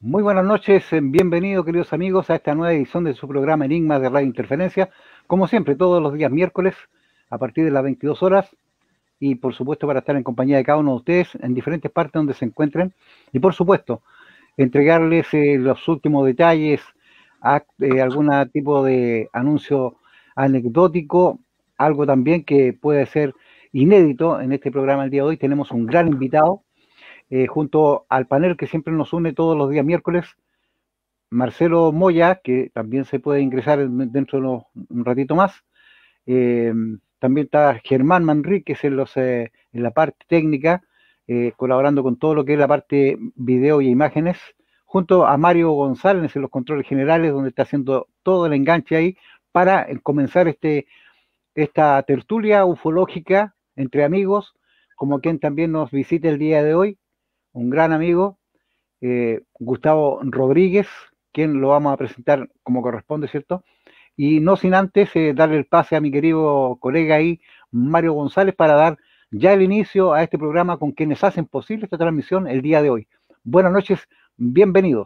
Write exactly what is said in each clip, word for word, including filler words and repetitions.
Muy buenas noches, bienvenidos queridos amigos a esta nueva edición de su programa Enigmas de Radio Interferencia, como siempre todos los días miércoles a partir de las veintidós horas y por supuesto para estar en compañía de cada uno de ustedes en diferentes partes donde se encuentren y por supuesto entregarles eh, los últimos detalles, a, eh, algún tipo de anuncio anecdótico, algo también que puede ser inédito en este programa el día de hoy. Tenemos un gran invitado. Eh, junto al panel que siempre nos une todos los días miércoles, Marcelo Moya, que también se puede ingresar dentro de unos, un ratito más. Eh, también está Germán Manríquez en, los, eh, en la parte técnica, eh, colaborando con todo lo que es la parte video y imágenes, junto a Mario González en los controles generales, donde está haciendo todo el enganche ahí para comenzar este, esta tertulia ufológica entre amigos, como quien también nos visita el día de hoy, un gran amigo, eh, Gustavo Rodríguez, quien lo vamos a presentar como corresponde, ¿cierto? Y no sin antes eh, darle el pase a mi querido colega ahí, Mario González, para dar ya el inicio a este programa con quienes hacen posible esta transmisión el día de hoy. Buenas noches, bienvenidos.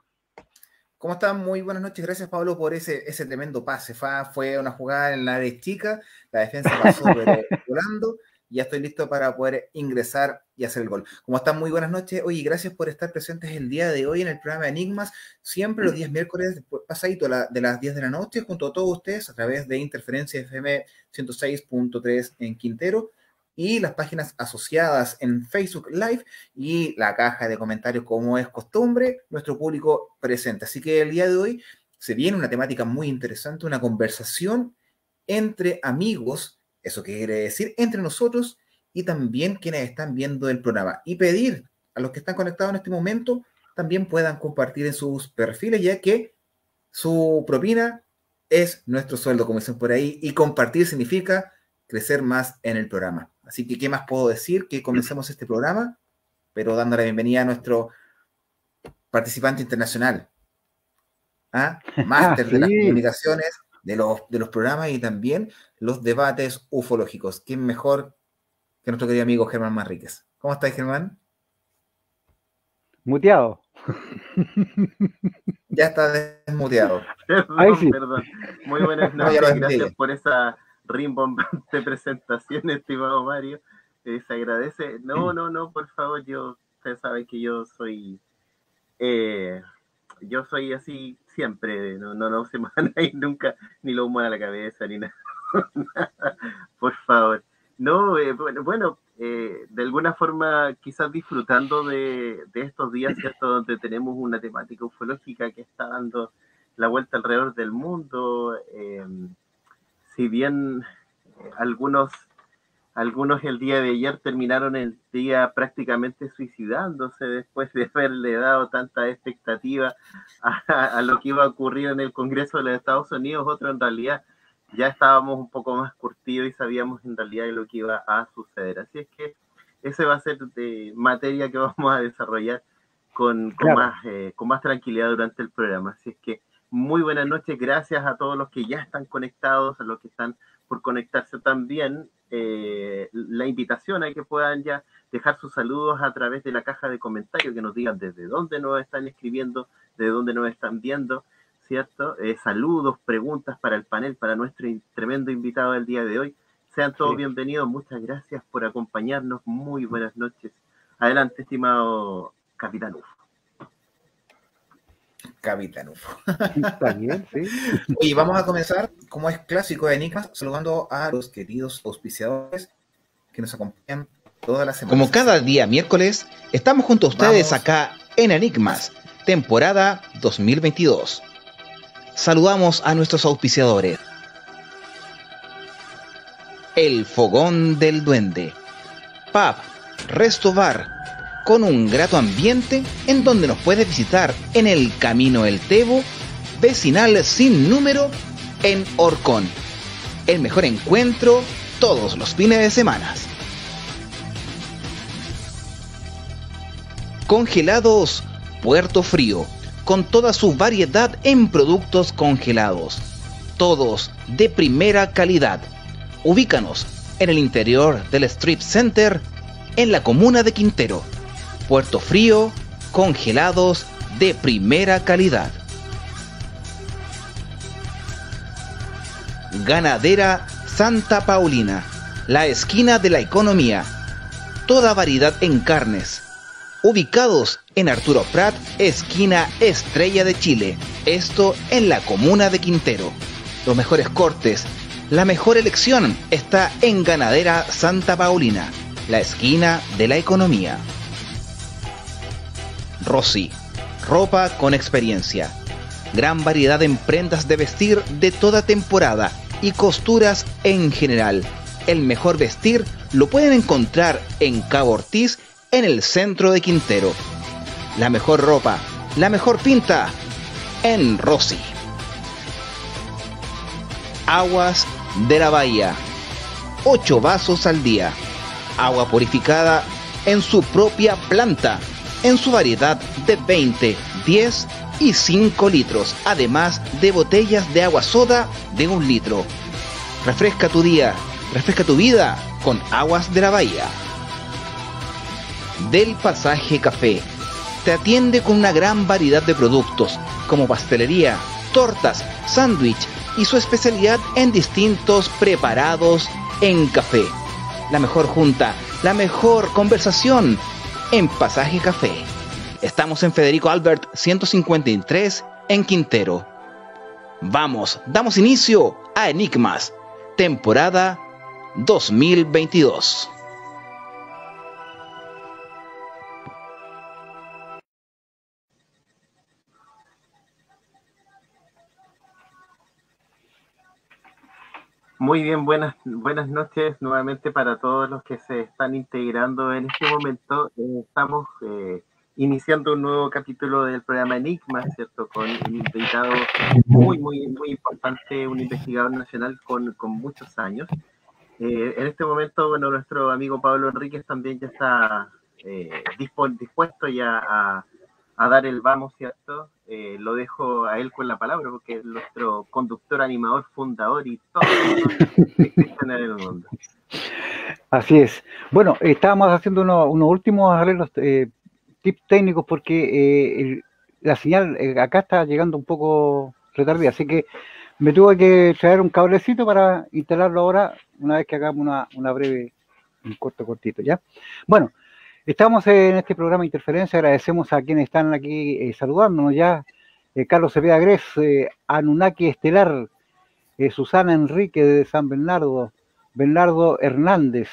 ¿Cómo están? Muy buenas noches. Gracias, Pablo, por ese, ese tremendo pase. Fue, fue una jugada en la área chica, la defensa pasó volando. Ya estoy listo para poder ingresar y hacer el gol. ¿Cómo están? Muy buenas noches. Oye, gracias por estar presentes el día de hoy en el programa Enigmas. Siempre los días miércoles, pasadito de las diez de la noche, junto a todos ustedes a través de Interferencia F M ciento seis punto tres en Quintero y las páginas asociadas en Facebook Live y la caja de comentarios, como es costumbre, nuestro público presente. Así que el día de hoy se viene una temática muy interesante, una conversación entre amigos. Eso quiere decir entre nosotros y también quienes están viendo el programa. Y pedir a los que están conectados en este momento también puedan compartir en sus perfiles, ya que su propina es nuestro sueldo, como dicen por ahí, y compartir significa crecer más en el programa. Así que, ¿qué más puedo decir? Que comencemos este programa, pero dando la bienvenida a nuestro participante internacional, ¿ah? Máster Sí. de las comunicaciones, de los, de los programas y también los debates ufológicos. ¿Quién mejor que nuestro querido amigo Germán Manríquez? ¿Cómo estás, Germán? Muteado. Ya está desmuteado. Perdón, Ahí sí. perdón. Muy buenas noches, No, gracias entiendo. por esa rimbombante presentación, estimado Mario. Eh, se agradece. No, no, no, por favor, yo, ustedes saben que yo soy, eh, yo soy así siempre, no, no, no se me van a ir nunca ni lo humo a la cabeza, ni nada. Por favor. No, eh, bueno, bueno eh, de alguna forma quizás disfrutando de, de estos días, ¿cierto? Donde tenemos una temática ufológica que está dando la vuelta alrededor del mundo. Eh, si bien algunos, algunos el día de ayer terminaron el día prácticamente suicidándose después de haberle dado tanta expectativa a, a lo que iba a ocurrir en el Congreso de los Estados Unidos, otros en realidad ya estábamos un poco más curtidos y sabíamos en realidad de lo que iba a suceder. Así es que ese va a ser de materia que vamos a desarrollar con, con, claro. más, eh, con más tranquilidad durante el programa. Así es que muy buenas noches, gracias a todos los que ya están conectados, a los que están por conectarse también. Eh, la invitación a que puedan ya dejar sus saludos a través de la caja de comentarios, que nos digan desde dónde nos están escribiendo, desde dónde nos están viendo, ¿cierto? Eh, saludos, preguntas para el panel, para nuestro tremendo invitado del día de hoy. Sean todos sí. bienvenidos, muchas gracias por acompañarnos, muy buenas noches. Adelante, estimado Capitán Ufo. Capitán Ufo. Está bien, sí. Oye, vamos a comenzar, como es clásico de Enigmas, saludando a los queridos auspiciadores que nos acompañan todas las semanas. Como cada día miércoles, estamos junto a ustedes vamos. acá en Enigmas, temporada dos mil veintidós. Saludamos a nuestros auspiciadores. El Fogón del Duende, Pub, Resto Bar, con un grato ambiente en donde nos puedes visitar en el Camino El Tebo, vecinal sin número, en Orcón. El mejor encuentro todos los fines de semana. Congelados Puerto Frío, con toda su variedad en productos congelados, todos de primera calidad. Ubícanos en el interior del Strip Center, en la comuna de Quintero. Puerto Frío, Congelados de primera calidad. Ganadera Santa Paulina, la esquina de la economía. Toda variedad en carnes. Ubicados en Arturo Prat, esquina Estrella de Chile. Esto en la comuna de Quintero. Los mejores cortes, la mejor elección está en Ganadera Santa Paulina, la esquina de la economía. Rossi, ropa con experiencia. Gran variedad en prendas de vestir de toda temporada y costuras en general. El mejor vestir lo pueden encontrar en Cabo Ortiz, en el centro de Quintero. La mejor ropa, la mejor pinta, en Rossi. Aguas de la Bahía. Ocho vasos al día. Agua purificada en su propia planta, en su variedad de veinte, diez y cinco litros, además de botellas de agua soda de un litro. Refresca tu día, refresca tu vida con Aguas de la Bahía. Del Pasaje Café. Te atiende con una gran variedad de productos, como pastelería, tortas, sándwich y su especialidad en distintos preparados en café. La mejor junta, la mejor conversación en Pasaje Café. Estamos en Federico Albert ciento cincuenta y tres en Quintero. Vamos, damos inicio a Enigmas, temporada dos mil veintidós. Muy bien, buenas, buenas noches nuevamente para todos los que se están integrando en este momento. Eh, estamos eh, iniciando un nuevo capítulo del programa Enigma, ¿cierto? Con un invitado muy, muy, muy importante, un investigador nacional con, con muchos años. Eh, en este momento, bueno, nuestro amigo Pablo Enríquez también ya está eh, dispu dispuesto ya a, a dar el vamos, ¿cierto? Eh, lo dejo a él con la palabra porque es nuestro conductor, animador, fundador y todo lo que existe en el mundo. Así es. Bueno, estábamos haciendo unos, unos últimos arreglos, eh, tips técnicos porque eh, el, la señal eh, acá está llegando un poco retardada, así que me tuve que traer un cablecito para instalarlo ahora, una vez que hagamos una, una breve, un corto cortito, ¿ya? Bueno, estamos en este programa Interferencia, agradecemos a quienes están aquí eh, saludándonos ya, eh, Carlos Cepeda Gres, eh, Anunnaki Estelar, eh, Susana Enrique de San Bernardo, Bernardo Hernández,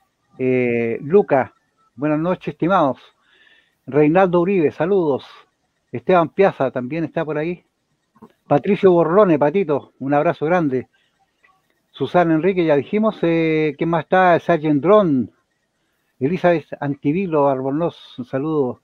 eh, Luca, buenas noches estimados, Reinaldo Uribe, saludos, Esteban Piazza también está por ahí, Patricio Borlone, Patito, un abrazo grande, Susana Enrique, ya dijimos, eh, ¿quién más está? Sargent Dron, Elizabeth Antivilo, Albornoz, un saludo.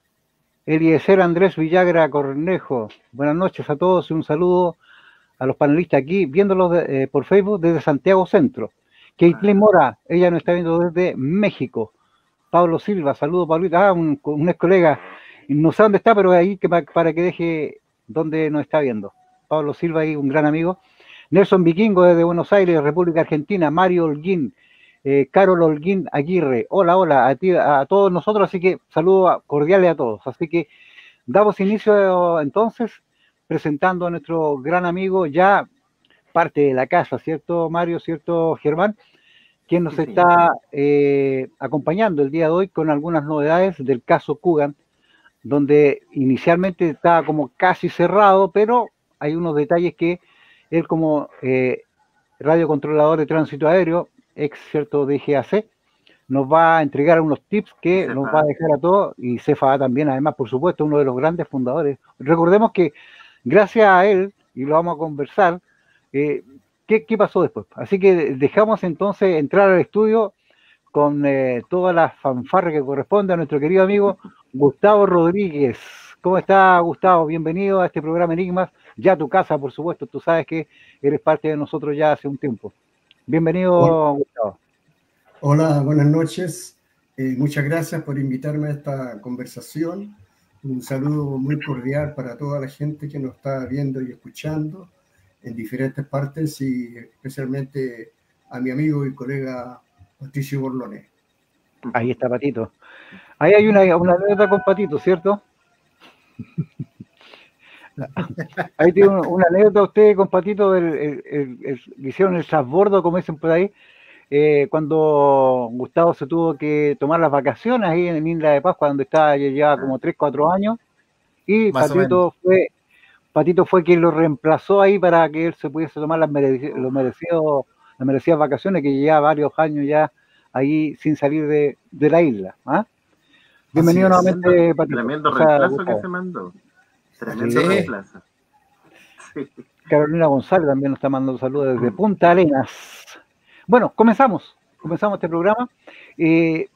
Eliezer Andrés Villagra Cornejo, buenas noches a todos y un saludo a los panelistas aquí, viéndolos de, eh, por Facebook desde Santiago Centro. Caitlin Mora, ella nos está viendo desde México. Pablo Silva, saludo Pablito, ah, un, un ex colega, no sé dónde está, pero ahí que, para que deje dónde nos está viendo. Pablo Silva, ahí un gran amigo. Nelson Vikingo desde Buenos Aires, República Argentina. Mario Holguín, Eh, Carol Holguín Aguirre, hola, hola, a ti, a todos nosotros, así que saludos cordiales a todos. Así que damos inicio entonces presentando a nuestro gran amigo, ya parte de la casa, ¿cierto, Mario? ¿Cierto, Germán? Quien nos sí, está eh, acompañando el día de hoy con algunas novedades del caso Coogan, donde inicialmente estaba como casi cerrado, pero hay unos detalles que él como eh, radiocontrolador de tránsito aéreo, ex cierto D G A C, nos va a entregar unos tips que Cefa. Nos va a dejar a todos, y Cefa también, además, por supuesto, uno de los grandes fundadores. Recordemos que gracias a él, y lo vamos a conversar, eh, ¿qué, ¿qué pasó después? Así que dejamos entonces entrar al estudio con eh, toda la fanfarra que corresponde a nuestro querido amigo Gustavo Rodríguez. ¿Cómo está, Gustavo? Bienvenido a este programa Enigmas, ya tu casa, por supuesto, tú sabes que eres parte de nosotros ya hace un tiempo. Bienvenido, Hola. Gustavo. Hola, buenas noches. Eh, muchas gracias por invitarme a esta conversación. Un saludo muy cordial para toda la gente que nos está viendo y escuchando en diferentes partes y especialmente a mi amigo y colega Patricio Borlone. Ahí está Patito. Ahí hay una, una anécdota con Patito, ¿cierto? Ahí tiene un- una anécdota usted con Patito, del, el, el- el- hicieron el transbordo, como dicen por ahí, eh, cuando Gustavo se tuvo que tomar las vacaciones ahí en Isla de Pascua, donde estaba ya llevaba como tres cuatro años, y Más o menos. Patito fue, Patito fue quien lo reemplazó ahí para que él se pudiese tomar las, mereci- los merecidos, las merecidas vacaciones, que lleva varios años ya ahí sin salir de, de la isla. ¿Ah? Bienvenido es. Tremendo, nuevamente, Patito. tremendo O sea, reemplazo que Gustavo. se mandó. Tremendo Sí. reemplazo. Sí. Carolina González también nos está mandando saludos desde Punta Arenas. Bueno, comenzamos. Comenzamos este programa. Eh,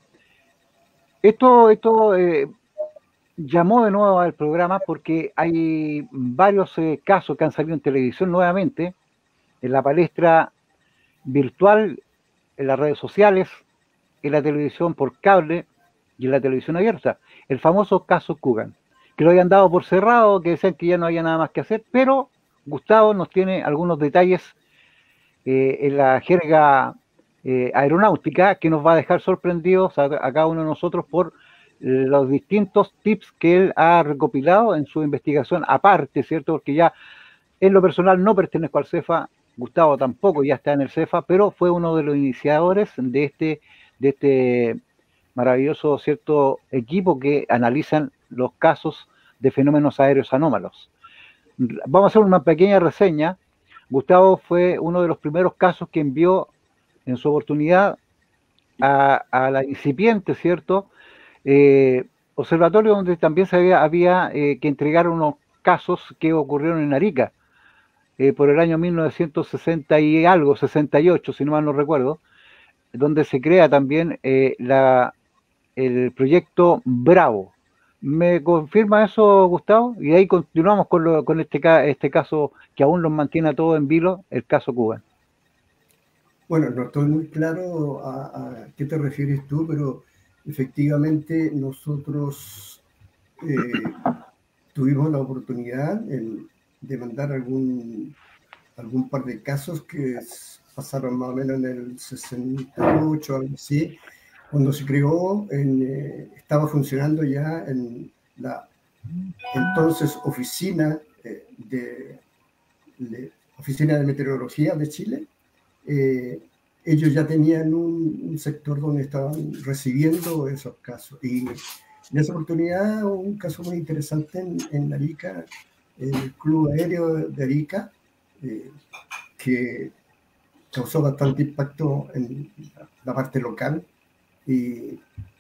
esto esto eh, llamó de nuevo al programa porque hay varios eh, casos que han salido en televisión nuevamente, en la palestra virtual, en las redes sociales, en la televisión por cable y en la televisión abierta. El famoso caso Coogan, que lo habían dado por cerrado, que decían que ya no había nada más que hacer, pero Gustavo nos tiene algunos detalles eh, en la jerga eh, aeronáutica que nos va a dejar sorprendidos a, a cada uno de nosotros por eh, los distintos tips que él ha recopilado en su investigación aparte, ¿cierto? Porque ya en lo personal no pertenezco al CEFA, Gustavo tampoco ya está en el CEFA, pero fue uno de los iniciadores de este, de este maravilloso, ¿cierto?, equipo que analizan los casos de fenómenos aéreos anómalos. Vamos a hacer una pequeña reseña. Gustavo fue uno de los primeros casos que envió en su oportunidad a, a la incipiente, ¿cierto?, eh, observatorio, donde también se había, había eh, que entregar unos casos que ocurrieron en Arica, eh, por el año mil novecientos sesenta y algo, sesenta y ocho, si no mal no recuerdo, donde se crea también eh, la, el proyecto Bravo. ¿Me confirma eso, Gustavo? Y ahí continuamos con, lo, con este, este caso que aún los mantiene a todos en vilo, el caso Cuba. Bueno, no estoy muy claro a, a qué te refieres tú, pero efectivamente nosotros eh, tuvimos la oportunidad en, de mandar algún, algún par de casos que pasaron más o menos en el sesenta y ocho, algo así, cuando se creó, en, eh, estaba funcionando ya en la entonces oficina eh, de, de, oficina de meteorología de Chile. Eh, ellos ya tenían un, un sector donde estaban recibiendo esos casos. Y en esa oportunidad, un caso muy interesante en, en Arica, el Club Aéreo de Arica, eh, que causó bastante impacto en la parte local. Y,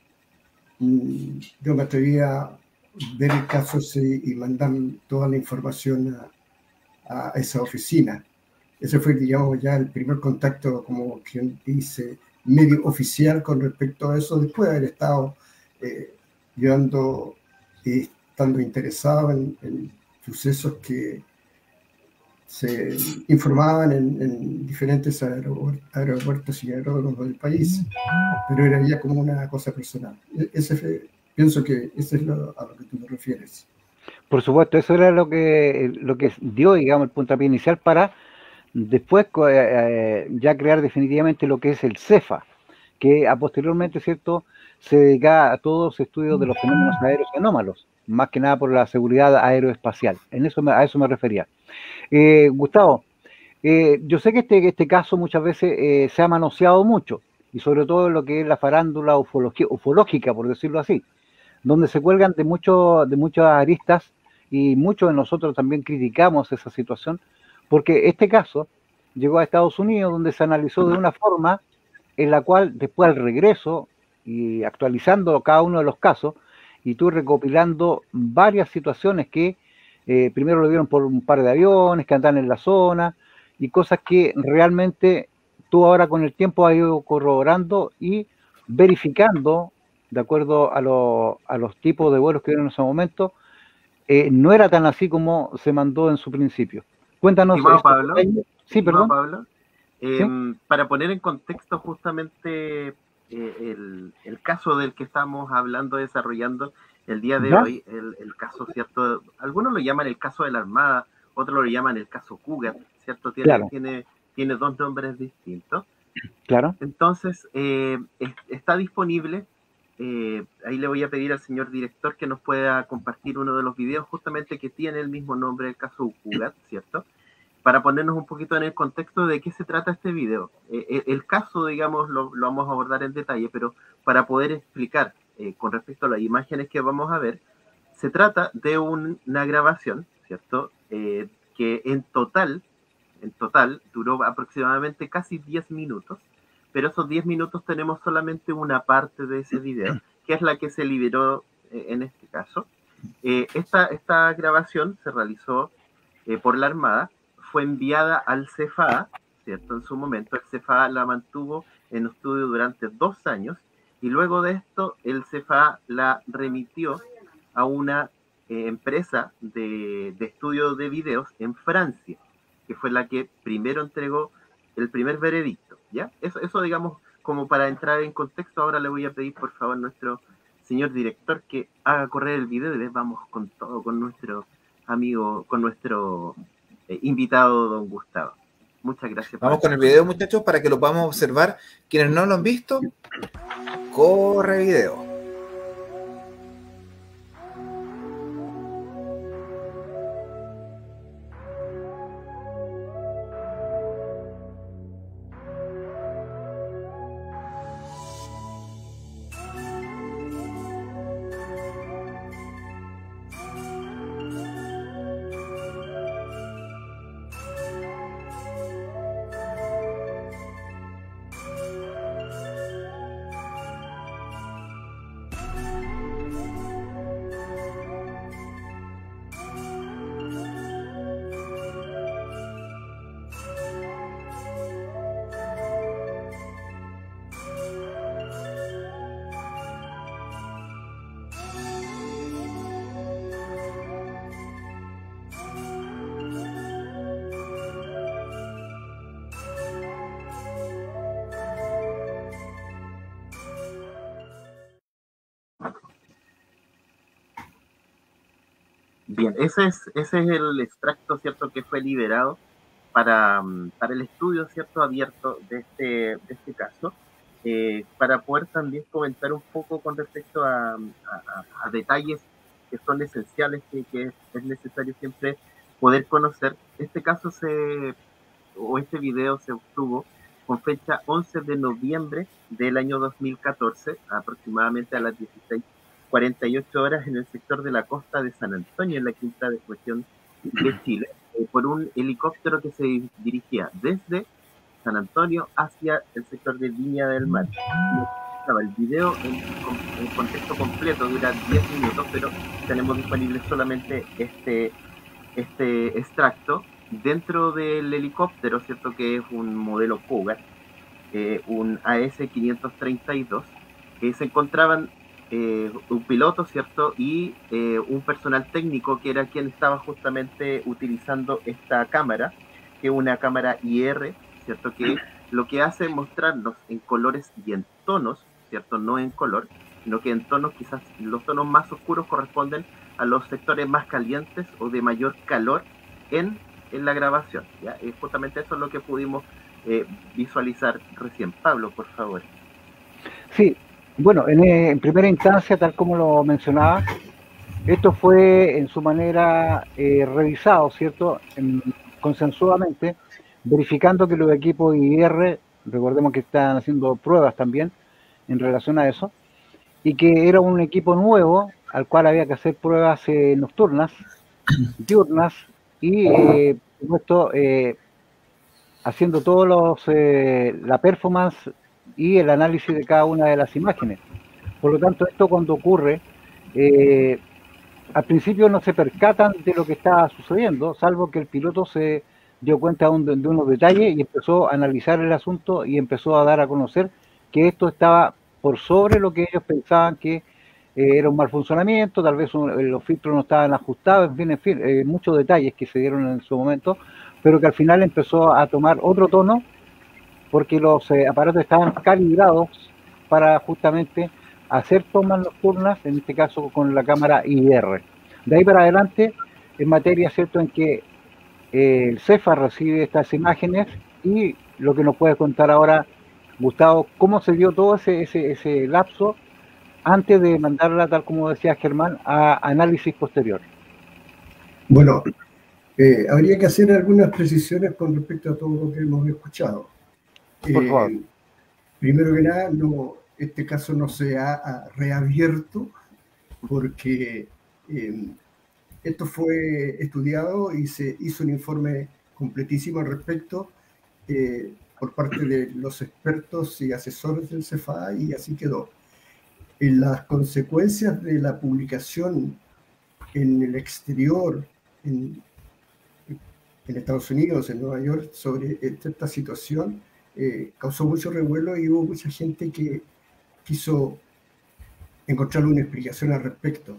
y yo me atreví a ver el caso y, y mandar toda la información a, a esa oficina. Ese fue, digamos, ya el primer contacto, como quien dice, medio oficial con respecto a eso, después de haber estado eh, llevando y eh, estando interesado en, en sucesos que se informaban en, en diferentes aeropuertos y aeródromos del país, pero era ya como una cosa personal. Ese fue, pienso que eso es lo, a lo que tú te refieres. Por supuesto, eso era lo que, lo que dio, digamos, el puntapié inicial para después eh, ya crear definitivamente lo que es el CEFA, que a posteriormente, ¿cierto?, se dedica a todos los estudios de los fenómenos aéreos anómalos, más que nada por la seguridad aeroespacial. En eso me, a eso me refería. Eh, Gustavo, eh, yo sé que este, este caso muchas veces eh, se ha manoseado mucho, y sobre todo en lo que es la farándula ufológica, por decirlo así, donde se cuelgan de, mucho, de muchas aristas, y muchos de nosotros también criticamos esa situación, porque este caso llegó a Estados Unidos, donde se analizó de una forma en la cual después al regreso y actualizando cada uno de los casos, y tú recopilando varias situaciones que eh, primero lo vieron por un par de aviones que andan en la zona, y cosas que realmente tú ahora con el tiempo has ido corroborando y verificando, de acuerdo a, lo, a los tipos de vuelos que vieron en ese momento, eh, no era tan así como se mandó en su principio. Cuéntanos. Estimado Pablo, sí, estimado perdón. Pablo eh, ¿Sí? Para poner en contexto justamente eh, el, el caso del que estamos hablando, desarrollando el día de ¿Ya? hoy, el, el caso, ¿cierto? Algunos lo llaman el caso de la Armada, otros lo llaman el caso Cougar, ¿cierto? Tiene, Claro. tiene, tiene dos nombres distintos. Claro. Entonces, eh, es, está disponible eh, ahí le voy a pedir al señor director que nos pueda compartir uno de los videos justamente que tiene el mismo nombre del caso Ucugat, ¿cierto? Para ponernos un poquito en el contexto de qué se trata este video. Eh, el, el caso, digamos, lo, lo vamos a abordar en detalle, pero para poder explicar eh, con respecto a las imágenes que vamos a ver, se trata de un, una grabación, ¿cierto? Eh, que en total, en total duró aproximadamente casi diez minutos, pero esos diez minutos tenemos solamente una parte de ese video, que es la que se liberó eh, en este caso. Eh, esta, esta grabación se realizó eh, por la Armada, fue enviada al C F A A, ¿cierto? En su momento, el C F A A la mantuvo en estudio durante dos años, y luego de esto, el C F A A la remitió a una eh, empresa de, de estudio de videos en Francia, que fue la que primero entregó el primer veredicto, ¿ya? Eso, eso, digamos, como para entrar en contexto, ahora le voy a pedir, por favor, a nuestro señor director que haga correr el video y les vamos con todo, con nuestro amigo, con nuestro eh, invitado, don Gustavo. Muchas gracias. Vamos con el video, muchachos, para que lo podamos observar. Quienes no lo han visto, corre video. Bien, ese es, ese es el extracto, ¿cierto?, que fue liberado para, para el estudio, ¿cierto?, abierto de este, de este caso, eh, para poder también comentar un poco con respecto a, a, a detalles que son esenciales, que, que es necesario siempre poder conocer. Este caso se, o este video se obtuvo con fecha once de noviembre del año dos mil catorce, aproximadamente a las dieciséis cuarenta y ocho horas en el sector de la costa de San Antonio, en la quinta región de Chile, eh, por un helicóptero que se dirigía desde San Antonio hacia el sector de Viña del Mar. El video en, en contexto completo dura diez minutos, pero tenemos disponible solamente este, este extracto. Dentro del helicóptero, ¿cierto?, que es un modelo Cougar, eh, un A S quinientos treinta y dos, eh, se encontraban Eh, un piloto, ¿cierto?, y eh, un personal técnico que era quien estaba justamente utilizando esta cámara, que es una cámara I R, ¿cierto?, que lo que hace es mostrarnos en colores y en tonos, ¿cierto?, no en color, sino que en tonos, quizás los tonos más oscuros corresponden a los sectores más calientes o de mayor calor en, en la grabación, ¿ya? Y justamente eso es lo que pudimos eh, visualizar recién. Pablo, por favor. Sí. Bueno, en, en primera instancia, tal como lo mencionaba, esto fue en su manera eh, revisado, ¿cierto?, en, consensuadamente, verificando que los equipos I R, recordemos que están haciendo pruebas también en relación a eso, y que era un equipo nuevo al cual había que hacer pruebas eh, nocturnas, diurnas, y eh, por supuesto, eh, haciendo todos los eh, la performance y el análisis de cada una de las imágenes. Por lo tanto, esto cuando ocurre, eh, al principio no se percatan de lo que está sucediendo, salvo que el piloto se dio cuenta de, un, de unos detalles y empezó a analizar el asunto y empezó a dar a conocer que esto estaba por sobre lo que ellos pensaban que eh, era un mal funcionamiento, tal vez un, los filtros no estaban ajustados, en fin, en fin, eh, muchos detalles que se dieron en su momento, pero que al final empezó a tomar otro tono, porque los eh, aparatos estaban calibrados para justamente hacer tomas nocturnas, en este caso con la cámara I R. De ahí para adelante, en materia, ¿cierto?, en que eh, el C E F A recibe estas imágenes, y lo que nos puede contar ahora Gustavo, cómo se dio todo ese, ese, ese lapso antes de mandarla, tal como decía Germán, a análisis posterior? Bueno, eh, habría que hacer algunas precisiones con respecto a todo lo que hemos escuchado. Por favor. Eh, primero que nada, no, este caso no se ha, ha reabierto porque eh, esto fue estudiado y se hizo un informe completísimo al respecto eh, por parte de los expertos y asesores del C F A y así quedó. En las consecuencias de la publicación en el exterior, en, en Estados Unidos, en Nueva York, sobre esta situación, eh, causó mucho revuelo y hubo mucha gente que quiso encontrar una explicación al respecto.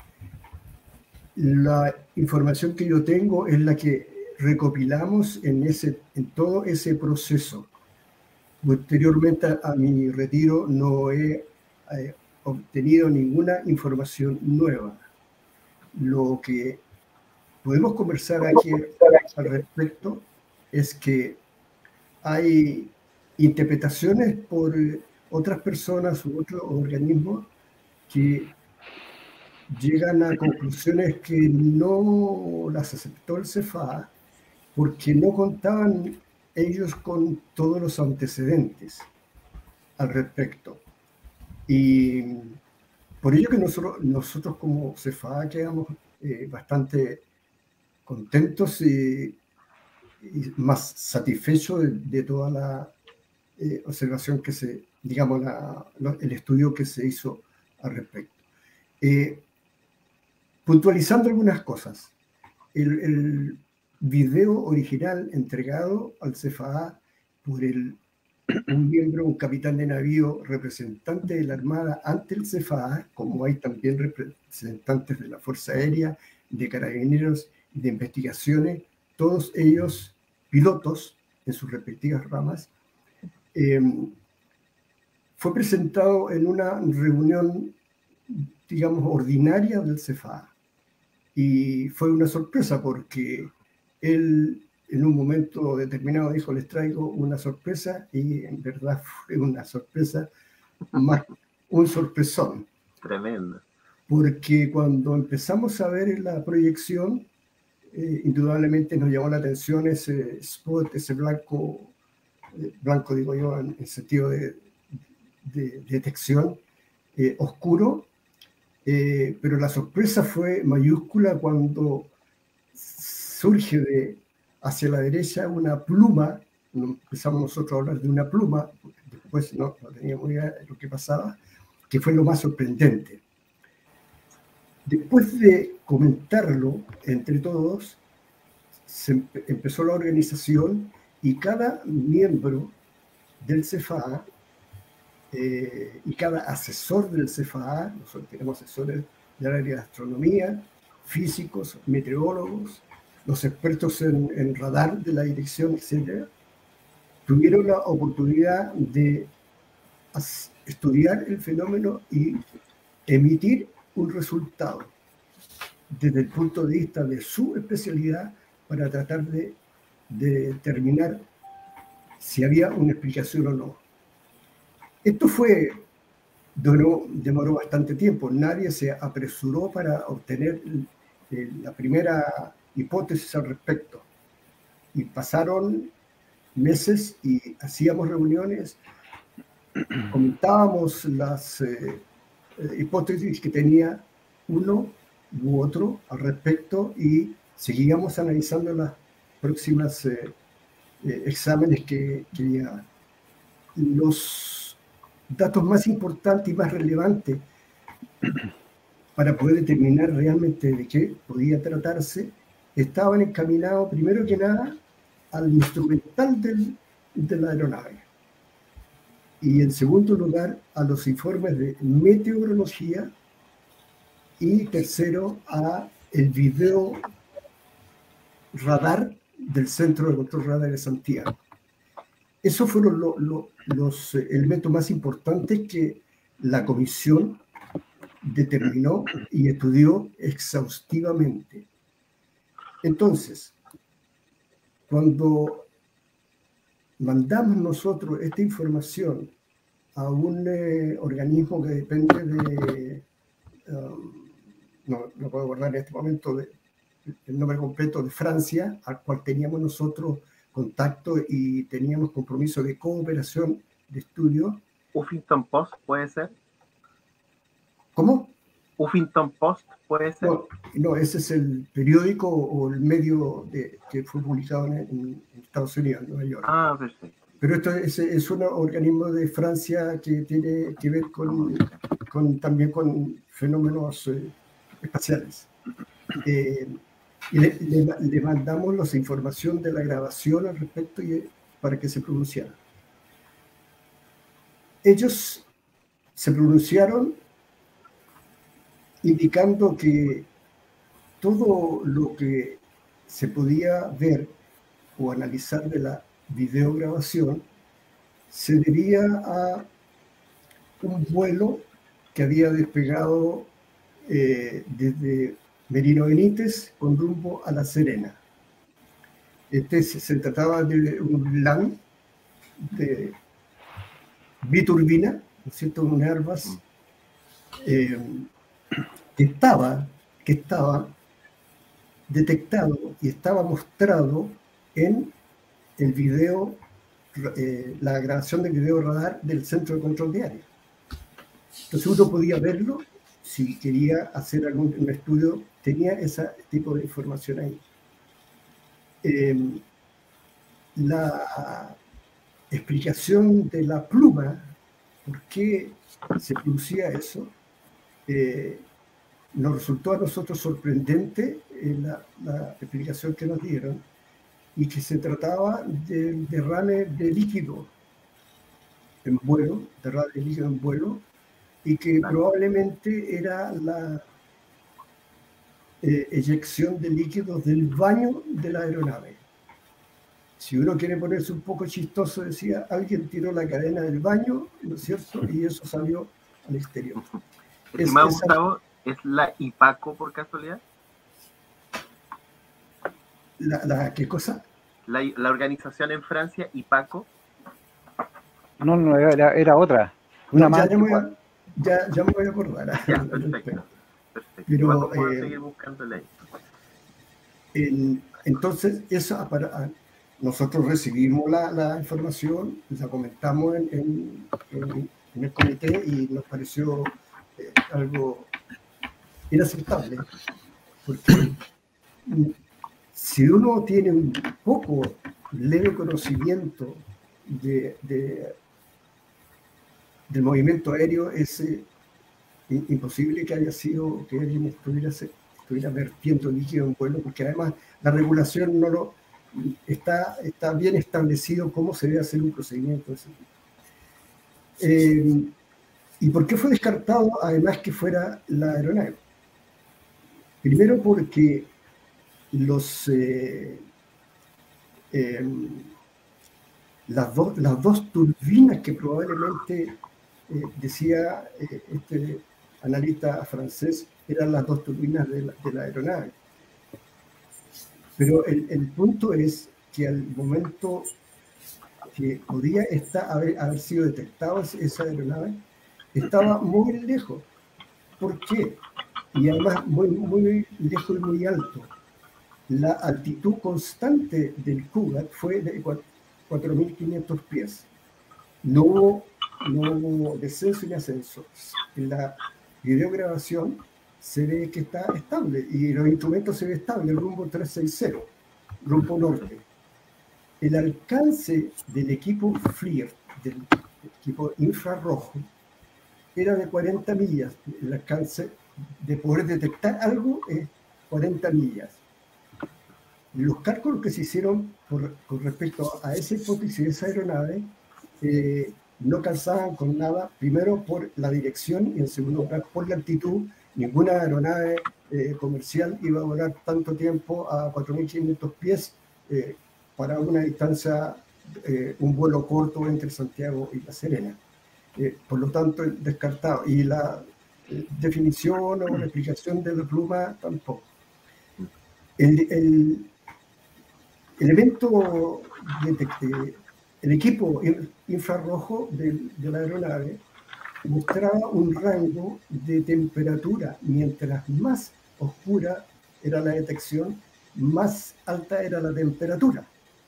La información que yo tengo es la que recopilamos en, ese, en todo ese proceso. Posteriormente a mi retiro no he eh, obtenido ninguna información nueva. Lo que podemos conversar aquí al respecto es que hay interpretaciones por otras personas u otros organismos que llegan a conclusiones que no las aceptó el C F A porque no contaban ellos con todos los antecedentes al respecto. Y por ello que nosotros, nosotros como C F A quedamos eh, bastante contentos y, y más satisfechos de, de toda la eh, observación que se, digamos, la, lo, el estudio que se hizo al respecto. Eh, puntualizando algunas cosas, el, el video original entregado al C F A por el, un miembro, un capitán de navío representante de la Armada ante el C F A, como hay también representantes de la Fuerza Aérea, de Carabineros, de investigaciones, todos ellos pilotos en sus respectivas ramas, eh, fue presentado en una reunión, digamos, ordinaria del C F A. Y fue una sorpresa porque él en un momento determinado dijo, les traigo una sorpresa, y en verdad fue una sorpresa, más un sorpresón. Tremendo. Porque cuando empezamos a ver la proyección, eh, indudablemente nos llamó la atención ese spot, ese blanco, eh, blanco digo yo, en el sentido de, de, de detección, eh, oscuro, eh, pero la sorpresa fue mayúscula cuando surge de hacia la derecha una pluma, empezamos nosotros a hablar de una pluma, después no, no teníamos idea de lo que pasaba, que fue lo más sorprendente. Después de comentarlo entre todos, se empe empezó la organización y cada miembro del C F A eh, y cada asesor del C F A, nosotros tenemos asesores del área de astronomía, físicos, meteorólogos, los expertos en, en radar de la dirección, etcétera, tuvieron la oportunidad de estudiar el fenómeno y emitir un resultado desde el punto de vista de su especialidad para tratar de, de determinar si había una explicación o no. Esto fue, duró, demoró bastante tiempo, nadie se apresuró para obtener el, el, la primera hipótesis al respecto. Y pasaron meses y hacíamos reuniones, comentábamos las eh, hipótesis que tenía uno u otro al respecto y seguíamos analizando las próximas eh, eh, exámenes que, que llegaban. Los datos más importantes y más relevantes para poder determinar realmente de qué podía tratarse estaban encaminados primero que nada al instrumental del, de la aeronave y en segundo lugar a los informes de meteorología y tercero a el video radar del Centro de Control Radar de Santiago. Esos fueron lo, lo, los elementos más importantes que la comisión determinó y estudió exhaustivamente. Entonces, cuando mandamos nosotros esta información a un eh, organismo que depende de, um, no, no puedo acordar en este momento de, el nombre completo, de Francia, al cual teníamos nosotros contacto y teníamos compromiso de cooperación de estudio. Huffington Post, ¿puede ser? ¿Cómo? Huffington Post, ¿puede ser? No, no, ese es el periódico o el medio de, que fue publicado en, en Estados Unidos, en Nueva York. Ah, perfecto. Pero esto es, es un organismo de Francia que tiene que ver con, con también con fenómenos eh, espaciales. Eh, y le, le, le mandamos la información de la grabación al respecto y, para que se pronunciara. Ellos se pronunciaron indicando que todo lo que se podía ver o analizar de la videograbación se debía a un vuelo que había despegado eh, desde Merino Benítez con rumbo a La Serena. Este se, se trataba de un LAN de biturbina, ¿no es cierto? Un Airbus eh, que estaba, que estaba detectado y estaba mostrado en el video, eh, la grabación del video radar del centro de control de área. Entonces uno podía verlo si quería hacer algún un estudio, tenía ese tipo de información ahí. Eh, la explicación de la pluma, por qué se producía eso, eh, nos resultó a nosotros sorprendente eh, la, la explicación que nos dieron, y que se trataba del derrame de líquido en vuelo, derrame de líquido en vuelo, y que probablemente era la eh, eyección de líquidos del baño de la aeronave. Si uno quiere ponerse un poco chistoso, decía, alguien tiró la cadena del baño, ¿no es cierto? Y eso salió al exterior. Es, me ha gustado, ¿es la IPACO por casualidad? ¿La, la qué cosa? La, la organización en Francia, IPACO. No, no, era, era otra. Una No, más. Ya, ya, me voy a, ya, ya me voy a acordar. Ya, perfecto. perfecto. Pero, puedo eh, seguir buscándole ahí. El, entonces, eso para, nosotros recibimos la, la información, la comentamos en, en, en, en el comité y nos pareció eh, algo inaceptable, porque si uno tiene un poco leve conocimiento de, de, del movimiento aéreo, es eh, imposible que haya sido, que alguien estuviera, estuviera vertiendo líquido en vuelo, porque además la regulación no lo está, está bien establecido cómo se debe hacer un procedimiento de ese tipo. Eh, ¿Y por qué fue descartado además que fuera la aeronave? Primero porque los, eh, eh, las, do, las dos turbinas que probablemente eh, decía eh, este analista francés eran las dos turbinas de la, de la aeronave. Pero el, el punto es que al momento que podía estar, haber, haber sido detectada esa aeronave, estaba muy lejos. ¿Por qué? Y además muy, muy lejos y muy alto. La altitud constante del Cougat fue de cuatro mil quinientos pies. No hubo, no hubo descenso ni ascenso. En la videograbación se ve que está estable y los instrumentos se ve estable, el rumbo trescientos sesenta, rumbo norte. El alcance del equipo FLIR, del equipo infrarrojo, era de cuarenta millas. El alcance de poder detectar algo es cuarenta millas. Los cálculos que se hicieron por, con respecto a esa hipótesis de esa aeronave eh, no calzaban con nada, primero por la dirección y en segundo lugar por la altitud. Ninguna aeronave eh, comercial iba a volar tanto tiempo a cuatro mil quinientos pies eh, para una distancia, eh, un vuelo corto entre Santiago y La Serena. Eh, por lo tanto, descartado. Y la eh, definición o la explicación de la pluma tampoco. El, el elemento de, de, el equipo infrarrojo de, de la aeronave mostraba un rango de temperatura. Mientras más oscura era la detección, más alta era la temperatura.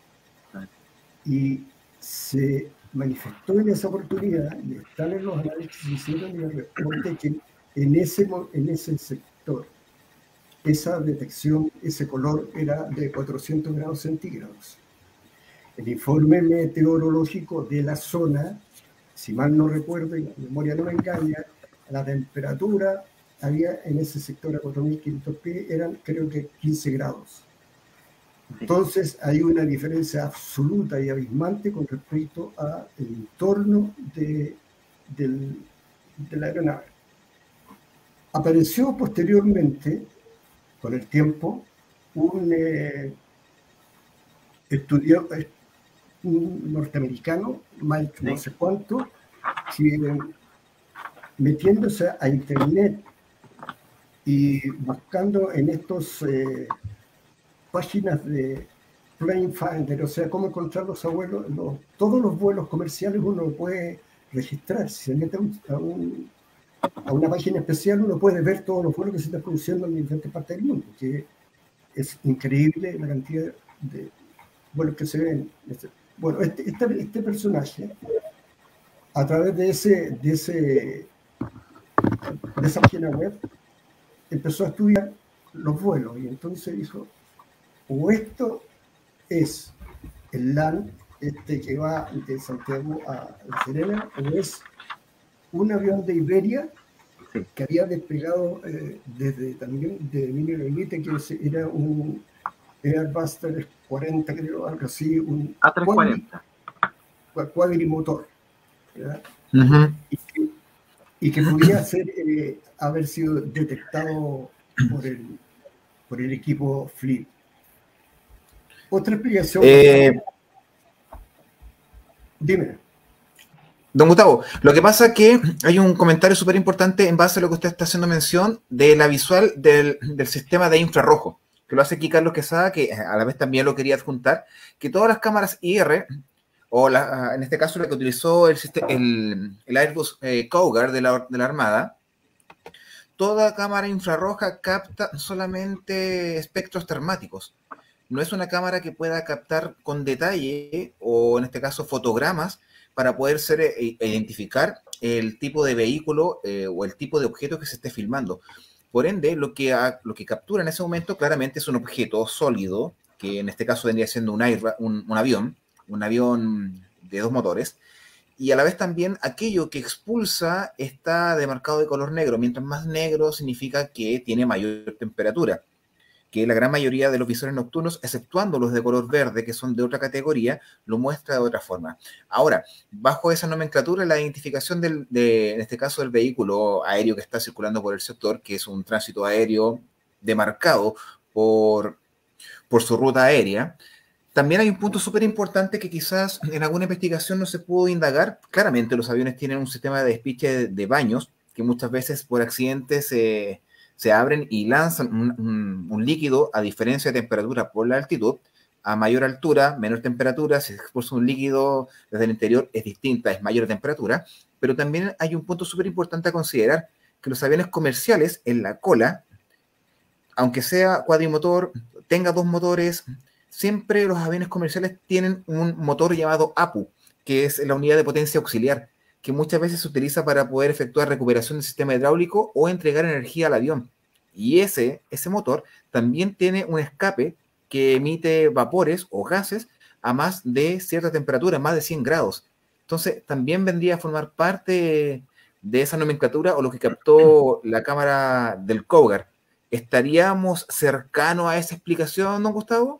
Y se manifestó en esa oportunidad, y están en los análisis que se hicieron en el reporte, que en ese, en ese sector, esa detección, ese color era de cuatrocientos grados centígrados. El informe meteorológico de la zona, si mal no recuerdo y la memoria no me engaña, la temperatura había en ese sector a cuatro mil quinientos pies, eran creo que quince grados. Entonces hay una diferencia absoluta y abismante con respecto al entorno de, del, de la aeronave. Apareció posteriormente, con el tiempo, un eh, estudio, un norteamericano, Mike no sé cuánto, que metiéndose a internet y buscando en estos eh, páginas de Plane Finder, o sea, cómo encontrar los vuelos, los, todos los vuelos comerciales uno puede registrar. Si se mete a, un, a, un, a una página especial, uno puede ver todos los vuelos que se están produciendo en diferentes partes del mundo, que es increíble la cantidad de vuelos que se ven. Bueno, este, este, este personaje, a través de, ese, de, ese, de esa página web, empezó a estudiar los vuelos y entonces dijo, o esto es el LAN este que va de Santiago a La Serena, o es un avión de Iberia que había despegado eh, desde también de Emilio Elite, que era un Airbus trescientos cuarenta, creo, algo así, un A trescientos cuarenta. Cuadrimotor, ¿verdad? Uh-huh. y, que, y que podía ser, eh, haber sido detectado por el, por el equipo Fleet. Otra explicación. Eh, Dime. Don Gustavo, lo que pasa es que hay un comentario súper importante en base a lo que usted está haciendo mención de la visual del, del sistema de infrarrojo, que lo hace aquí Carlos Quesada, que a la vez también lo quería adjuntar, que todas las cámaras I R, o la, en este caso la que utilizó el, el, el Airbus eh, Cougar de la, de la Armada, toda cámara infrarroja capta solamente espectros termáticos. No es una cámara que pueda captar con detalle, o en este caso fotogramas, para poder ser, eh, identificar el tipo de vehículo eh, o el tipo de objeto que se esté filmando. Por ende, lo que, ha, lo que captura en ese momento claramente es un objeto sólido, que en este caso vendría siendo un, air, un, un avión, un avión de dos motores, y a la vez también aquello que expulsa está demarcado de color negro. Mientras más negro significa que tiene mayor temperatura, que la gran mayoría de los visores nocturnos, exceptuando los de color verde, que son de otra categoría, lo muestra de otra forma. Ahora, bajo esa nomenclatura, la identificación del, de, en este caso del vehículo aéreo que está circulando por el sector, que es un tránsito aéreo demarcado por, por su ruta aérea, también hay un punto súper importante que quizás en alguna investigación no se pudo indagar. Claramente los aviones tienen un sistema de despiche de, de baños, que muchas veces por accidente se... se abren y lanzan un, un, un líquido a diferencia de temperatura por la altitud. A mayor altura, menor temperatura, si se expulsa un líquido desde el interior es distinta, es mayor temperatura, pero también hay un punto súper importante a considerar, que los aviones comerciales en la cola, aunque sea cuadrimotor, tenga dos motores, siempre los aviones comerciales tienen un motor llamado A P U, que es la unidad de potencia auxiliar, que muchas veces se utiliza para poder efectuar recuperación del sistema hidráulico o entregar energía al avión. Y ese, ese motor también tiene un escape que emite vapores o gases a más de cierta temperatura, más de cien grados. Entonces, también vendría a formar parte de esa nomenclatura o lo que captó la cámara del Cougar. ¿Estaríamos cercanos a esa explicación, don Gustavo?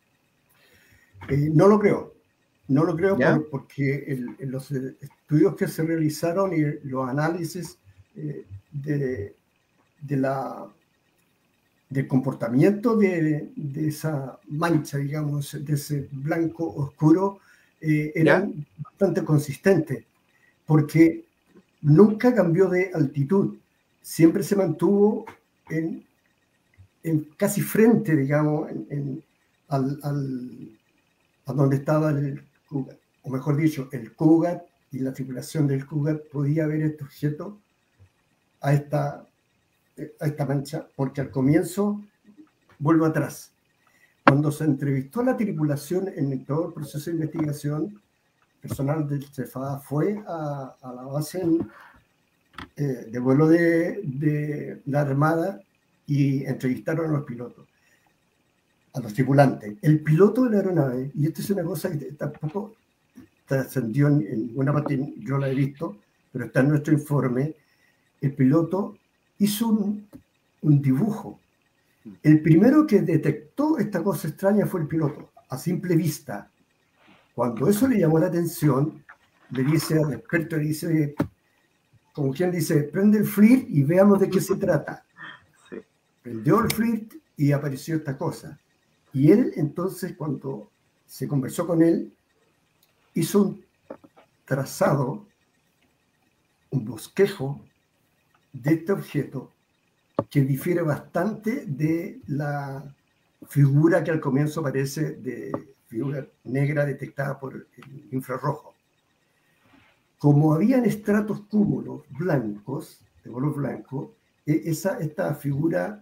Eh, no lo creo. No lo creo por, porque el, el, los estudios que se realizaron y los análisis eh, de, de la, del comportamiento de, de esa mancha, digamos, de ese blanco oscuro, eh, eran ¿Ya? bastante consistentes, porque nunca cambió de altitud, siempre se mantuvo en, en casi frente, digamos, en, en, al, al, a donde estaba el Cougar. o mejor dicho, el Cougar y la tripulación del Cougar podía ver este objeto a esta, a esta mancha, porque al comienzo, vuelvo atrás, cuando se entrevistó a la tripulación en todo el proceso de investigación, personal del CEFA fue a, a la base en, eh, de vuelo de, de la Armada y entrevistaron a los pilotos, a los tripulantes. El piloto de la aeronave, y esto es una cosa que tampoco trascendió en, en ninguna parte, yo la he visto, pero está en nuestro informe, el piloto hizo un, un dibujo. El primero que detectó esta cosa extraña fue el piloto, a simple vista. Cuando eso le llamó la atención, le dice al experto, le dice, como quien dice, prende el FLIR y veamos de qué se trata. Sí. Prendió el FLIR y apareció esta cosa. Y él entonces, cuando se conversó con él, hizo un trazado, un bosquejo de este objeto que difiere bastante de la figura que al comienzo parece de figura negra detectada por el infrarrojo. Como habían estratos cúmulos blancos, de color blanco, esa, esta figura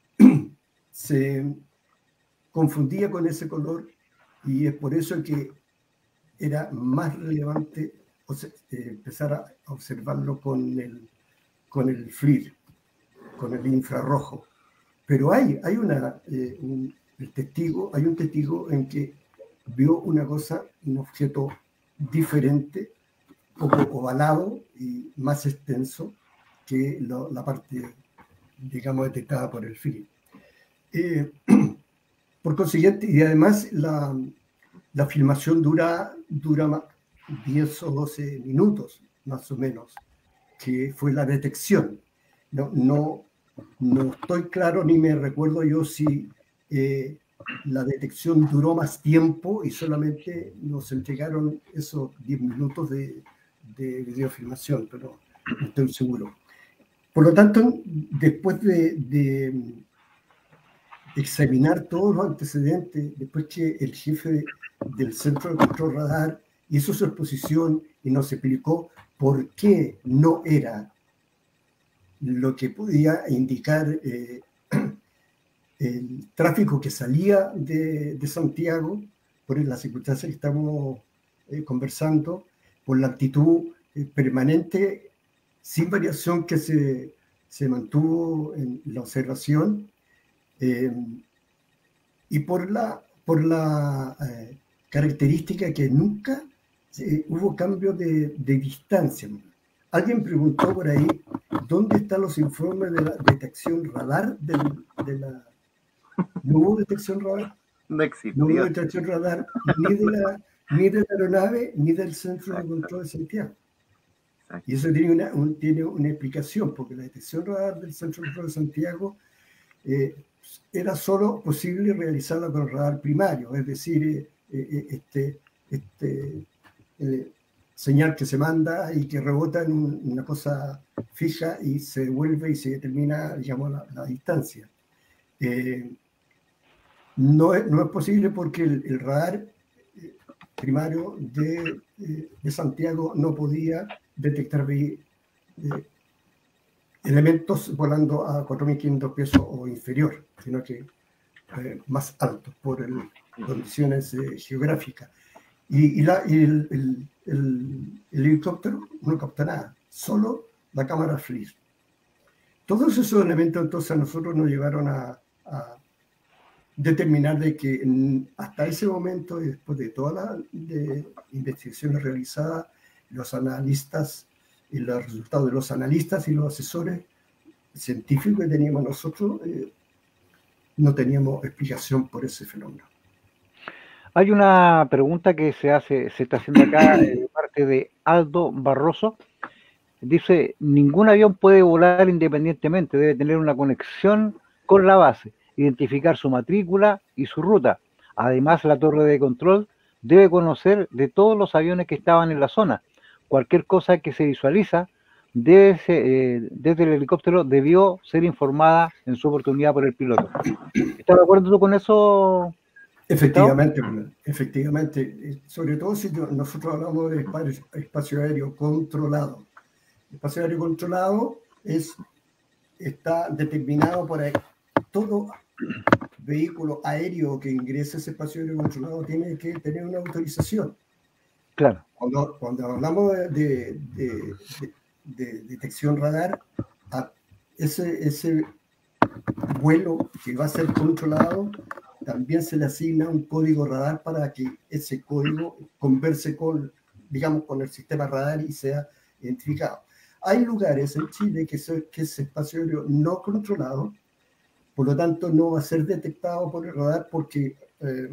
se confundía con ese color y es por eso que era más relevante empezar a observarlo con el, con el FLIR, con el infrarrojo. Pero hay, hay una, eh, un, el testigo, hay un testigo en que vio una cosa, un objeto diferente, poco ovalado y más extenso que lo, la parte, digamos, detectada por el FLIR. Eh, por consiguiente, y además la, la filmación dura, dura diez o doce minutos, más o menos, que fue la detección. No, no, no estoy claro ni me recuerdo yo si eh, la detección duró más tiempo y solamente nos entregaron esos diez minutos de, de videofilmación, pero no estoy seguro. Por lo tanto, después de, de examinar todos los antecedentes, después que el jefe del Centro de Control Radar hizo su exposición y nos explicó por qué no era lo que podía indicar eh, el tráfico que salía de, de Santiago, por las circunstancias que estamos eh, conversando, por la actitud eh, permanente, sin variación que se, se mantuvo en la observación, eh, y por la, por la eh, característica que nunca eh, hubo cambio de, de distancia. Alguien preguntó por ahí, ¿dónde están los informes de la detección radar? De, de la... ¿No hubo detección radar? No existió. No hubo detección radar ni de la, ni de la aeronave ni del Centro de Control de Santiago. Y eso tiene una, un, tiene una explicación, porque la detección radar del Centro de Control de Santiago eh, era solo posible realizarla con radar primario, es decir, eh, eh, este, este eh, señal que se manda y que rebota en un, una cosa fija y se devuelve y se determina, digamos, la, la distancia. Eh, no, es, no es posible porque el, el radar eh, primario de, eh, de Santiago no podía detectar eh, elementos volando a cuatro mil quinientos pies o inferior, sino que eh, más altos por el, condiciones eh, geográficas. Y, y, la, y el, el, el, el helicóptero no capta nada, solo la cámara FLIR. Todos esos elementos entonces a nosotros nos llevaron a, a determinar de que hasta ese momento, y después de todas las de investigaciones realizadas, los analistas y los resultados de los analistas y los asesores científicos que teníamos nosotros, eh, no teníamos explicación por ese fenómeno. Hay una pregunta que se hace, se está haciendo acá de parte de Aldo Barroso. Dice, ningún avión puede volar independientemente, debe tener una conexión con la base, identificar su matrícula y su ruta. Además, la torre de control debe conocer de todos los aviones que estaban en la zona. Cualquier cosa que se visualiza debe ser, eh, desde el helicóptero debió ser informada en su oportunidad por el piloto. ¿Estás de acuerdo tú con eso, Efectivamente, efectivamente, sobre todo si nosotros hablamos de espacio, espacio aéreo controlado. El espacio aéreo controlado es, está determinado por ahí. Todo vehículo aéreo que ingrese a ese espacio aéreo controlado tiene que tener una autorización. Claro. Cuando, cuando hablamos de, de, de, de, de detección radar, ese, ese vuelo que va a ser controlado, también se le asigna un código radar para que ese código converse con, digamos, con el sistema radar y sea identificado. Hay lugares en Chile que, so, que es espacio aéreo no controlado, por lo tanto no va a ser detectado por el radar porque eh,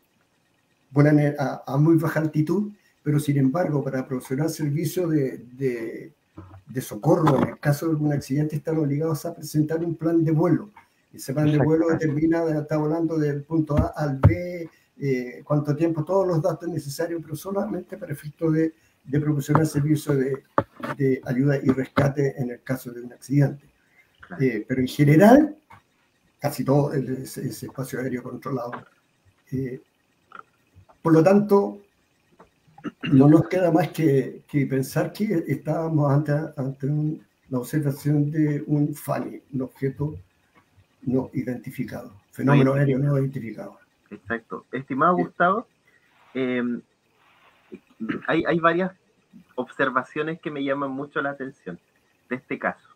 vuelan a, a muy baja altitud, pero sin embargo para proporcionar servicio de, de, de socorro en el caso de algún accidente están obligados a presentar un plan de vuelo. Ese plan de vuelo determina, está volando del punto A al B, eh, cuánto tiempo, todos los datos necesarios, pero solamente para efectos de, de proporcionar servicio de, de ayuda y rescate en el caso de un accidente. Eh, pero en general, casi todo es, es espacio aéreo controlado. Eh, por lo tanto, no nos queda más que, que pensar que estábamos ante, ante un, la observación de un F A N I, un objeto no identificado, fenómeno no aéreo no identificado. Exacto. Estimado Gustavo, eh, hay, hay varias observaciones que me llaman mucho la atención de este caso.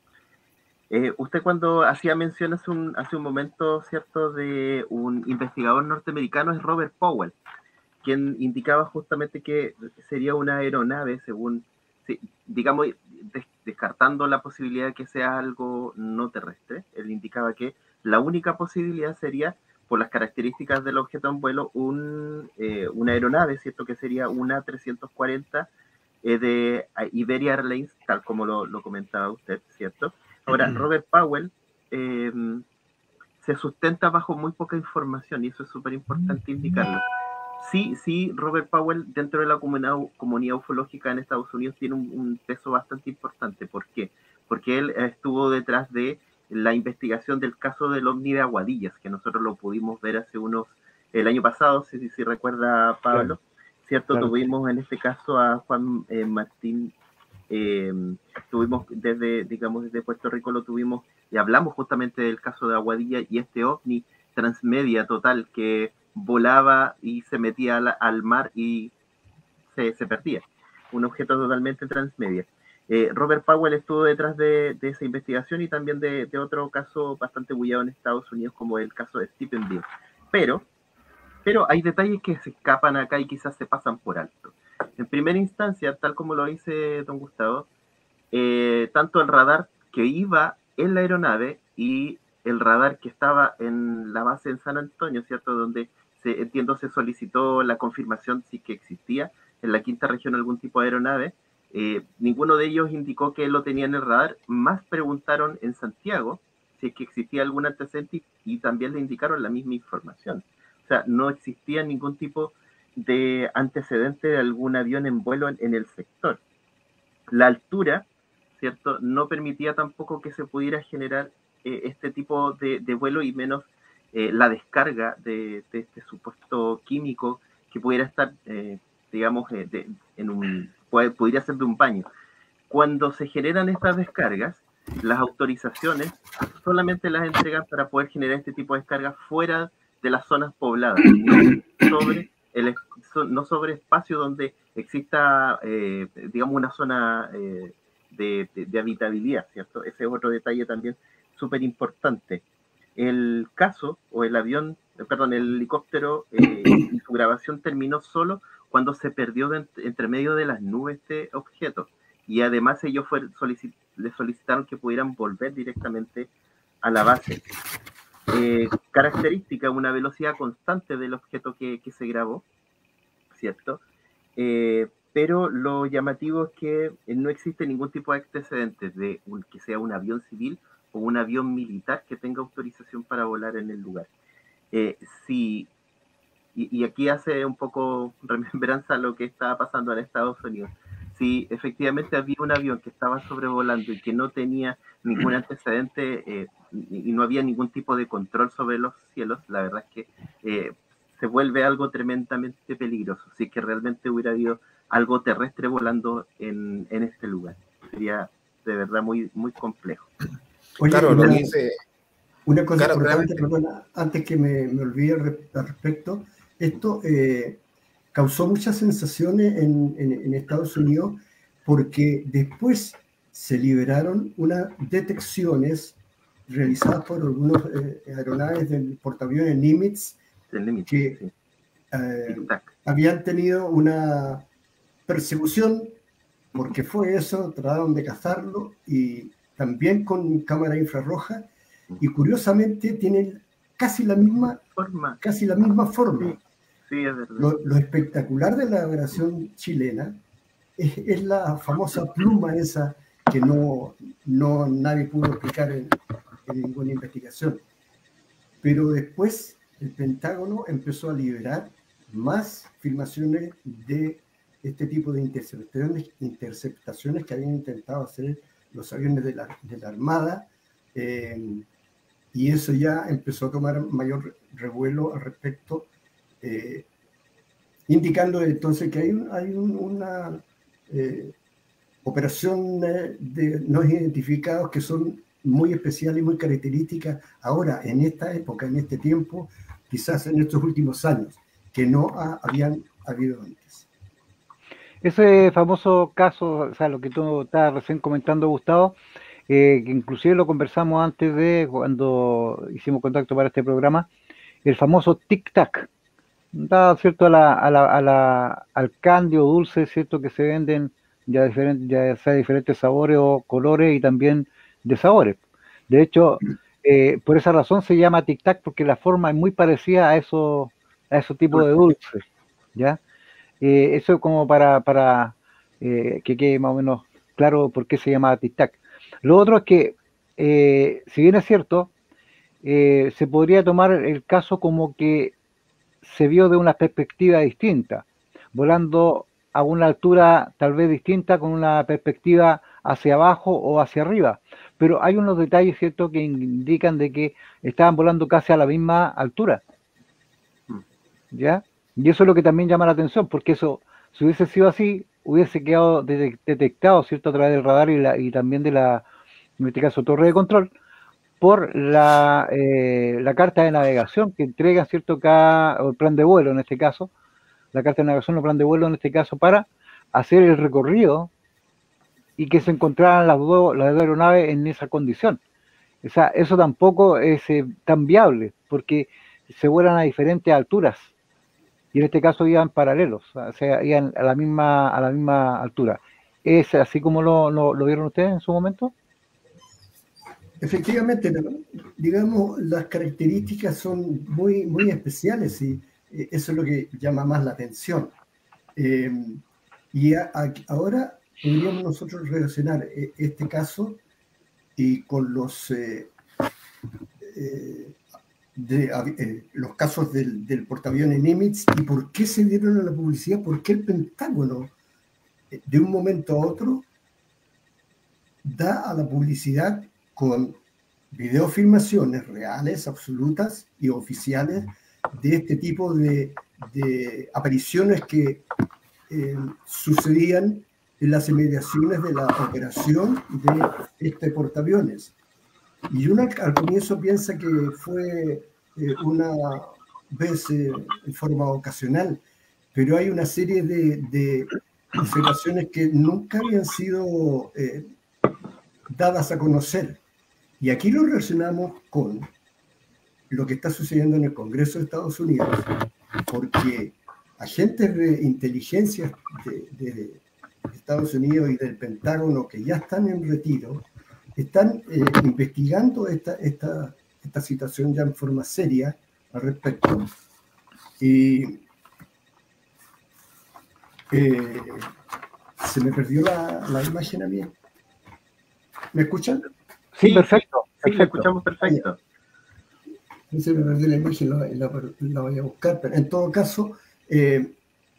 Eh, usted cuando hacía mención hace un, hace un momento, ¿cierto?, de un investigador norteamericano, es Robert Powell, quien indicaba justamente que sería una aeronave, según, digamos, des, descartando la posibilidad de que sea algo no terrestre. Él indicaba que la única posibilidad sería, por las características del objeto en vuelo, un, eh, una aeronave, ¿cierto?, que sería una A trescientos cuarenta eh, de Iberia Airlines, tal como lo, lo comentaba usted, ¿cierto? Ahora, Robert Powell eh, se sustenta bajo muy poca información, y eso es súper importante indicarlo. Sí, sí, Robert Powell dentro de la comunidad, comunidad ufológica en Estados Unidos tiene un, un peso bastante importante. ¿Por qué? Porque él estuvo detrás de la investigación del caso del ovni de Aguadillas, que nosotros lo pudimos ver hace unos, el año pasado, si, si recuerda Pablo, claro, ¿cierto? Claro. Tuvimos en este caso a Juan eh, Martín, eh, tuvimos desde, digamos, desde Puerto Rico lo tuvimos, y hablamos justamente del caso de Aguadilla y este ovni transmedia total que volaba y se metía al, al mar y se, se perdía. Un objeto totalmente transmedia. Eh, Robert Powell estuvo detrás de, de esa investigación y también de, de otro caso bastante bullado en Estados Unidos, como el caso de Stephen Beer. Pero, pero hay detalles que se escapan acá y quizás se pasan por alto. En primera instancia, tal como lo dice don Gustavo, eh, tanto el radar que iba en la aeronave y el radar que estaba en la base en San Antonio, ¿cierto?, donde se, entiendo se solicitó la confirmación si que existía en la quinta región algún tipo de aeronave, eh, ninguno de ellos indicó que lo tenía en el radar, más preguntaron en Santiago si es que existía algún antecedente y también le indicaron la misma información. O sea, no existía ningún tipo de antecedente de algún avión en vuelo en, en el sector. La altura, ¿cierto?, no permitía tampoco que se pudiera generar eh, este tipo de, de vuelo y menos eh, la descarga de, de este supuesto químico que pudiera estar, eh, digamos, eh, de, en un, puede, podría ser de un baño. Cuando se generan estas descargas, las autorizaciones solamente las entregan para poder generar este tipo de descargas fuera de las zonas pobladas, no sobre, el, no sobre espacio donde exista, eh, digamos, una zona eh, de, de, de habitabilidad, ¿cierto? Ese es otro detalle también súper importante. El caso, o el avión, perdón, el helicóptero, eh, y su grabación terminó solo cuando se perdió de, entre medio de las nubes este objeto. Y además ellos fue, solicit, le solicitaron que pudieran volver directamente a la base. Eh, característica, una velocidad constante del objeto que, que se grabó, ¿cierto? Eh, pero lo llamativo es que no existe ningún tipo de antecedentes de un, que sea un avión civil o un avión militar que tenga autorización para volar en el lugar. Eh, si, y, y aquí hace un poco remembranza a lo que estaba pasando en Estados Unidos. Si efectivamente había un avión que estaba sobrevolando y que no tenía ningún antecedente eh, y, y no había ningún tipo de control sobre los cielos, la verdad es que eh, se vuelve algo tremendamente peligroso. Si es que realmente hubiera habido algo terrestre volando en, en este lugar, sería de verdad muy, muy complejo. Oye, Claro, una, lo que dice, una cosa claro, importante, claramente. perdona, antes que me, me olvide al re- al respecto, esto eh, causó muchas sensaciones en, en- en Estados Unidos porque después se liberaron unas detecciones realizadas por algunos eh, aeronaves del portaaviones Nimitz El límite, que sí. eh, Tic-tac. habían tenido una persecución, porque fue eso, trataron de cazarlo y también con cámara infrarroja, y curiosamente tienen casi la misma, Forma. casi la misma forma. Sí, sí, es verdad. Lo, lo espectacular de la operación chilena es, es la famosa pluma esa que no, no nadie pudo explicar en, en ninguna investigación. Pero después el Pentágono empezó a liberar más filmaciones de este tipo de interceptaciones, interceptaciones que habían intentado hacer los aviones de la, de la Armada, eh, y eso ya empezó a tomar mayor revuelo al respecto, eh, indicando entonces que hay, un, hay un, una eh, operación de no identificados que son muy especiales y muy características ahora, en esta época, en este tiempo, quizás en estos últimos años, que no ha, habían habido antes. Ese famoso caso, o sea, lo que tú estabas recién comentando, Gustavo, eh, que inclusive lo conversamos antes de cuando hicimos contacto para este programa, el famoso tic-tac, da, ¿cierto?, a la, a la, a la, al candy o dulce, ¿cierto?, que se venden ya, diferentes, ya sea de diferentes sabores o colores y también de sabores. De hecho, eh, por esa razón se llama tic-tac, porque la forma es muy parecida a esos a esos tipos de dulces, ¿ya? Eh, eso como para, para eh, que quede más o menos claro por qué se llama tic-tac. Lo otro es que, eh, si bien es cierto, eh, se podría tomar el caso como que se vio de una perspectiva distinta, volando a una altura tal vez distinta, con una perspectiva hacia abajo o hacia arriba. Pero hay unos detalles, ¿cierto?, que indican de que estaban volando casi a la misma altura, ¿ya? Y eso es lo que también llama la atención, porque eso, si hubiese sido así, hubiese quedado de- detectado, ¿cierto?, a través del radar y, la, y también de la, en este caso, torre de control, por la, eh, la carta de navegación que entrega, ¿cierto?, cada, o el plan de vuelo en este caso, la carta de navegación o plan de vuelo en este caso, para hacer el recorrido y que se encontraran las dos, las dos aeronaves en esa condición. O sea, eso tampoco es eh, tan viable, porque se vuelan a diferentes alturas y en este caso iban paralelos, o sea, iban a la misma, a la misma altura. ¿Es así como lo, lo, lo vieron ustedes en su momento? Efectivamente, digamos, las características son muy, muy especiales y eso es lo que llama más la atención. Eh, y a, a, ahora podríamos nosotros relacionar este caso y con los, eh, eh, de, eh, los casos del, del portaaviones Nimitz y por qué se dieron a la publicidad, por qué el Pentágono de un momento a otro da a la publicidad con videofilmaciones reales, absolutas y oficiales de este tipo de, de apariciones que eh, sucedían en las inmediaciones de la operación de este portaaviones. Y uno al, al comienzo piensa que fue eh, una vez eh, en forma ocasional, pero hay una serie de, de observaciones que nunca habían sido eh, dadas a conocer. Y aquí lo relacionamos con lo que está sucediendo en el Congreso de Estados Unidos, porque agentes de inteligencia de, de Estados Unidos y del Pentágono que ya están en retiro, están eh, investigando esta, esta, esta situación ya en forma seria al respecto. Y eh, se me perdió la, la imagen a mí. ¿Me escuchan? Sí, perfecto. Sí, perfecto. lo escuchamos perfecto. Se me perdió la imagen, la, la, la voy a buscar, pero en todo caso, eh,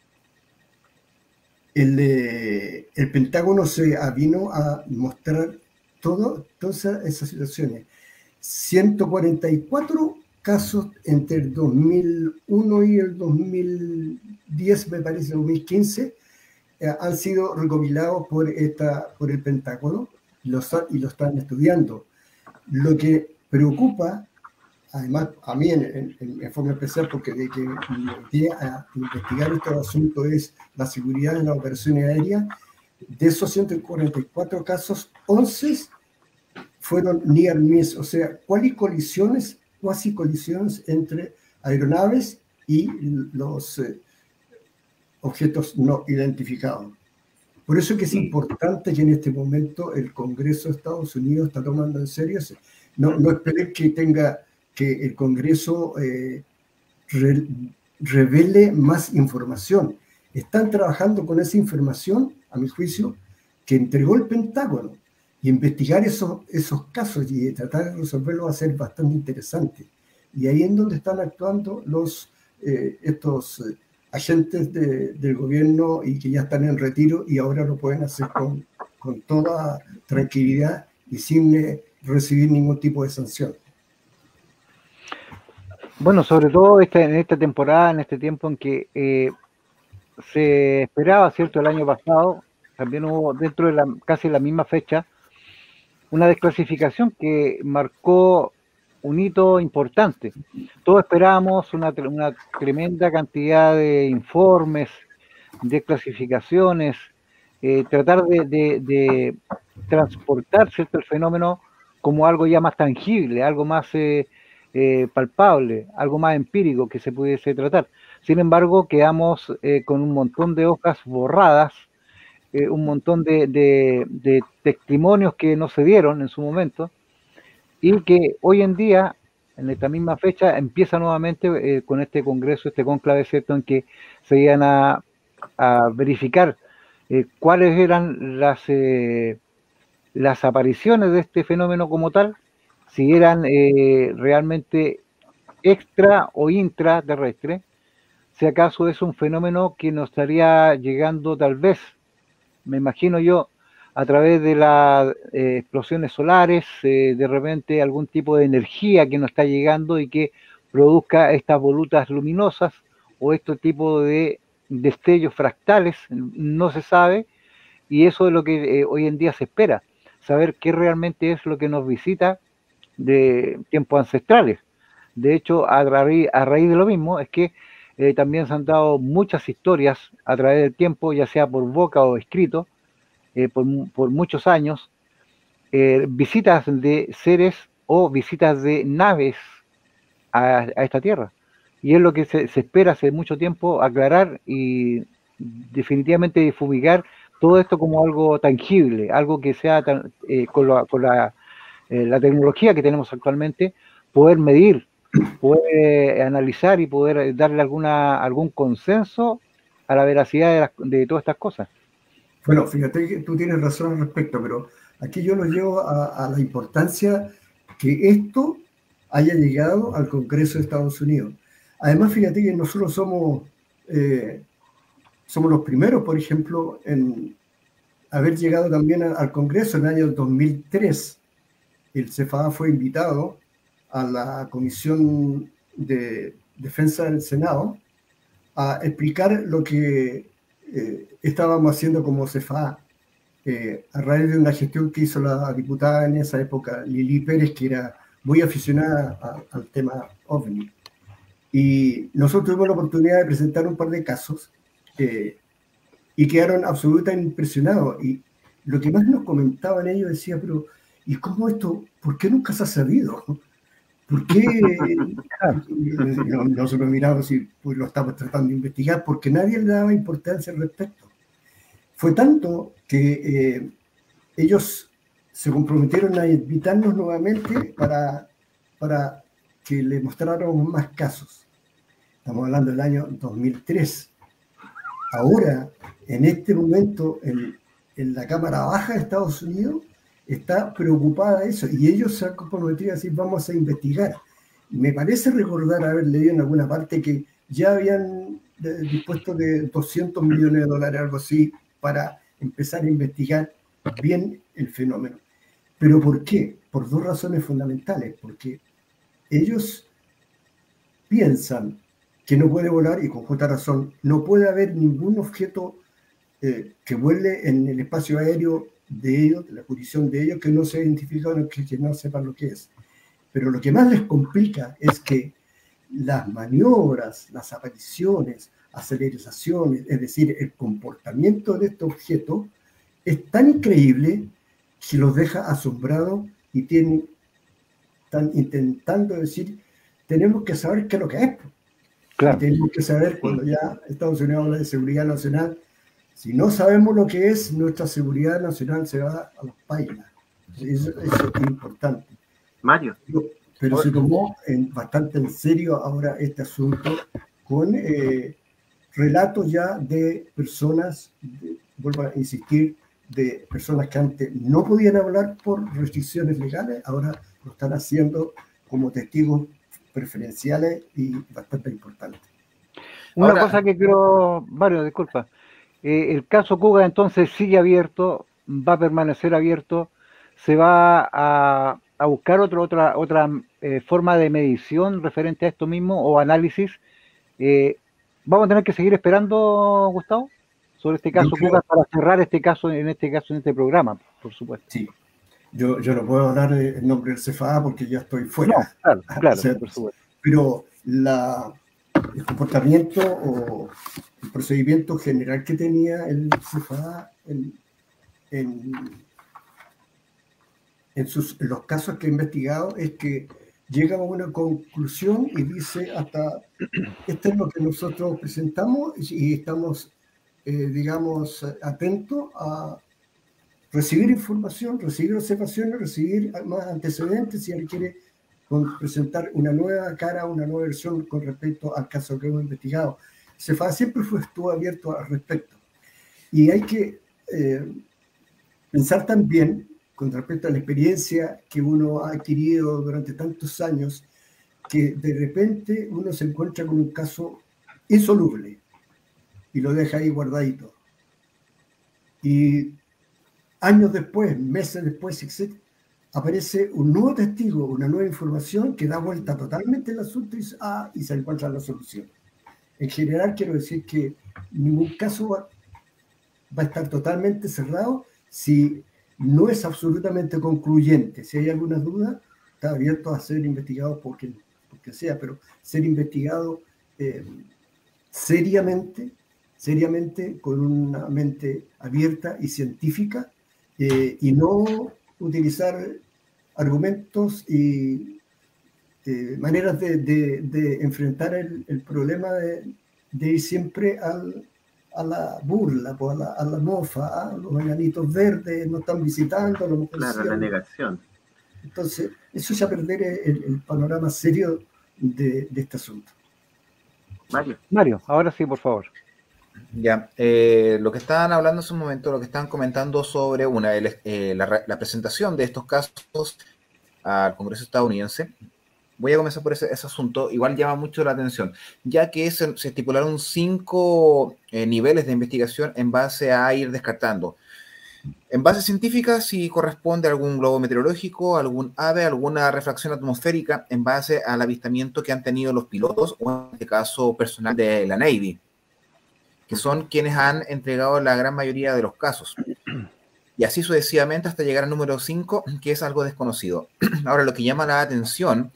el, eh, el Pentágono se vino a mostrar todo, todas esas situaciones. ciento cuarenta y cuatro casos entre el dos mil uno y el dos mil diez, me parece, dos mil quince, eh, han sido recopilados por, esta, por el Pentágono y lo, y lo están estudiando. Lo que preocupa, además, a mí en, en, en forma especial, porque de que me metí a investigar este asunto es la seguridad de las operaciones aéreas. De esos ciento cuarenta y cuatro casos, once fueron near miss, o sea, cuasi colisiones, cuasi colisiones entre aeronaves y los eh, objetos no identificados. Por eso es que es importante que en este momento el Congreso de Estados Unidos está tomando en serio. No, no esperé que tenga que el Congreso eh, re, revele más información. Están trabajando con esa información, a mi juicio, que entregó el Pentágono. Y investigar esos, esos casos y tratar de resolverlos va a ser bastante interesante. Y ahí es donde están actuando los, eh, estos eh, agentes de, del gobierno y que ya están en retiro y ahora lo pueden hacer con, con toda tranquilidad y sin eh, recibir ningún tipo de sanción. Bueno, sobre todo esta, en esta temporada, en este tiempo en que eh, se esperaba, ¿cierto? El año pasado, también hubo dentro de la, casi la misma fecha, una desclasificación que marcó un hito importante. Todos esperábamos una, una tremenda cantidad de informes, desclasificaciones, eh, tratar de, de, de transportar, ¿cierto? El fenómeno como algo ya más tangible, algo más eh, eh, palpable, algo más empírico que se pudiese tratar. Sin embargo, quedamos eh, con un montón de hojas borradas, eh, un montón de, de, de testimonios que no se dieron en su momento y que hoy en día, en esta misma fecha, empieza nuevamente eh, con este congreso, este cónclave, ¿cierto?, en que se iban a, a verificar eh, cuáles eran las, eh, las apariciones de este fenómeno como tal, si eran eh, realmente extra o intraterrestre, si acaso es un fenómeno que nos estaría llegando tal vez, me imagino yo, a través de las eh, explosiones solares, eh, de repente algún tipo de energía que nos está llegando y que produzca estas volutas luminosas o este tipo de destellos fractales, no se sabe, y eso es lo que eh, hoy en día se espera, saber qué realmente es lo que nos visita de tiempos ancestrales. De hecho, a, raíz, a raíz de lo mismo es que eh, también se han dado muchas historias a través del tiempo, ya sea por boca o escrito, eh, por, por muchos años, eh, visitas de seres o visitas de naves a, a esta tierra. Y es lo que se, se espera hace mucho tiempo aclarar y definitivamente difuminar todo esto como algo tangible, algo que sea tan, eh, con, la, con la, eh, la tecnología que tenemos actualmente, poder medir, poder analizar y poder darle alguna algún consenso a la veracidad de, las, de todas estas cosas. Bueno, fíjate que tú tienes razón al respecto, pero aquí yo lo llevo a, a la importancia que esto haya llegado al Congreso de Estados Unidos. Además, fíjate que nosotros somos, eh, somos los primeros, por ejemplo, en haber llegado también al Congreso en el año dos mil tres. El C F A fue invitado a la Comisión de Defensa del Senado a explicar lo que eh, estábamos haciendo como C F A eh, a raíz de una gestión que hizo la diputada en esa época, Lili Pérez, que era muy aficionada a, al tema OVNI. Y nosotros tuvimos la oportunidad de presentar un par de casos eh, y quedaron absolutamente impresionados. Y lo que más nos comentaban ellos decía, pero ¿y cómo esto? ¿Por qué nunca se ha sabido? ¿Por qué? Nosotros miramos y pues, lo estamos tratando de investigar porque nadie le daba importancia al respecto. Fue tanto que eh, ellos se comprometieron a invitarnos nuevamente para, para que le mostráramos más casos. Estamos hablando del año dos mil tres. Ahora, en este momento, en, en la Cámara Baja de Estados Unidos, está preocupada de eso, y ellos se han comprometido a decir, vamos a investigar. Me parece recordar haber leído en alguna parte que ya habían dispuesto de doscientos millones de dólares, algo así, para empezar a investigar bien el fenómeno. ¿Pero por qué? Por dos razones fundamentales. Porque ellos piensan que no puede volar, y con justa razón, no puede haber ningún objeto eh, que vuele en el espacio aéreo de ellos, de la jurisdicción de ellos, que no se identifica o que, que no sepan lo que es. Pero lo que más les complica es que las maniobras, las apariciones, aceleraciones, es decir, el comportamiento de este objeto es tan increíble que los deja asombrados y tienen, están intentando decir, tenemos que saber qué es lo que es. Claro. Y tenemos que saber, cuando ya Estados Unidos habla de seguridad nacional, si no sabemos lo que es, nuestra seguridad nacional se va a las páginas. Eso, eso es importante. Mario. Pero, pero se tomó en, bastante en serio ahora este asunto con eh, relatos ya de personas, de, vuelvo a insistir, de personas que antes no podían hablar por restricciones legales, ahora lo están haciendo como testigos preferenciales y bastante importantes. Una Ahora, cosa que quiero, Mario, disculpa, eh, el caso Cuga entonces sigue abierto, va a permanecer abierto, se va a, a buscar otro, otra, otra eh, forma de medición referente a esto mismo o análisis. Eh, ¿Vamos a tener que seguir esperando, Gustavo, sobre este caso creo, Cuga para cerrar este caso, en este caso, en este programa, por supuesto? Sí. Yo, yo no puedo dar el nombre del C F A porque ya estoy fuera. No, claro, claro, o sea, por supuesto. Pero la, el comportamiento o el procedimiento general que tenía el C F A en, en, en, sus, en los casos que he investigado es que llega a una conclusión y dice hasta, esto es lo que nosotros presentamos y estamos, eh, digamos, atentos a recibir información, recibir observaciones, recibir más antecedentes si él quiere con presentar una nueva cara, una nueva versión con respecto al caso que hemos investigado. C F A siempre fue, estuvo abierto al respecto. Y hay que eh, pensar también, con respecto a la experiencia que uno ha adquirido durante tantos años, que de repente uno se encuentra con un caso insoluble y lo deja ahí guardadito. Y años después, meses después, etcétera, aparece un nuevo testigo, una nueva información que da vuelta totalmente el asunto y, ah, y se encuentra la solución. En general, quiero decir que ningún caso va, va a estar totalmente cerrado si no es absolutamente concluyente. Si hay alguna duda, está abierto a ser investigado por quien, por quien sea, pero ser investigado eh, seriamente, seriamente, con una mente abierta y científica, eh, y no utilizar argumentos y eh, maneras de, de, de enfrentar el, el problema de, de ir siempre al, a la burla, pues, a, la, a la mofa, ¿ah? Los enanitos verdes no están visitando, los claro, la negación. Entonces, eso es a perder el, el panorama serio de, de este asunto. Mario. Mario, ahora sí, por favor. Ya, eh, lo que estaban hablando hace un momento, lo que estaban comentando sobre una, eh, la, la presentación de estos casos al Congreso estadounidense. Voy a comenzar por ese, ese asunto, igual llama mucho la atención, ya que se, se estipularon cinco eh, niveles de investigación en base a ir descartando. En base científica, si corresponde a algún globo meteorológico, algún ave, alguna refracción atmosférica, en base al avistamiento que han tenido los pilotos, o en este caso personal de la Navy, que son quienes han entregado la gran mayoría de los casos. Y así sucesivamente hasta llegar al número cinco, que es algo desconocido. Ahora, lo que llama la atención,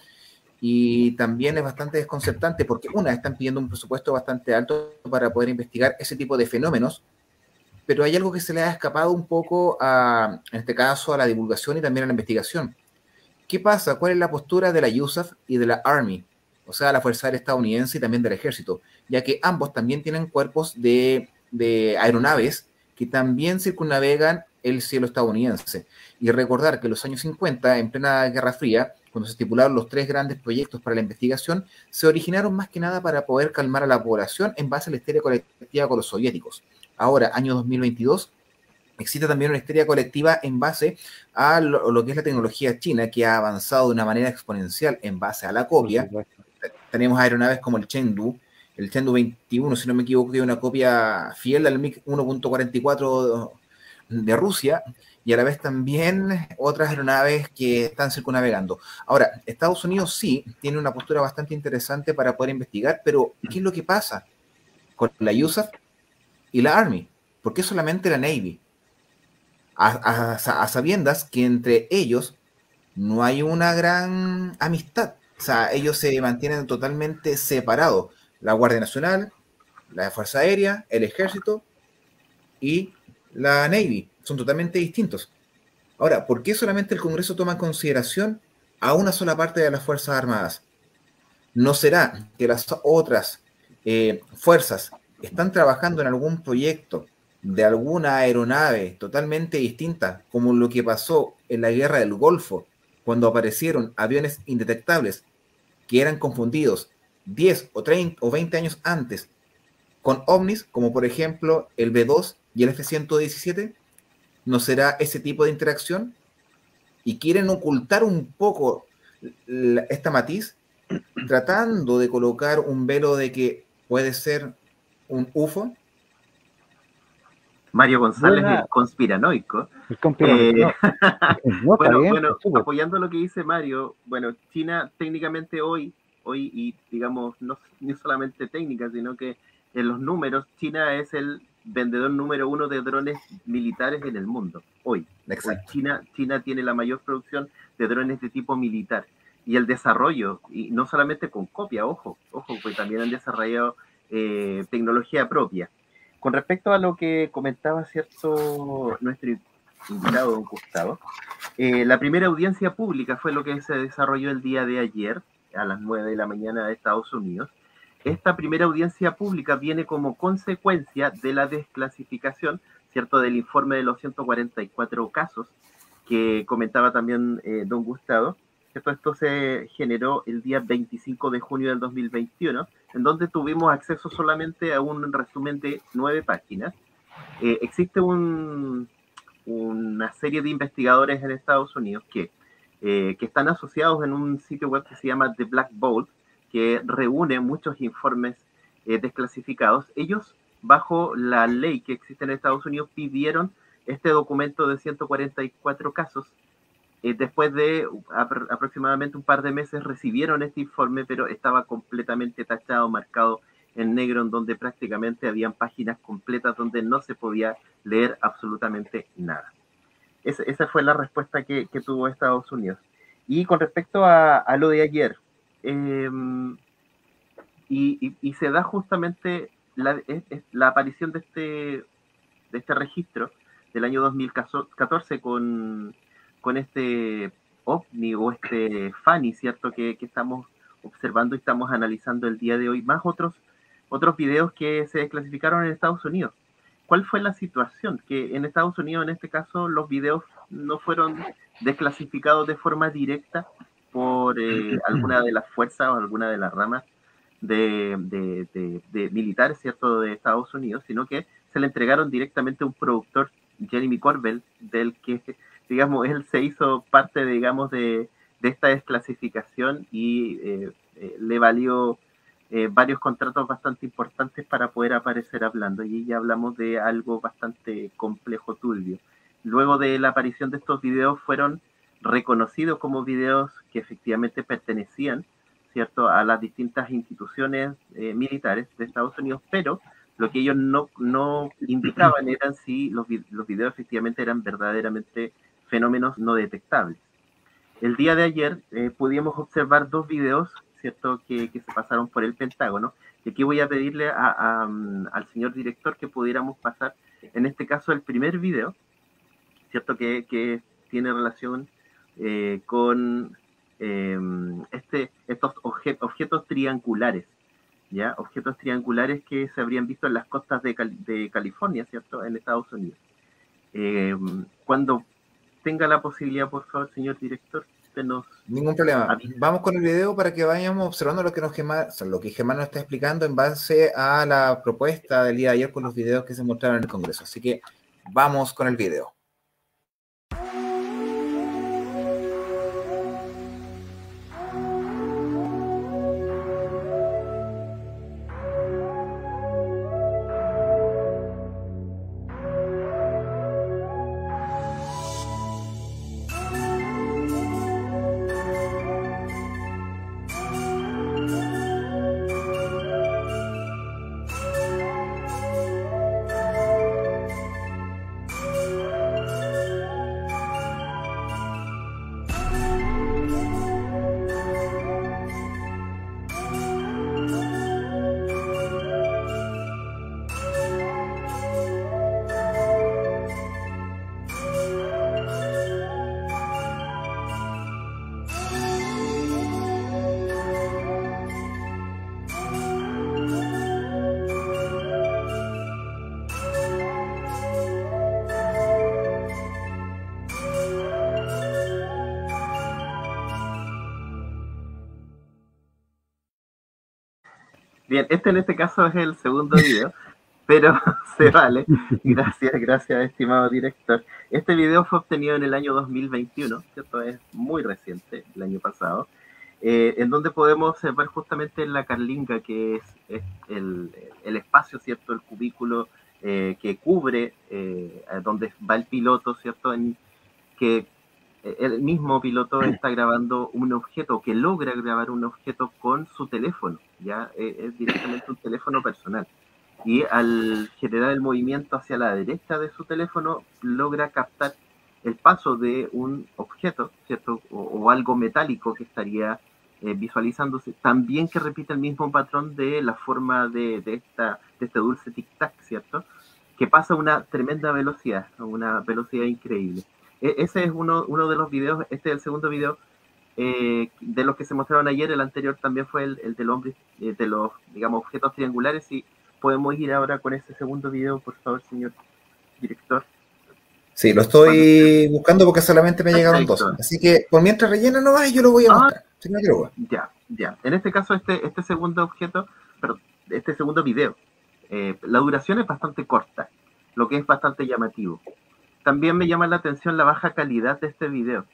y también es bastante desconcertante, porque una, están pidiendo un presupuesto bastante alto para poder investigar ese tipo de fenómenos, pero hay algo que se le ha escapado un poco, a, en este caso, a la divulgación y también a la investigación. ¿Qué pasa? ¿Cuál es la postura de la U S A F y de la Army? O sea, la Fuerza Aérea Estadounidense y también del Ejército, ya que ambos también tienen cuerpos de, de aeronaves que también circunnavegan el cielo estadounidense. Y recordar que en los años cincuenta, en plena Guerra Fría, cuando se estipularon los tres grandes proyectos para la investigación, se originaron más que nada para poder calmar a la población en base a la histeria colectiva con los soviéticos. Ahora, año dos mil veintidós, existe también una histeria colectiva en base a lo, lo que es la tecnología china, que ha avanzado de una manera exponencial en base a la copia. Tenemos aeronaves como el Chengdu, el Chengdu veintiuno, si no me equivoco, que es una copia fiel al MiG uno punto cuarenta y cuatro de Rusia, y a la vez también otras aeronaves que están circunnavegando. Ahora, Estados Unidos sí tiene una postura bastante interesante para poder investigar, pero ¿qué es lo que pasa con la U S A F y la Army? ¿Por qué solamente la Navy? A, a, a sabiendas que entre ellos no hay una gran amistad. O sea, ellos se mantienen totalmente separados. La Guardia Nacional, la Fuerza Aérea, el Ejército y la Navy son totalmente distintos. Ahora, ¿por qué solamente el Congreso toma en consideración a una sola parte de las Fuerzas Armadas? ¿No será que las otras eh, fuerzas están trabajando en algún proyecto de alguna aeronave totalmente distinta, como lo que pasó en la Guerra del Golfo, cuando aparecieron aviones indetectables que eran confundidos diez o treinta o veinte años antes con ovnis, como por ejemplo el B dos y el F ciento diecisiete? ¿No será ese tipo de interacción? Y quieren ocultar un poco la, esta matiz, tratando de colocar un velo de que puede ser un U F O. Mario González, Buena. el conspiranoico. El conspiranoico. Eh, no. No, bueno, bien, bueno apoyando lo que dice Mario, bueno, China técnicamente hoy, hoy y digamos, no, no solamente técnica, sino que en los números, China es el vendedor número uno de drones militares en el mundo, hoy. hoy China, China tiene la mayor producción de drones de tipo militar. Y el desarrollo, y no solamente con copia, ojo, ojo, pues también han desarrollado eh, tecnología propia. Con respecto a lo que comentaba cierto nuestro invitado, don Gustavo, eh, la primera audiencia pública fue lo que se desarrolló el día de ayer, a las nueve de la mañana de Estados Unidos. Esta primera audiencia pública viene como consecuencia de la desclasificación, ¿cierto?, del informe de los ciento cuarenta y cuatro casos que comentaba también eh, don Gustavo. ¿Cierto? Esto se generó el día veinticinco de junio del dos mil veintiuno, en donde tuvimos acceso solamente a un resumen de nueve páginas. Eh, existe un, una serie de investigadores en Estados Unidos que, eh, que están asociados en un sitio web que se llama The Black Bolt, que reúne muchos informes eh, desclasificados. Ellos, bajo la ley que existe en Estados Unidos, pidieron este documento de ciento cuarenta y cuatro casos. Eh, después de apro aproximadamente un par de meses recibieron este informe, pero estaba completamente tachado, marcado en negro, en donde prácticamente habían páginas completas donde no se podía leer absolutamente nada. Es, esa fue la respuesta que, que tuvo Estados Unidos. Y con respecto a, a lo de ayer, eh, y, y, y se da justamente la, es, es la aparición de este, de este registro del año dos mil catorce con... con este ovni o este FANI, ¿cierto?, que, que estamos observando y estamos analizando el día de hoy, más otros, otros videos que se desclasificaron en Estados Unidos. ¿Cuál fue la situación? Que en Estados Unidos, en este caso, los videos no fueron desclasificados de forma directa por eh, alguna de las fuerzas o alguna de las ramas de, de, de, de militares, ¿cierto?, de Estados Unidos, sino que se le entregaron directamente a un productor, Jeremy Corbell, del que digamos, él se hizo parte, digamos, de, de esta desclasificación y eh, eh, le valió eh, varios contratos bastante importantes para poder aparecer hablando. Y ya hablamos de algo bastante complejo, turbio. Luego de la aparición de estos videos fueron reconocidos como videos que efectivamente pertenecían, ¿cierto?, a las distintas instituciones eh, militares de Estados Unidos, pero lo que ellos no, no indicaban eran si los, los videos efectivamente eran verdaderamente fenómenos no detectables. El día de ayer eh, pudimos observar dos videos, ¿cierto?, que, que se pasaron por el Pentágono, y aquí voy a pedirle a, a, al señor director que pudiéramos pasar, en este caso, el primer video, ¿cierto?, que, que tiene relación eh, con eh, este, estos obje, objetos triangulares, ¿ya? Objetos triangulares que se habrían visto en las costas de, Cali de California, ¿cierto?, en Estados Unidos. Eh, cuando tenga la posibilidad, por favor, señor director, usted nos... Ningún problema. Avisa. Vamos con el video para que vayamos observando lo que nos Gemma, o sea, lo que Gemma nos está explicando en base a la propuesta del día de ayer con los videos que se mostraron en el Congreso. Así que vamos con el video. Bien, este en este caso es el segundo video, pero se vale. Gracias, gracias, estimado director. Este video fue obtenido en el año dos mil veintiuno, ¿cierto? Es muy reciente, el año pasado, eh, en donde podemos observar justamente la carlinga, que es, es el, el espacio, ¿cierto? El cubículo eh, que cubre, eh, donde va el piloto, ¿cierto? En, que el mismo piloto está grabando un objeto, que logra grabar un objeto con su teléfono, ya eh, es directamente un teléfono personal. Y al generar el movimiento hacia la derecha de su teléfono, logra captar el paso de un objeto, ¿cierto? O, o algo metálico que estaría eh, visualizándose. También que repite el mismo patrón de la forma de, de, esta, de este dulce tic-tac, ¿cierto? Que pasa a una tremenda velocidad, a una velocidad increíble. Ese es uno, uno de los videos, este es el segundo video eh, de los que se mostraron ayer. El anterior también fue el, el del hombre, eh, de los, digamos, objetos triangulares. Y podemos ir ahora con ese segundo video, por favor, señor director. Sí, lo estoy bueno, buscando porque solamente me llegaron dos. Así que por mientras rellena no va, yo lo voy a mostrar. Ah, si no ya, ya. En este caso, este, este segundo objeto, perdón, este segundo video, eh, la duración es bastante corta, lo que es bastante llamativo. También me llama la atención la baja calidad de este video.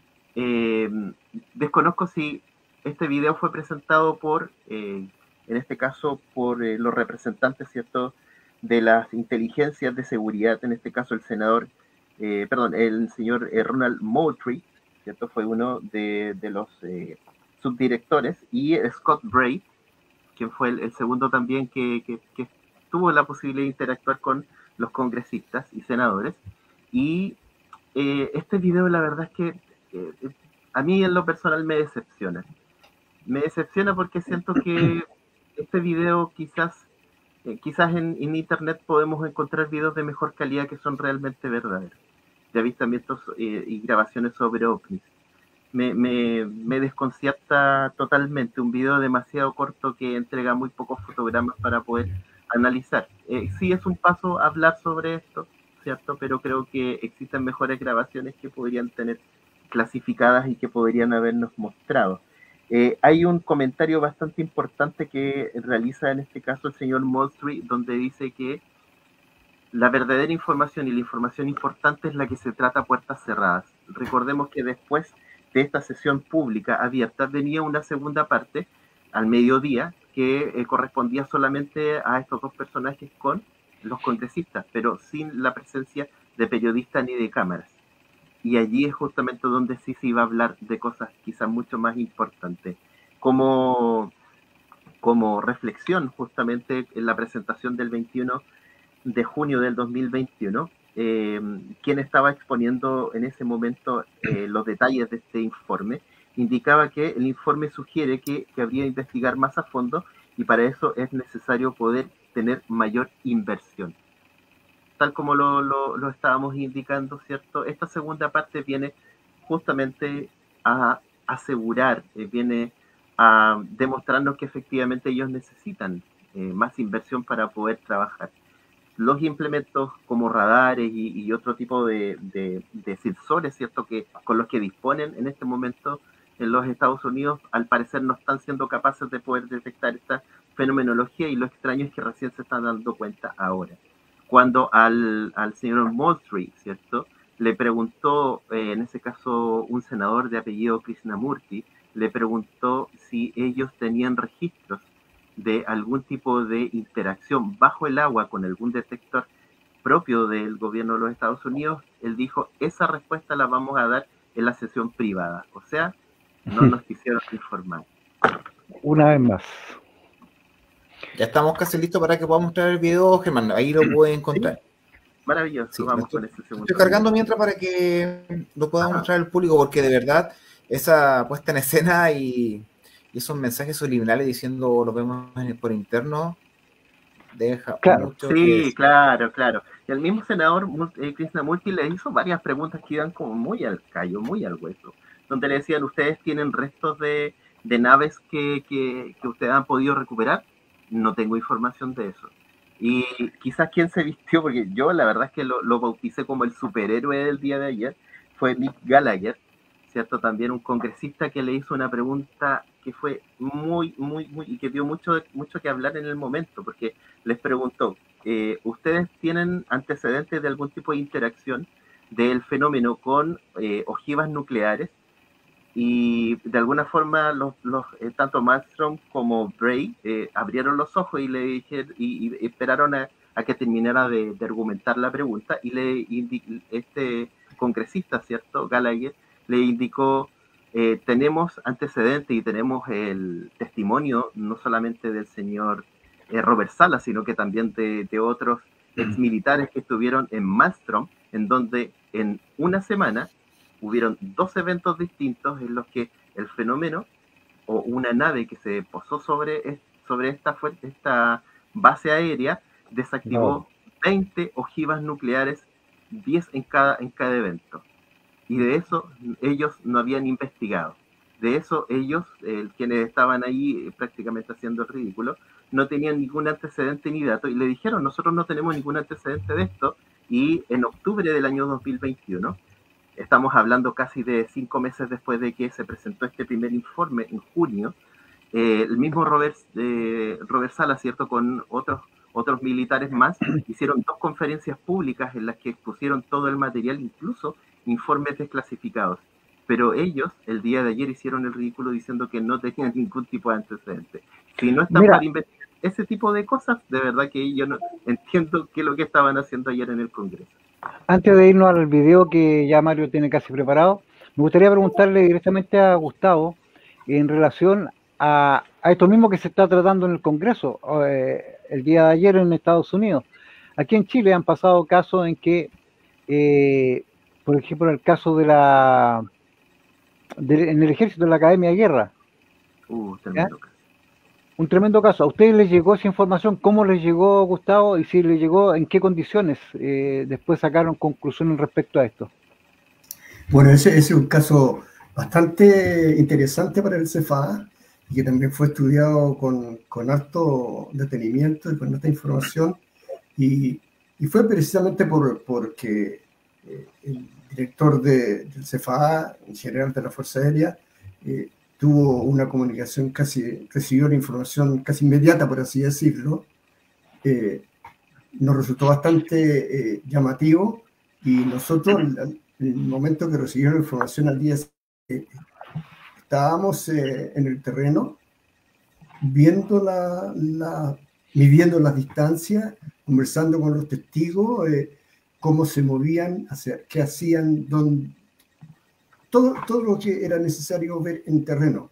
Eh, desconozco si este video fue presentado por, eh, en este caso, por eh, los representantes, ¿cierto?, de las inteligencias de seguridad, en este caso el senador, eh, perdón, el señor eh, Ronald Moultrie, ¿cierto?, fue uno de, de los eh, subdirectores, y Scott Bray, quien fue el, el segundo también que, que, que tuvo la posibilidad de interactuar con los congresistas y senadores. Y eh, este video, la verdad es que eh, a mí en lo personal me decepciona. Me decepciona porque siento que este video quizás, eh, quizás en, en internet podemos encontrar videos de mejor calidad que son realmente verdaderos, de avistamientos eh, y grabaciones sobre ovnis. Me, me, me desconcierta totalmente un video demasiado corto que entrega muy pocos fotogramas para poder analizar. Eh, sí es un paso hablar sobre esto, ¿cierto? Pero creo que existen mejores grabaciones que podrían tener clasificadas y que podrían habernos mostrado. Eh, hay un comentario bastante importante que realiza en este caso el señor Moultrie, donde dice que la verdadera información y la información importante es la que se trata a puertas cerradas. Recordemos que después de esta sesión pública abierta venía una segunda parte al mediodía que eh, correspondía solamente a estos dos personajes con los congresistas, pero sin la presencia de periodistas ni de cámaras. Y allí es justamente donde sí se iba a hablar de cosas quizás mucho más importantes. Como, como reflexión, justamente en la presentación del veintiuno de junio del dos mil veintiuno, eh, quien estaba exponiendo en ese momento eh, los detalles de este informe, indicaba que el informe sugiere que, que habría que investigar más a fondo y para eso es necesario poder tener mayor inversión. Tal como lo, lo, lo estábamos indicando, ¿cierto? Esta segunda parte viene justamente a asegurar, eh, viene a demostrarnos que efectivamente ellos necesitan eh, más inversión para poder trabajar. Los implementos como radares y, y otro tipo de, de, de sensores, ¿cierto?, que, con los que disponen en este momento en los Estados Unidos, al parecer no están siendo capaces de poder detectar esta fenomenología, y lo extraño es que recién se están dando cuenta ahora. Cuando al, al señor Moultrie, ¿cierto?, le preguntó, eh, en ese caso un senador de apellido Krishnamurti, le preguntó si ellos tenían registros de algún tipo de interacción bajo el agua con algún detector propio del gobierno de los Estados Unidos, él dijo, esa respuesta la vamos a dar en la sesión privada. O sea, no nos quisieron informar. Una vez más. Ya estamos casi listos para que podamos mostrar el video, Germán. Ahí lo pueden encontrar. Sí. Maravilloso. Sí, vamos estoy, con ese segundo. Estoy cargando mientras para que lo podamos mostrar al público, porque de verdad esa puesta en escena y, y esos mensajes subliminales diciendo lo vemos por interno deja claro. mucho Sí, que... claro, claro. Y el mismo senador eh, Krishnamurti le hizo varias preguntas que iban como muy al callo, muy al hueso, donde le decían, ¿ustedes tienen restos de, de naves que, que, que ustedes han podido recuperar? No tengo información de eso. Y quizás quien se vistió, porque yo la verdad es que lo, lo bauticé como el superhéroe del día de ayer, fue Nick Gallagher, ¿cierto? También un congresista que le hizo una pregunta que fue muy, muy, muy, y que dio mucho, mucho que hablar en el momento, porque les preguntó, eh, ¿ustedes tienen antecedentes de algún tipo de interacción del fenómeno con eh, ojivas nucleares? Y de alguna forma los, los eh, tanto Malmström como Bray eh, abrieron los ojos y le dijeron, y, y esperaron a, a que terminara de, de argumentar la pregunta, y le indi- este congresista, ¿cierto? Gallagher, le indicó, eh, tenemos antecedentes y tenemos el testimonio no solamente del señor eh, Robert Sala, sino que también de, de otros ex militares que estuvieron en Malmström, en donde en una semana hubieron dos eventos distintos en los que el fenómeno o una nave que se posó sobre, sobre esta, esta base aérea desactivó no. veinte ojivas nucleares, diez en cada, en cada evento. Y de eso ellos no habían investigado. De eso ellos, eh, quienes estaban ahí eh, prácticamente haciendo el ridículo, no tenían ningún antecedente ni dato, y le dijeron, nosotros no tenemos ningún antecedente de esto, y en octubre del año dos mil veintiuno, estamos hablando casi de cinco meses después de que se presentó este primer informe en junio, eh, el mismo Robert, eh, Robert Sala, ¿cierto?, con otros, otros militares más, hicieron dos conferencias públicas en las que expusieron todo el material, incluso informes desclasificados. Pero ellos, el día de ayer, hicieron el ridículo diciendo que no tenían ningún tipo de antecedente. Si no están Mira, para investigar ese tipo de cosas, de verdad que yo no entiendo qué es lo que estaban haciendo ayer en el Congreso. Antes de irnos al video que ya Mario tiene casi preparado, me gustaría preguntarle directamente a Gustavo en relación a, a esto mismo que se está tratando en el Congreso eh, el día de ayer en Estados Unidos. Aquí en Chile han pasado casos en que, eh, por ejemplo, en el caso de la de, en el ejército de la Academia de Guerra. Uh, tremendo caso. Un tremendo caso. ¿A ustedes les llegó esa información? ¿Cómo les llegó, Gustavo? Y si les llegó, ¿en qué condiciones eh, después sacaron conclusiones respecto a esto? Bueno, ese, ese es un caso bastante interesante para el C F A y que también fue estudiado con, con alto detenimiento y con alta información. Y, y fue precisamente por, porque eh, el director de, del C F A, en general de la Fuerza Aérea, eh, tuvo una comunicación casi, recibió la información casi inmediata, por así decirlo. Eh, nos resultó bastante eh, llamativo, y nosotros, en el momento que recibimos la información al día eh, estábamos eh, en el terreno, viendo la, la, midiendo las distancias, conversando con los testigos, eh, cómo se movían, hacia, qué hacían, dónde, Todo, todo lo que era necesario ver en terreno.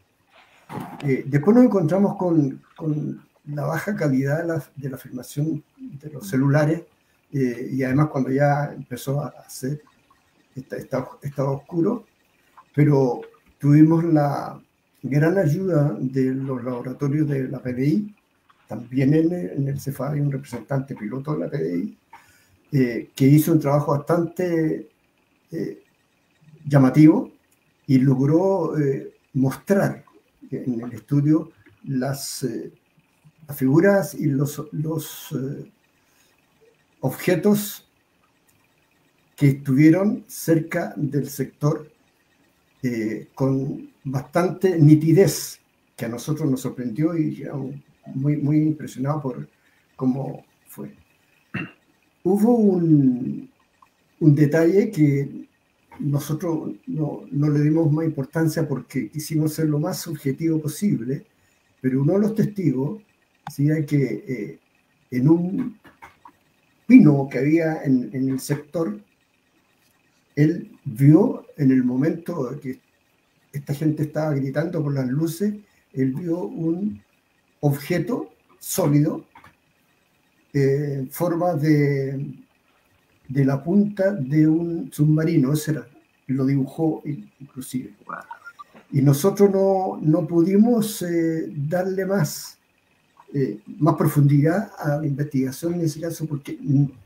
Eh, después nos encontramos con, con la baja calidad de la, de la filmación de los celulares, eh, y además cuando ya empezó a hacer estado, estado oscuro, pero tuvimos la gran ayuda de los laboratorios de la P D I, también en el, en el C F A hay un representante piloto de la P D I, eh, que hizo un trabajo bastante eh, llamativo, y logró eh, mostrar en el estudio las, eh, las figuras y los, los eh, objetos que estuvieron cerca del sector eh, con bastante nitidez, que a nosotros nos sorprendió y quedamos muy, muy impresionados por cómo fue. Hubo un, un detalle que nosotros no, no le dimos más importancia porque quisimos ser lo más subjetivo posible, pero uno de los testigos decía que eh, en un pino que había en, en el sector, él vio en el momento que esta gente estaba gritando por las luces, él vio un objeto sólido eh, en forma de... de la punta de un submarino, ese era, lo dibujó inclusive. Y nosotros no, no pudimos eh, darle más, eh, más profundidad a la investigación en ese caso, porque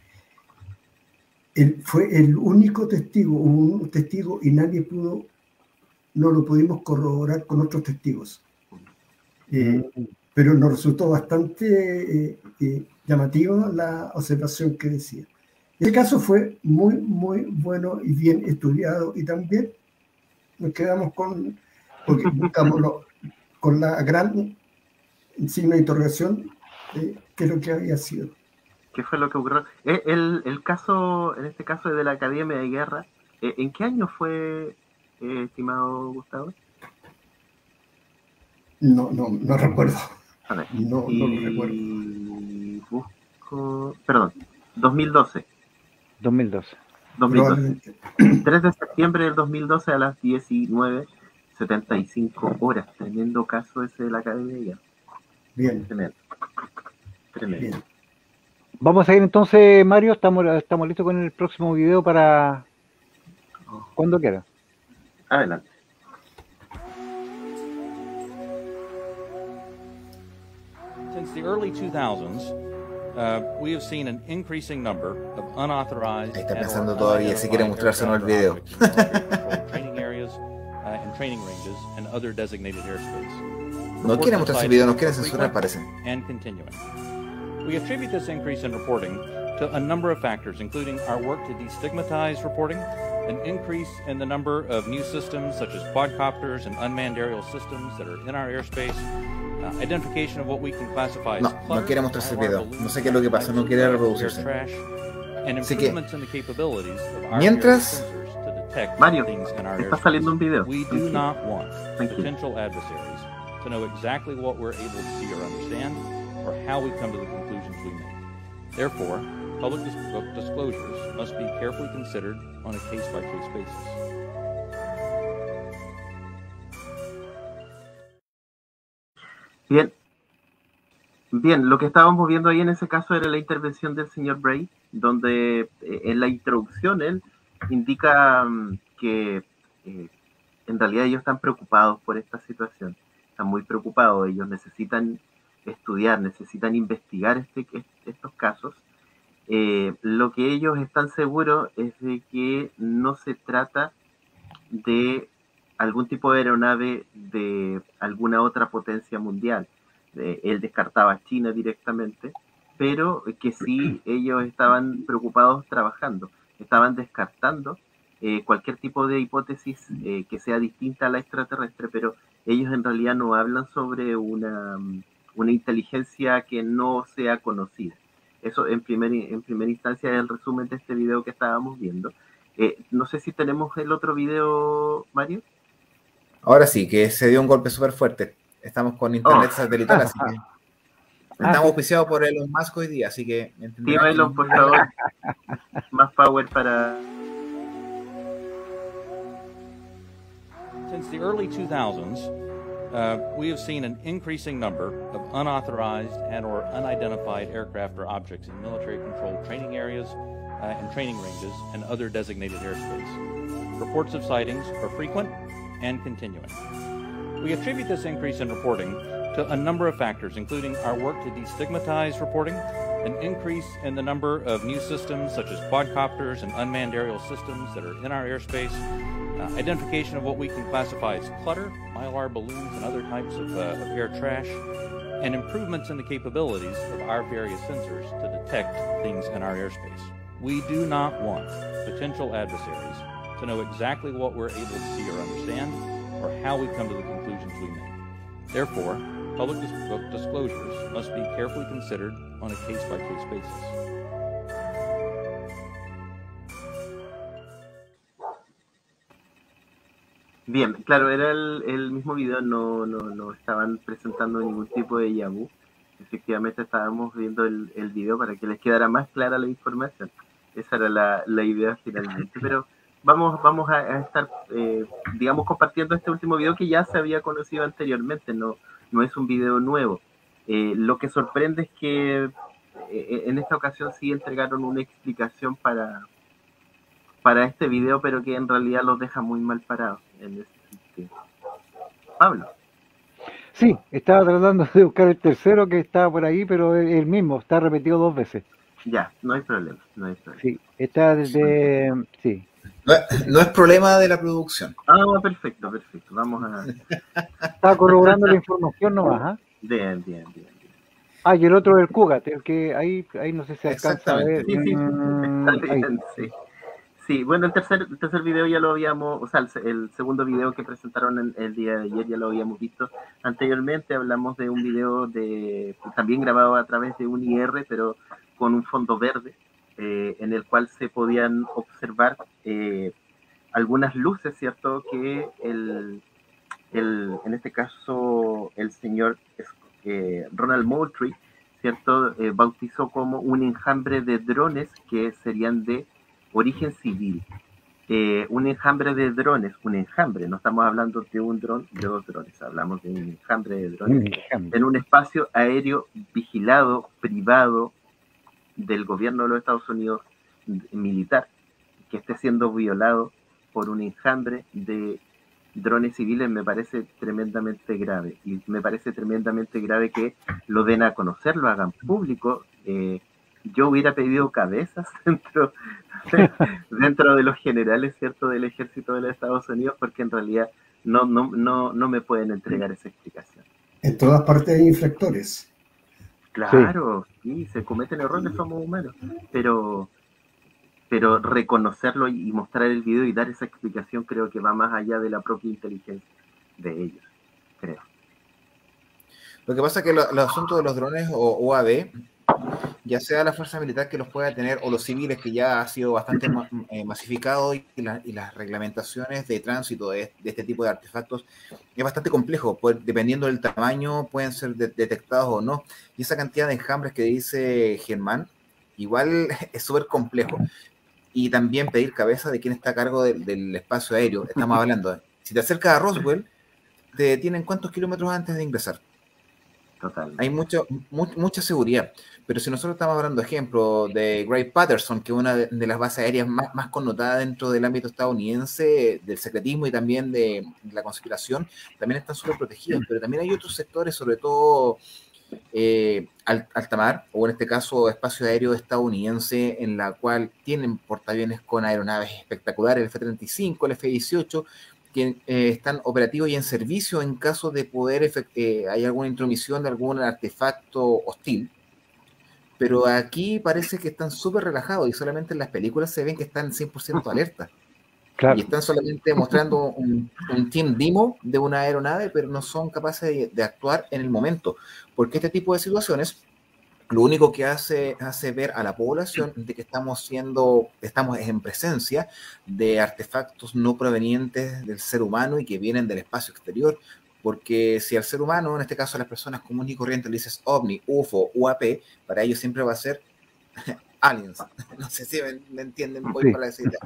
él fue el único testigo, hubo un testigo y nadie pudo, no lo pudimos corroborar con otros testigos. Eh, mm. Pero nos resultó bastante eh, eh, llamativa la observación que decía. El caso fue muy, muy bueno y bien estudiado, y también nos quedamos con, porque buscamos lo, con la gran signo de interrogación, eh, qué es lo que había sido. ¿Qué fue lo que ocurrió? El, el caso, en este caso de la Academia de Guerra, ¿en qué año fue, eh, estimado Gustavo? No, no, no recuerdo. A ver, no, y... no lo recuerdo. Busco... Perdón, dos mil doce. dos mil doce. dos mil doce. tres de septiembre del dos mil doce a las diecinueve setenta y cinco horas. Tremendo caso ese de la Academia de Guerra. Bien. Tremendo. Tremendo. Bien. Vamos a ir entonces, Mario, estamos, estamos listos con el próximo video para cuando quiera. Adelante. Since the early two thousands, uh, we have seen an increasing number of unauthorized. Ahí está pensando todavía si quiere mostrársenos el video. Training areas uh, and training ranges and other designated airspace. No quiere mostrarse el video, nos quiere censurar, parece. And continuing. We attribute this increase in reporting to a number of factors, including our work to destigmatize reporting, an increase in the number of new systems such as quadcopters and unmanned aerial systems that are in our airspace, uh, identification of what we can classify as no, clutter, no quiere mostrarse el video. No sé qué es lo que pasa, no quiere reproducirse. Así que, mientras, Mario, está saliendo un video. We do not want potential adversaries to know exactly what we're able to see or understand, or how we come to the conclusions we make. Therefore, public dis disclosures must be carefully considered on a case-by-case basis. Bien. Bien, lo que estábamos viendo ahí en ese caso era la intervención del señor Bray, donde eh, en la introducción él indica um, que eh, en realidad ellos están preocupados por esta situación. Están muy preocupados, ellos necesitan estudiar, necesitan investigar este, estos casos. Eh, lo que ellos están seguros es de que no se trata de algún tipo de aeronave de alguna otra potencia mundial. Eh, él descartaba a China directamente, pero que sí ellos estaban preocupados trabajando, estaban descartando eh, cualquier tipo de hipótesis eh, que sea distinta a la extraterrestre, pero ellos en realidad no hablan sobre una, una inteligencia que no sea conocida. Eso en, primer, en primera instancia es el resumen de este video que estábamos viendo. Eh, no sé si tenemos el otro video, Mario. Ahora sí, que se dio un golpe súper fuerte. Estamos con internet oh. satelital, así que estamos auspiciados por Elon Musk hoy día, así que... Sí, Elon, por favor. Más power para... Since the early two thousands, uh, we have seen an increasing number of unauthorized and or unidentified aircraft or objects in military-controlled training areas uh, and training ranges and other designated airspace. Reports of sightings are frequent and continuing. We attribute this increase in reporting to a number of factors, including our work to destigmatize reporting, an increase in the number of new systems such as quadcopters and unmanned aerial systems that are in our airspace, uh, identification of what we can classify as clutter, mylar balloons, and other types of, uh, of air trash, and improvements in the capabilities of our various sensors to detect things in our airspace. We do not want potential adversaries to know exactly what we're able to see or understand, or how we come to the conclusions we make. Therefore, public dis disclosures must be carefully considered on a case-by-case basis. Bien, claro, era el, el mismo video, no, no, no estaban presentando ningún tipo de déjà vu. Efectivamente estábamos viendo el, el video para que les quedara más clara la información. Esa era la, la idea finalmente, pero Vamos, vamos a, a estar, eh, digamos, compartiendo este último video que ya se había conocido anteriormente, no, no es un video nuevo. Eh, lo que sorprende es que eh, en esta ocasión sí entregaron una explicación para, para este video, pero que en realidad los deja muy mal parados en ese sentido. Pablo. Sí, estaba tratando de buscar el tercero que estaba por ahí, pero es el mismo, está repetido dos veces. Ya, no hay problema, no hay problema. Sí, está desde... sí. No, no es problema de la producción. Ah, perfecto, perfecto. Vamos a... Estaba corroborando la información nomás, ¿eh? Bien, bien, bien, bien. Ah, y el otro es el Cugat, el que ahí, ahí no sé si alcanza a ver. Sí, sí, mm, está bien, sí. Sí, bueno, el tercer, el tercer video ya lo habíamos, o sea, el, el segundo video que presentaron el, el día de ayer ya lo habíamos visto anteriormente. Hablamos de un video de también grabado a través de un I R, pero con un fondo verde, eh, en el cual se podían observar eh, algunas luces, ¿cierto? Que el, el, en este caso el señor eh, Ronald Moultrie, ¿cierto? Eh, bautizó como un enjambre de drones que serían de origen civil. Eh, un enjambre de drones, un enjambre, no estamos hablando de un dron, de dos drones, hablamos de un enjambre de drones enjambre. En un espacio aéreo vigilado, privado, del gobierno de los Estados Unidos, militar, que esté siendo violado por un enjambre de drones civiles. Me parece tremendamente grave, y me parece tremendamente grave que lo den a conocer, lo hagan público. eh, Yo hubiera pedido cabezas dentro, dentro de los generales, ¿cierto?, del ejército de los Estados Unidos, porque en realidad no, no, no, no me pueden entregar esa explicación. En todas partes hay infractores. Claro, sí, se cometen errores, somos humanos, pero, pero reconocerlo y mostrar el video y dar esa explicación creo que va más allá de la propia inteligencia de ellos, creo. Lo que pasa es que los lo asuntos de los drones o U A V, ya sea la fuerza militar que los pueda tener o los civiles, que ya ha sido bastante ma eh, masificado, y, la, y las reglamentaciones de tránsito de, de este tipo de artefactos es bastante complejo, pues, dependiendo del tamaño pueden ser de detectados o no, y esa cantidad de enjambres que dice Germán igual es súper complejo. Y también pedir cabeza de quién está a cargo de, del espacio aéreo. Estamos hablando, si te acercas a Roswell, te detienen cuántos kilómetros antes de ingresar. Total. Hay mucho, mu mucha seguridad, pero si nosotros estamos hablando, ejemplo, de Gray Patterson, que es una de, de las bases aéreas más, más connotadas dentro del ámbito estadounidense, del secretismo y también de, de la conspiración, también están súper protegidos, pero también hay otros sectores, sobre todo eh, alta mar, o en este caso espacio aéreo estadounidense, en la cual tienen portaaviones con aeronaves espectaculares, el F treinta y cinco, el F dieciocho, que eh, están operativos y en servicio en caso de poder, eh, hay alguna intromisión de algún artefacto hostil. Pero aquí parece que están súper relajados y solamente en las películas se ven que están cien por ciento alerta. Claro. Y están solamente mostrando un, un team demo de una aeronave, pero no son capaces de, de actuar en el momento. Porque este tipo de situaciones, lo único que hace, hace ver a la población de que estamos siendo, estamos en presencia de artefactos no provenientes del ser humano y que vienen del espacio exterior, porque si al ser humano, en este caso a las personas comunes y corrientes, le dices ovni, U F O, U A P, para ellos siempre va a ser aliens. No sé si me, me entienden, voy sí. para decir ya.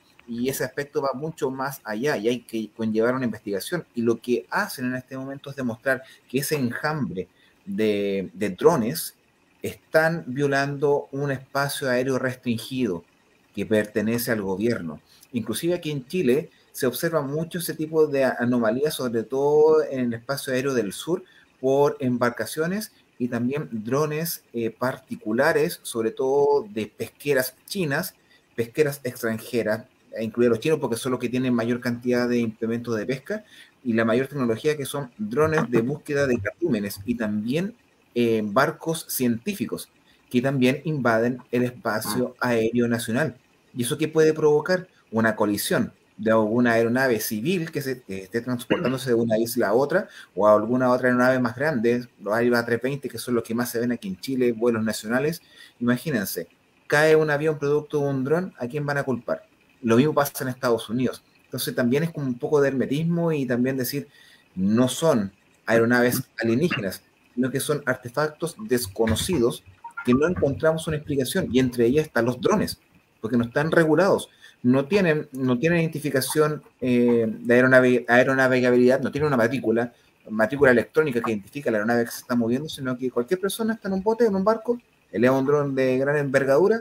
Y ese aspecto va mucho más allá y hay que conllevar una investigación. Y lo que hacen en este momento es demostrar que ese enjambre de, de drones están violando un espacio aéreo restringido que pertenece al gobierno. Inclusive aquí en Chile se observa mucho ese tipo de anomalías, sobre todo en el espacio aéreo del sur, por embarcaciones y también drones eh, particulares, sobre todo de pesqueras chinas, pesqueras extranjeras, incluidos los chinos porque son los que tienen mayor cantidad de implementos de pesca y la mayor tecnología, que son drones de búsqueda de cardúmenes y también Eh, barcos científicos que también invaden el espacio aéreo nacional. ¿Y eso qué puede provocar? Una colisión de alguna aeronave civil que, se, que esté transportándose de una isla a otra, o a alguna otra aeronave más grande, los Airbus A trescientos veinte, que son los que más se ven aquí en Chile, vuelos nacionales. Imagínense, cae un avión producto de un dron, ¿a quién van a culpar? Lo mismo pasa en Estados Unidos. Entonces también es como un poco de hermetismo y también decir, no son aeronaves alienígenas, sino que son artefactos desconocidos que no encontramos una explicación, y entre ellas están los drones, porque no están regulados, no tienen, no tienen identificación eh, de aeronave, aeronavegabilidad, no tienen una matrícula, matrícula electrónica que identifica la aeronave que se está moviendo, sino que cualquier persona está en un bote, en un barco, eleva un dron de gran envergadura,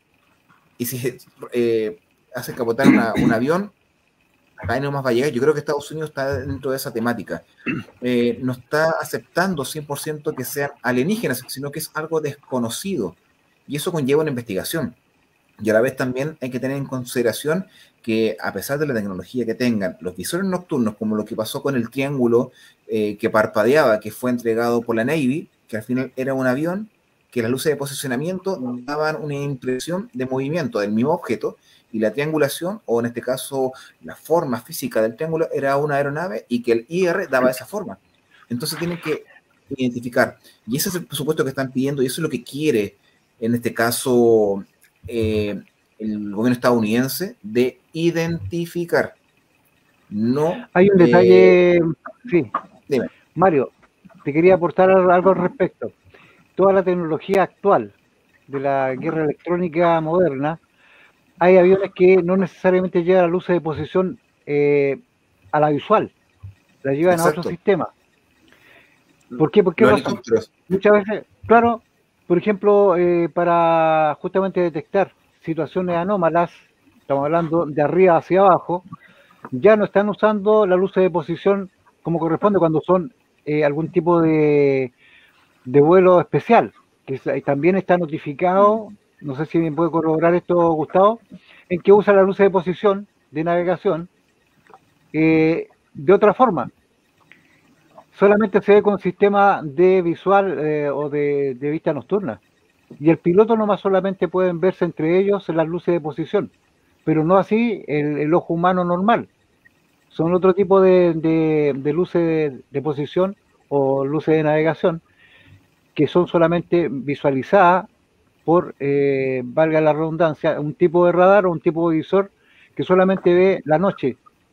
y si eh, hace capotar una, un avión, ahí nomás va a llegar. Yo creo que Estados Unidos está dentro de esa temática. Eh, no está aceptando cien por ciento que sean alienígenas, sino que es algo desconocido. Y eso conlleva una investigación. Y a la vez también hay que tener en consideración que, a pesar de la tecnología que tengan, los visores nocturnos, como lo que pasó con el triángulo eh, que parpadeaba, que fue entregado por la Navy, que al final era un avión que que las luces de posicionamiento daban una impresión de movimiento del mismo objeto, y la triangulación, o en este caso la forma física del triángulo, era una aeronave y que el I R daba esa forma. Entonces tienen que identificar, y ese es el presupuesto que están pidiendo, y eso es lo que quiere, en este caso, eh, el gobierno estadounidense, de identificar. No, Hay un eh, detalle, sí, dime. Mario, te quería aportar algo al respecto. Toda la tecnología actual de la guerra electrónica moderna, hay aviones que no necesariamente llevan las luces de posición eh, a la visual, la llevan Exacto. a otro sistema. ¿Por qué? ¿Por qué Los razón? helicópteros. Muchas veces, claro, por ejemplo, eh, para justamente detectar situaciones anómalas, estamos hablando de arriba hacia abajo, ya no están usando la luz de posición como corresponde cuando son eh, algún tipo de, de vuelo especial, que es- también está notificado, no sé si me puede corroborar esto, Gustavo, en que usa la luz de posición de navegación eh, de otra forma. Solamente se ve con sistema de visual eh, o de, de vista nocturna. Y el piloto nomás solamente pueden verse entre ellos en las luces de posición, pero no así el, el ojo humano normal. Son otro tipo de, de, de luces de, de posición o luces de navegación que son solamente visualizadas por, eh, valga la redundancia, un tipo de radar o un tipo de visor que solamente ve la noche.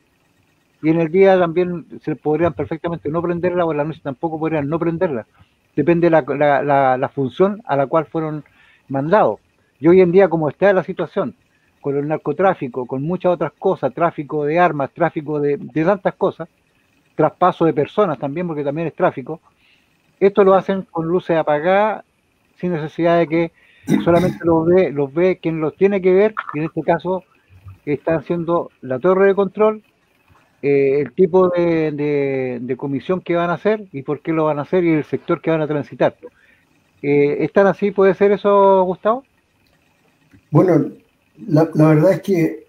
Y en el día también se podrían perfectamente no prenderla, o en la noche tampoco podrían no prenderla. Depende de la, la, la, la función a la cual fueron mandados. Y hoy en día, como está la situación, con el narcotráfico, con muchas otras cosas, tráfico de armas, tráfico de, de tantas cosas, traspaso de personas también, porque también es tráfico, esto lo hacen con luces apagadas, sin necesidad de que solamente los ve, los ve quien los tiene que ver, y en este caso están haciendo la torre de control, eh, el tipo de, de, de comisión que van a hacer y por qué lo van a hacer y el sector que van a transitar. Eh, ¿Están así? ¿Puede ser eso, Gustavo? Bueno, la, la verdad es que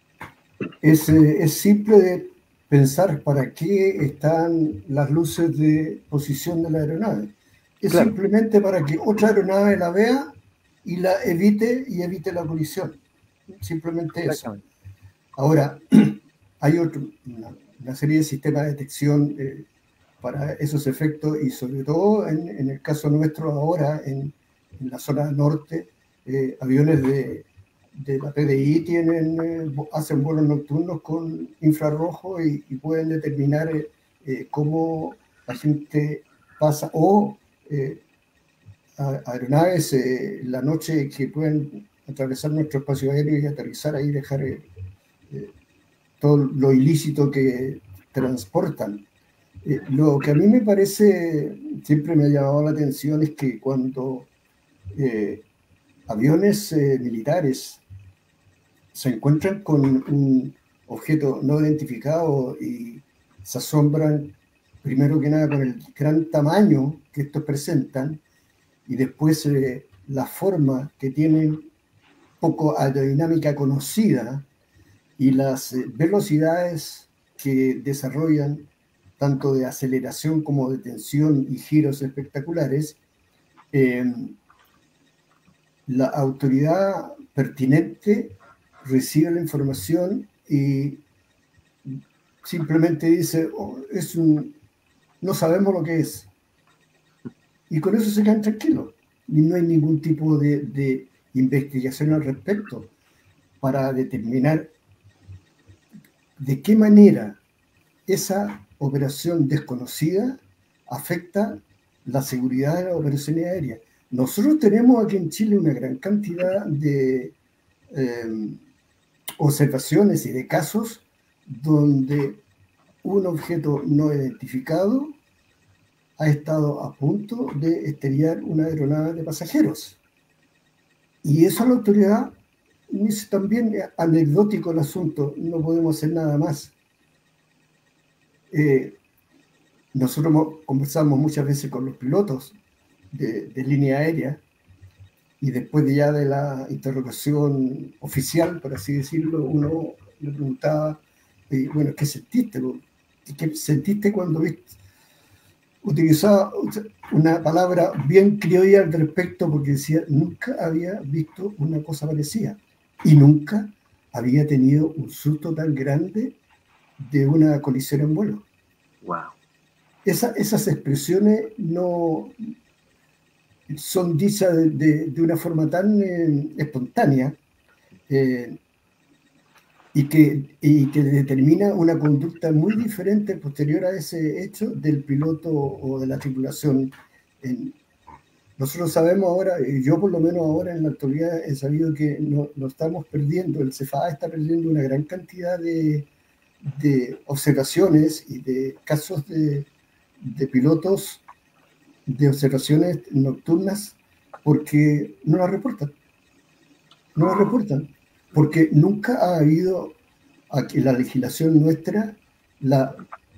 es, eh, es simple de pensar para qué están las luces de posición de la aeronave. Es Claro. simplemente para que otra aeronave la vea y la evite y evite la colisión. Simplemente eso. Exactamente. Ahora, hay otro, una, una serie de sistemas de detección eh, para esos efectos y sobre todo en, en el caso nuestro ahora en, en la zona norte, eh, aviones de, de la P D I tienen, eh, hacen vuelos nocturnos con infrarrojo y, y pueden determinar eh, eh, cómo la gente pasa, o eh, aeronaves eh, la noche que pueden atravesar nuestro espacio aéreo y aterrizar ahí y dejar eh, eh, todo lo ilícito que transportan. Eh, lo que a mí me parece, siempre me ha llamado la atención, es que cuando eh, aviones eh, militares se encuentran con un objeto no identificado y se asombran, primero que nada, con el gran tamaño que estos presentan y después eh, la forma que tienen, poco aerodinámica conocida, y las eh, velocidades que desarrollan, tanto de aceleración como de tensión y giros espectaculares, eh, la autoridad pertinente recibe la información y simplemente dice, oh, es un, no sabemos lo que es. Y con eso se quedan tranquilos. Y no hay ningún tipo de, de investigación al respecto para determinar de qué manera esa operación desconocida afecta la seguridad de las operaciones aéreas. Nosotros tenemos aquí en Chile una gran cantidad de eh, observaciones y de casos donde un objeto no identificado ha estado a punto de estrellar una aeronave de pasajeros. Y eso a la autoridad es también anecdótico el asunto, no podemos hacer nada más. Eh, nosotros conversamos muchas veces con los pilotos de, de línea aérea y después de ya de la interrogación oficial, por así decirlo, uno le preguntaba, eh, bueno, ¿qué sentiste? ¿Qué sentiste cuando viste? utilizaba una palabra bien criolla al respecto porque decía, nunca había visto una cosa parecida y nunca había tenido un susto tan grande de una colisión en vuelo. Wow. Esa, esas expresiones no son dichas de, de, de una forma tan eh, espontánea eh, y, que, y que determina una conducta muy diferente posterior a ese hecho del piloto o de la tripulación. En, nosotros sabemos ahora, yo por lo menos ahora en la actualidad he sabido que no, no estamos perdiendo, el CEFAA está perdiendo una gran cantidad de, de observaciones y de casos de, de pilotos de observaciones nocturnas porque no las reportan. No las reportan. Porque nunca ha habido aquí en la legislación nuestra la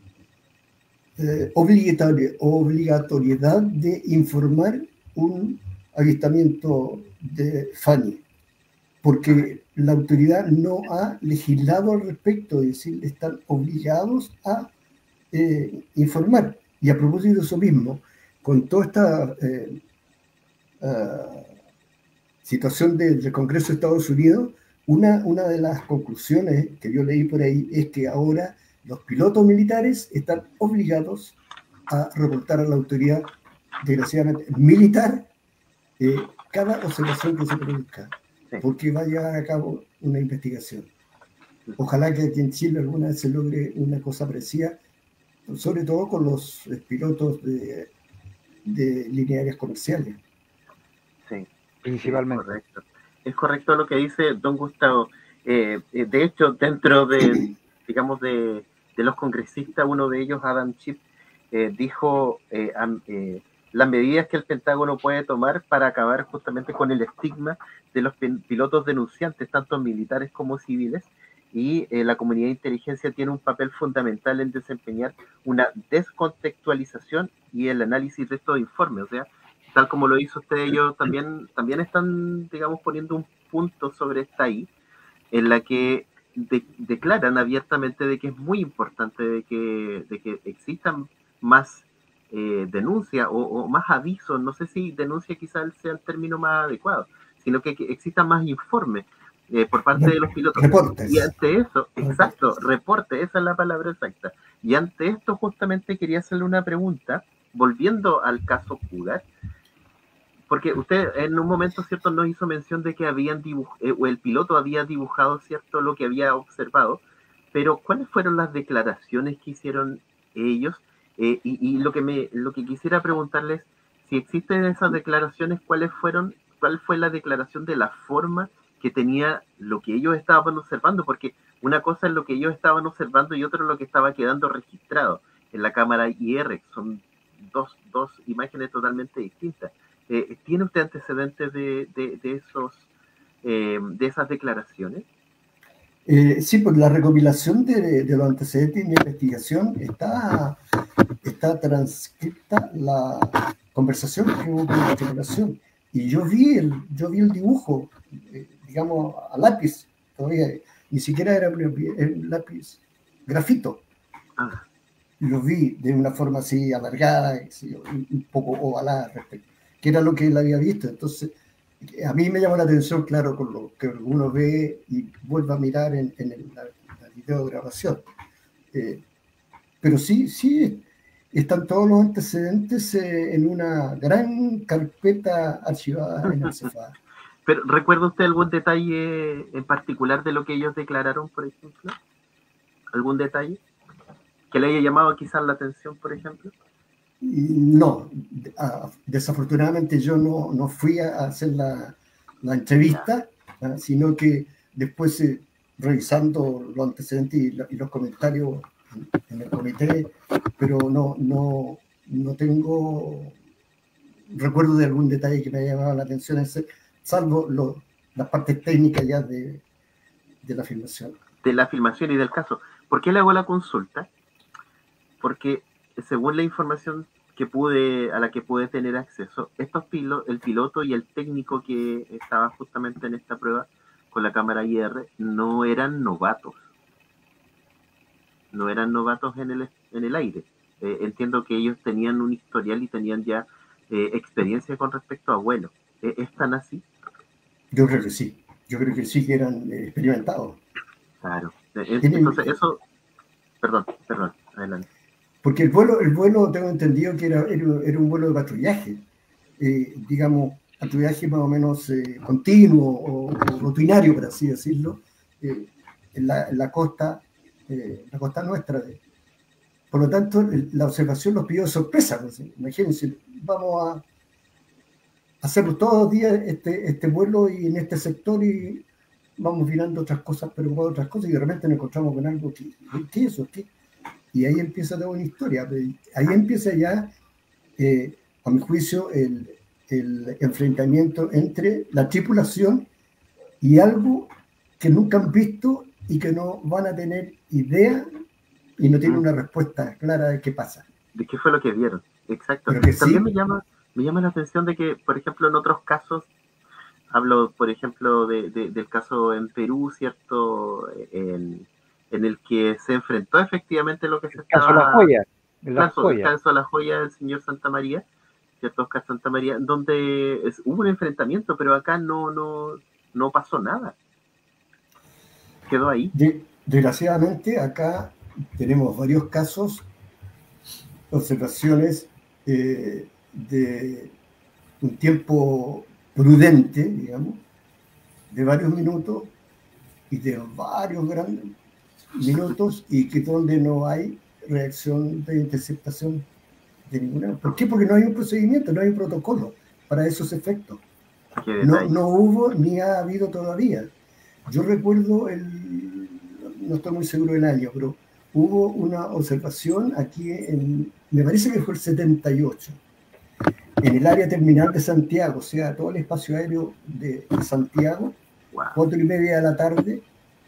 eh, obligatori- obligatoriedad de informar un avistamiento de Fanny, porque la autoridad no ha legislado al respecto, es decir, están obligados a eh, informar. Y a propósito de eso mismo, con toda esta eh, uh, situación de, del Congreso de Estados Unidos, una, una de las conclusiones que yo leí por ahí es que ahora los pilotos militares están obligados a reportar a la autoridad, desgraciadamente, militar, eh, cada observación que se produzca, porque va a llevar a cabo una investigación. Ojalá que aquí en Chile alguna vez se logre una cosa parecida, sobre todo con los pilotos de, de líneas aéreas comerciales. Sí, principalmente. Es correcto. Es correcto lo que dice don Gustavo. Eh, eh, de hecho, dentro de, digamos, de, de los congresistas, uno de ellos, Adam Schiff, eh, dijo eh, eh, las medidas que el Pentágono puede tomar para acabar justamente con el estigma de los pilotos denunciantes, tanto militares como civiles, y eh, la comunidad de inteligencia tiene un papel fundamental en desempeñar una descontextualización y el análisis de estos informes. O sea, tal como lo hizo usted, ellos también, también están, digamos, poniendo un punto sobre esta I, en la que de, declaran abiertamente de que es muy importante de que, de que existan más eh, denuncias o, o más avisos, no sé si denuncia quizás sea el término más adecuado, sino que, que existan más informes eh, por parte de los pilotos. Reportes. Y ante eso, exacto, reporte, esa es la palabra exacta. Y ante esto justamente quería hacerle una pregunta, volviendo al caso Cougar, porque usted en un momento, ¿cierto?, nos hizo mención de que habían dibujado, eh, o el piloto había dibujado, ¿cierto?, lo que había observado, pero ¿cuáles fueron las declaraciones que hicieron ellos? Eh, y y lo, que me, lo que quisiera preguntarles, si existen esas declaraciones, ¿cuáles fueron, cuál fue la declaración de la forma que tenía lo que ellos estaban observando? Porque una cosa es lo que ellos estaban observando y otra es lo que estaba quedando registrado en la cámara I R. Son dos, dos imágenes totalmente distintas. Eh, ¿Tiene usted antecedentes de, de, de, esos, eh, de esas declaraciones? Eh, sí, pues la recopilación de, de los antecedentes de mi investigación está, está transcrita la conversación que hubo con la tripulación. Y yo vi el, yo vi el dibujo, eh, digamos, a lápiz, todavía, ni siquiera era el lápiz grafito. Ah. Lo vi de una forma así alargada, un poco ovalada respecto, que era lo que él había visto. Entonces, a mí me llamó la atención, claro, con lo que uno ve y vuelve a mirar en, en el, la, la videograbación. Eh, pero sí, sí, están todos los antecedentes eh, en una gran carpeta archivada en el CEFAA. Pero, ¿recuerda usted algún detalle en particular de lo que ellos declararon, por ejemplo? ¿Algún detalle que le haya llamado quizás la atención, por ejemplo? No, desafortunadamente yo no, no fui a hacer la, la entrevista, ¿eh? Sino que después, eh, revisando los antecedentes y, la, y los comentarios en, en el comité, pero no, no, no tengo recuerdo de algún detalle que me haya llamado la atención, ese, salvo lo, las partes técnicas ya de, de la filmación. De la filmación y del caso. ¿Por qué le hago la consulta? Porque según la información que pude, a la que pude tener acceso, estos pilo, el piloto y el técnico que estaba justamente en esta prueba con la cámara I R no eran novatos. No eran novatos en el, en el aire. Eh, entiendo que ellos tenían un historial y tenían ya eh, experiencia con respecto a vuelo. ¿Es, es tan así? Yo creo que sí, yo creo que sí que eran eh, experimentados. Claro. Eh, Tienen, entonces eso, perdón, perdón, adelante. Porque el vuelo, el vuelo tengo entendido que era, era, era un vuelo de patrullaje, eh, digamos, patrullaje más o menos eh, continuo o, o rutinario, por así decirlo, eh, en, la, en la costa, eh, la costa nuestra. De, por lo tanto, el, la observación los pidió de sorpresa. Pues, imagínense, vamos a hacer todos los días este, este vuelo y en este sector y vamos mirando otras cosas, pero con otras cosas, y de repente nos encontramos con algo que, ¿qué es eso? ¿Qué? Y ahí empieza toda una historia. Ahí empieza ya, eh, a mi juicio, el, el enfrentamiento entre la tripulación y algo que nunca han visto y que no van a tener idea y no tienen una respuesta clara de qué pasa. ¿De qué fue lo que vieron? Exacto. Pero que También sí, me llama, me llama la atención de que, por ejemplo, en otros casos, hablo, por ejemplo, de, de, del caso en Perú, ¿cierto? En, en el que se enfrentó efectivamente lo que se el caso estaba... La Joya, el, caso, Joya. el caso de La Joya del señor Santa María, ¿cierto? Oscar Santa María, donde es, hubo un enfrentamiento, pero acá no, no, no pasó nada. Quedó ahí. De, desgraciadamente, acá tenemos varios casos, observaciones eh, de un tiempo prudente, digamos, de varios minutos y de varios grandes minutos y que donde no hay reacción de interceptación de ninguna. ¿Por qué? Porque no hay un procedimiento, no hay un protocolo para esos efectos. No, no hubo ni ha habido todavía. Yo recuerdo, el, no estoy muy seguro del año, pero hubo una observación aquí, en, me parece que fue el setenta y ocho, en el área terminal de Santiago, o sea, todo el espacio aéreo de, de Santiago, wow. Cuatro y media de la tarde,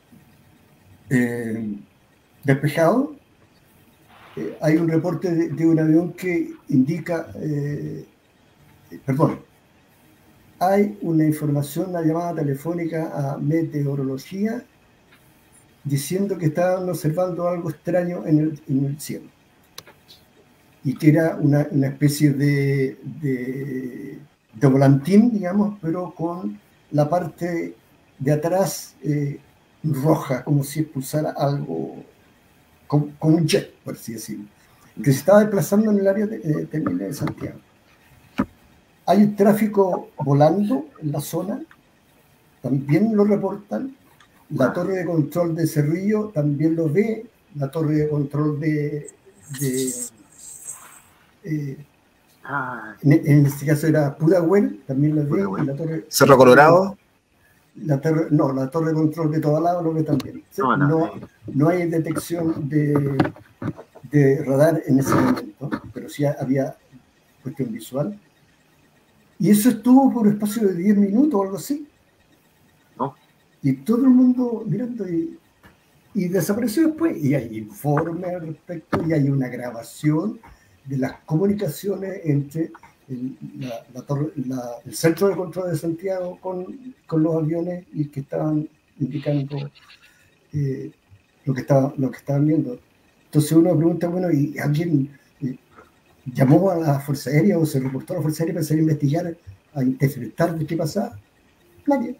eh, despejado. Eh, hay un reporte de, de un avión que indica, eh, perdón, hay una información, una llamada telefónica a meteorología diciendo que estaban observando algo extraño en el, en el cielo. Y que era una, una especie de, de, de volantín, digamos, pero con la parte de atrás eh, roja, como si expulsara algo, como, como un jet, por así decirlo, que se estaba desplazando en el área de, eh, terminal de Santiago. Hay un tráfico volando en la zona, también lo reportan. La torre de control de Cerrillo también lo ve. La torre de control de... de eh, ah. en, en este caso era Pudahuel, también lo ve. La torre, Cerro Colorado. La torre, no, la torre de control de todo lado lo ve también. No, no, no hay detección de, de radar en ese momento, pero sí había cuestión visual. Y eso estuvo por un espacio de diez minutos o algo así. Oh. Y todo el mundo mirando y, y desapareció después. Y hay informes al respecto y hay una grabación de las comunicaciones entre el, la, la torre, la, el centro de control de Santiago con, con los aviones y que estaban indicando eh, lo, que estaba, lo que estaban viendo. Entonces uno pregunta, bueno, ¿y alguien llamó a la Fuerza Aérea o se reportó a la Fuerza Aérea para salir a investigar, a interpretar de qué pasaba? Nadie.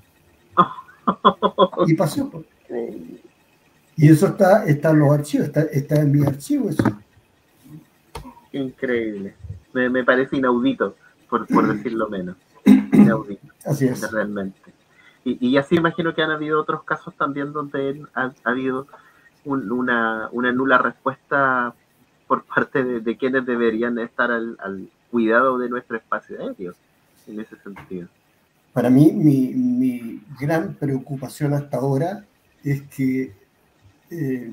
Y pasó. Pues. Y eso está, está en los archivos, está, está en mi archivo eso. Increíble. Me, me parece inaudito, por, por decirlo menos. Inaudito. Así es. Realmente. Y, y así imagino que han habido otros casos también donde ha, ha habido un, una, una nula respuesta por parte de, de quienes deberían estar al, al cuidado de nuestro espacio aéreo, en ese sentido. Para mí, mi, mi gran preocupación hasta ahora es que eh,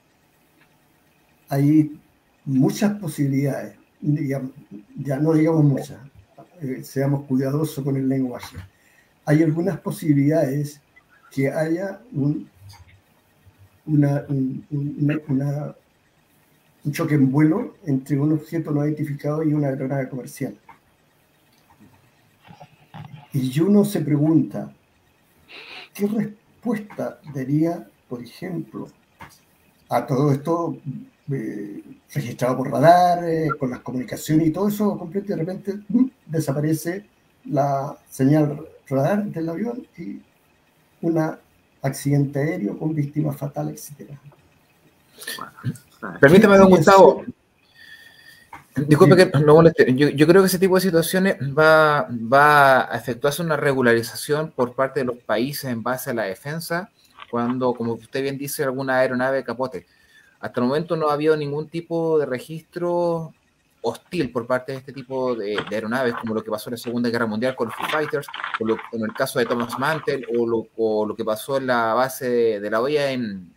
hay muchas posibilidades, digamos, ya no digamos muchas, eh, seamos cuidadosos con el lenguaje. Hay algunas posibilidades que haya un, una, un, una, una un choque en vuelo entre un objeto no identificado y una aeronave comercial. Y uno se pregunta, ¿qué respuesta daría, por ejemplo, a todo esto eh, registrado por radar, eh, con las comunicaciones y todo eso, completo, y de repente ¡bum!, desaparece la señal radar del avión y un accidente aéreo con víctimas fatales, etcétera. Permítame, don Gustavo. Disculpe que no moleste. Yo, yo creo que ese tipo de situaciones va, va a efectuarse una regularización por parte de los países en base a la defensa cuando, como usted bien dice, alguna aeronave capote. Hasta el momento no ha habido ningún tipo de registro hostil por parte de este tipo de, de aeronaves, como lo que pasó en la Segunda Guerra Mundial con los Foo Fighters, o lo, en el caso de Thomas Mantel, o lo, o lo que pasó en la base de, de la O E A en,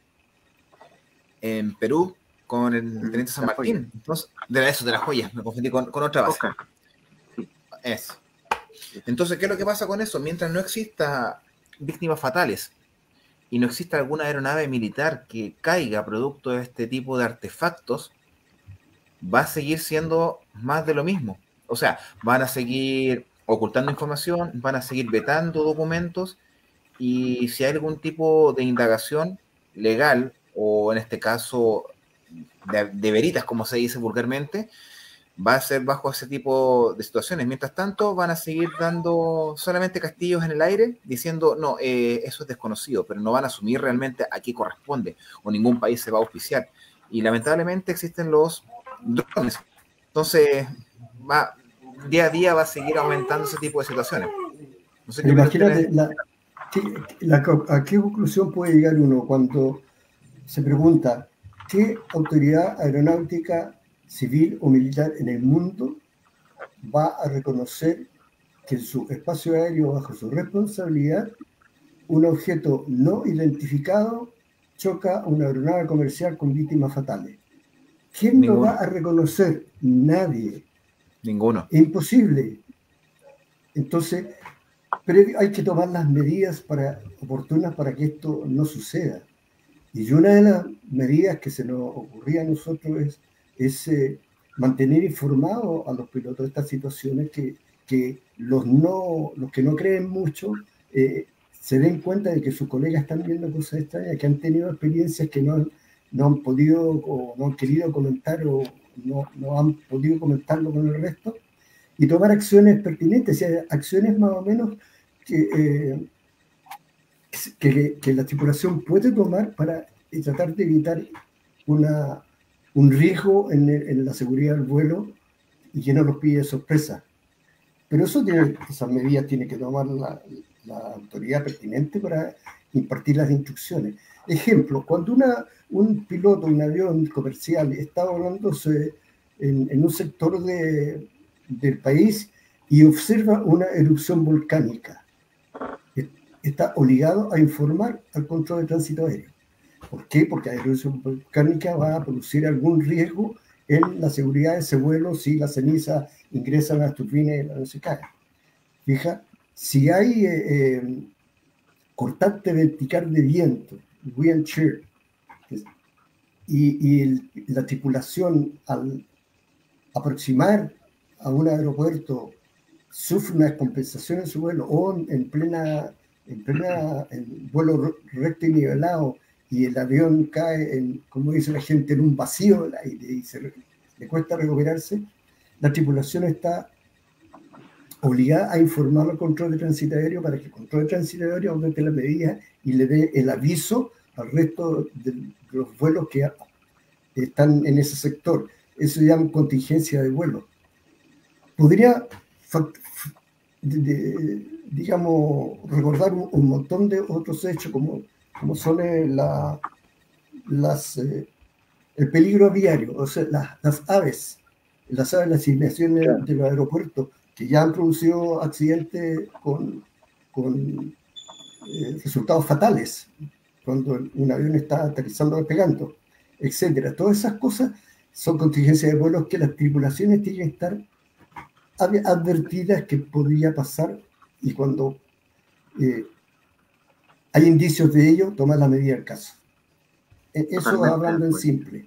en Perú, con el Teniente San Martín. Entonces, de la, eso, de las joyas, me confundí con, con otra base. Okay. Eso. Entonces, ¿qué es lo que pasa con eso? Mientras no exista víctimas fatales y no exista alguna aeronave militar que caiga producto de este tipo de artefactos, va a seguir siendo más de lo mismo. O sea, van a seguir ocultando información, van a seguir vetando documentos, y si hay algún tipo de indagación legal, o en este caso de, de veritas, como se dice vulgarmente, va a ser bajo ese tipo de situaciones. Mientras tanto, van a seguir dando solamente castillos en el aire, diciendo, no, eh, eso es desconocido, pero no van a asumir realmente a qué corresponde, o ningún país se va a auspiciar. Y lamentablemente existen los drones. Entonces, va, día a día va a seguir aumentando ese tipo de situaciones. No sé qué Imagínate, la, la, ¿a qué conclusión puede llegar uno cuando se pregunta qué autoridad aeronáutica civil o militar en el mundo va a reconocer que en su espacio aéreo, bajo su responsabilidad, un objeto no identificado choca a una aeronave comercial con víctimas fatales? ¿Quién Ninguno. Lo va a reconocer? Nadie. Ninguno. Es imposible. Entonces, pero hay que tomar las medidas para, oportunas para que esto no suceda. Y una de las medidas que se nos ocurría a nosotros es, es eh, mantener informados a los pilotos de estas situaciones, que, que los, no, los que no creen mucho eh, se den cuenta de que sus colegas están viendo cosas extrañas, que han tenido experiencias que no han, no han podido o no han querido comentar o no, no han podido comentarlo con el resto, y tomar acciones pertinentes, o sea, acciones más o menos que... Eh, Que, que la tripulación puede tomar para tratar de evitar una, un riesgo en, en la seguridad del vuelo y que no los pille de sorpresa. Pero eso tiene, esas medidas tiene que tomar la, la autoridad pertinente para impartir las instrucciones. Ejemplo, cuando una, un piloto, un avión comercial está volándose en, en un sector de, del país y observa una erupción volcánica, está obligado a informar al control de tránsito aéreo. ¿Por qué? Porque la erupción volcánica va a producir algún riesgo en la seguridad de ese vuelo si la ceniza ingresa a las turbinas y no se cae. Fija, si hay eh, eh, cortante vertical de viento, wind shear, y, y el, la tripulación al aproximar a un aeropuerto sufre una descompensación en su vuelo, o en plena en plena en vuelo recto y nivelado, y el avión cae, en, como dice la gente, en un vacío del aire y se, le cuesta recuperarse, la tripulación está obligada a informar al control de tránsito aéreo para que el control de tránsito aéreo aumente las medidas y le dé el aviso al resto de los vuelos que están en ese sector. Eso se llama contingencia de vuelo. Podría, de, de, digamos, recordar un, un montón de otros hechos, como, como son la, las, eh, el peligro aviario, o sea, las, las aves, las aves, las asignaciones claro. de los aeropuertos, que ya han producido accidentes con, con eh, resultados fatales, cuando un avión está aterrizando o despegando, etcétera. Todas esas cosas son contingencias de vuelos que las tripulaciones tienen que estar advertidas que podría pasar, y cuando eh, hay indicios de ello, tomar la medida del caso. Eso Totalmente, hablando en simple.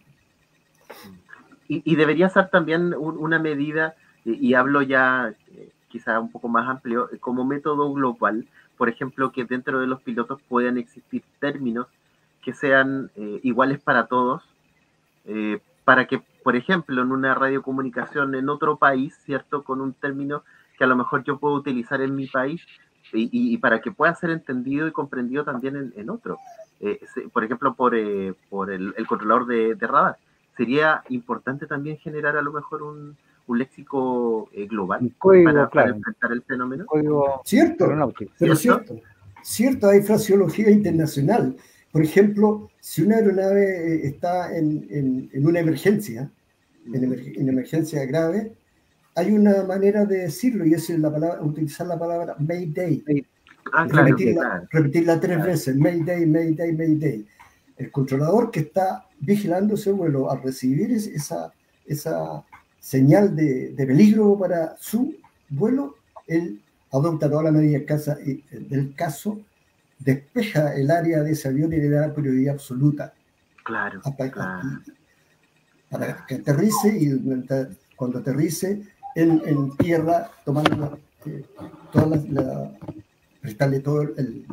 Y, y debería ser también un, una medida, y, y hablo ya eh, quizá un poco más amplio, como método global, por ejemplo, que dentro de los pilotos puedan existir términos que sean eh, iguales para todos, eh, para que, por ejemplo, en una radiocomunicación en otro país, ¿cierto? Con un término que a lo mejor yo puedo utilizar en mi país y, y, y para que pueda ser entendido y comprendido también en, en otro. Eh, se, por ejemplo, por, eh, por el, el controlador de, de radar. Sería importante también generar a lo mejor un, un léxico eh, global un código, para, claro, para enfrentar el fenómeno. Un código cierto, aeronáutico. pero ¿Cierto? cierto, cierto, hay fraseología internacional. Por ejemplo, si una aeronave está en, en, en una emergencia, en, emer, en emergencia grave, hay una manera de decirlo y es la palabra, utilizar la palabra Mayday. Ah, claro, repetirla, claro. repetirla tres Claro. veces, Mayday, Mayday, Mayday. El controlador que está vigilando ese vuelo al recibir esa, esa señal de, de peligro para su vuelo, él adopta todas las medidas casa, del caso, despeja el área de ese avión y le da prioridad absoluta. Claro, hasta, claro. Para que aterrice y cuando aterrice en, en tierra, tomando eh, todas las... La, prestarle todo el,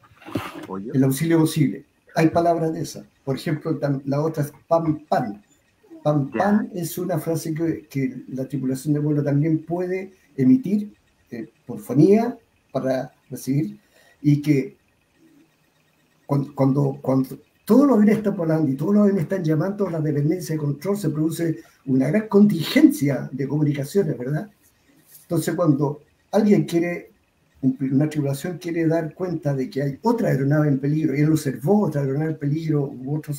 el auxilio posible. Hay palabras de esas. Por ejemplo, la otra es pam, pam. Pam, pam yeah. es una frase que, que la tripulación de vuelo también puede emitir eh, por fonía para recibir y que cuando, cuando, cuando todos los aviones están volando y todos los aviones están llamando a la dependencia de control, se produce una gran contingencia de comunicaciones, ¿verdad? Entonces, cuando alguien quiere una tripulación quiere dar cuenta de que hay otra aeronave en peligro, y él observó otra aeronave en peligro, u otras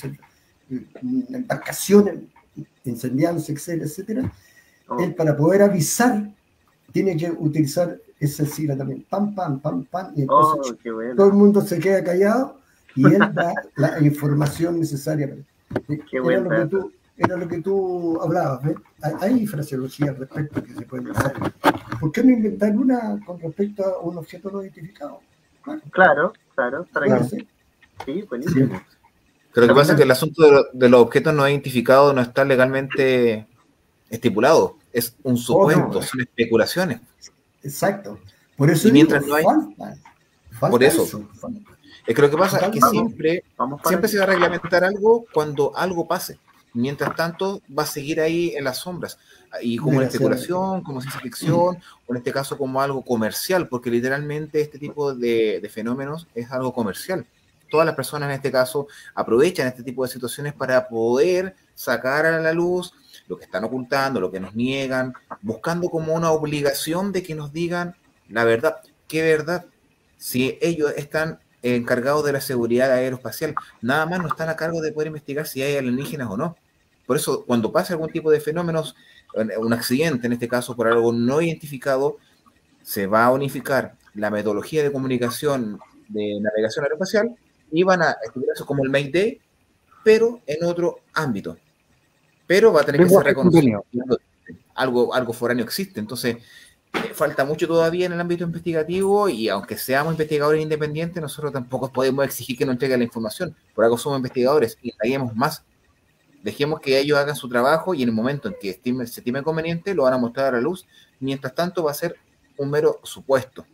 embarcaciones incendiándose, etcétera, etcétera, oh. él para poder avisar tiene que utilizar esa sigla también, pam, pam, pam, pam, y entonces oh, qué bueno. todo el mundo se queda callado y él da la información necesaria. Qué era, bueno. lo que tú, era lo que tú hablabas, ¿ves? Hay, hay fraseología al respecto que se pueden usar. ¿Por qué no inventar una con respecto a un objeto no identificado? Claro, claro, claro. Para claro. Que... Sí, buenísimo. Sí. Pero lo que pasa es que el asunto de, lo, de los objetos no identificados no está legalmente estipulado. Es un supuesto, oh, no. son especulaciones. Exacto. Por eso y mientras digo, no hay... falta, falta por eso. eso. Es que lo que pasa es que vamos, siempre, vamos siempre se va a reglamentar algo cuando algo pase. Mientras tanto, va a seguir ahí en las sombras. Y como una especulación, como ciencia ficción, o en este caso como algo comercial, porque literalmente este tipo de, de fenómenos es algo comercial. Todas las personas en este caso aprovechan este tipo de situaciones para poder sacar a la luz lo que están ocultando, lo que nos niegan, buscando como una obligación de que nos digan la verdad. ¿Qué verdad? Si ellos están encargados de la seguridad aeroespacial, nada más no están a cargo de poder investigar si hay alienígenas o no. Por eso, cuando pasa algún tipo de fenómenos, un accidente, en este caso por algo no identificado, se va a unificar la metodología de comunicación de navegación aeroespacial y van a estudiar eso como el Mayday, pero en otro ámbito. Pero va a tener que ser reconocido. Algo, algo foráneo existe. Entonces, falta mucho todavía en el ámbito investigativo y aunque seamos investigadores independientes, nosotros tampoco podemos exigir que nos entreguen la información. Por algo somos investigadores y indaguemos más. Dejemos que ellos hagan su trabajo y en el momento en que estime, se estime conveniente lo van a mostrar a la luz. Mientras tanto va a ser un mero supuesto.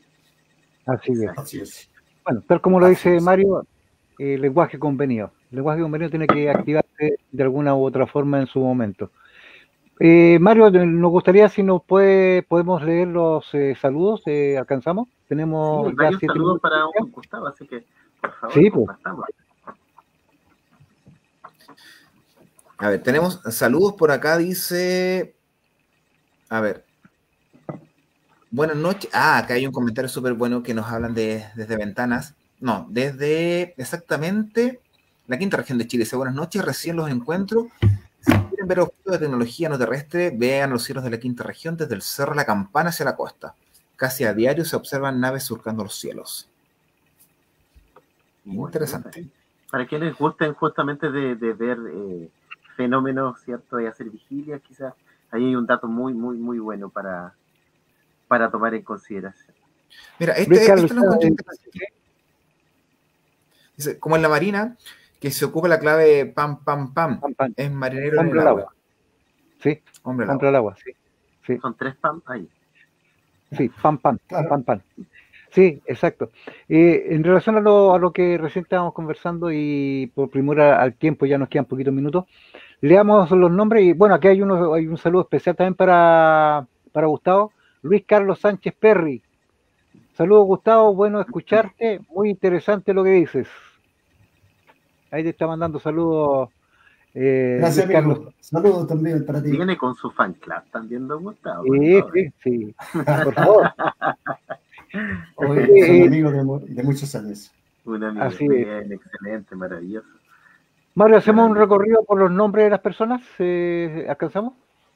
Así es. Así es. Bueno, tal como lo dice Mario, el lenguaje convenido. El lenguaje convenido tiene que activarse de alguna u otra forma en su momento. Eh, Mario, nos gustaría si nos puede, podemos leer los eh, saludos, eh, ¿alcanzamos? Tenemos sí, varios saludos para un Gustavo, así que por favor, sí, pues. A ver, tenemos saludos por acá, dice, a ver, buenas noches, ah, acá hay un comentario súper bueno que nos hablan de, desde Ventanas, no, desde exactamente la quinta región de Chile, dice, buenas noches, recién los encuentro, si quieren ver objetos de tecnología no terrestre, vean los cielos de la quinta región desde el Cerro La Campana hacia la costa, casi a diario se observan naves surcando los cielos. Muy interesante. Para quienes les gusten justamente de, de ver... Eh, fenómenos, ¿cierto? De hacer vigilia, quizás ahí hay un dato muy, muy, muy bueno para, para tomar en consideración. Mira, este, este lo encontré interesante. Dice, como en la Marina, que se ocupa la clave pam, pam, pam, pam, pam. Es marinero hombre en el agua. agua. Sí, hombre, hombre al agua, sí. sí. Son tres pam ahí. Sí, pam, pam, pam, pam. Sí, exacto. Eh, en relación a lo, a lo que recién estábamos conversando y por primera al tiempo, ya nos quedan poquitos minutos, leamos los nombres y bueno, aquí hay, uno, hay un saludo especial también para, para Gustavo, Luis Carlos Sánchez Perry. Saludos Gustavo, bueno escucharte, muy interesante lo que dices. Ahí te está mandando saludos. Eh, Gracias, Luis amigo. Carlos. Saludos también para ti. Viene con su fan club también, don Gustavo. Sí, sí, sí, por favor. Hoy Sí, son eh, amigos de, de muchos años. Un amigo así es. bien, excelente, maravilloso. Mario, ¿hacemos un Maravilloso. recorrido por los nombres de las personas? Eh, ¿Alcanzamos?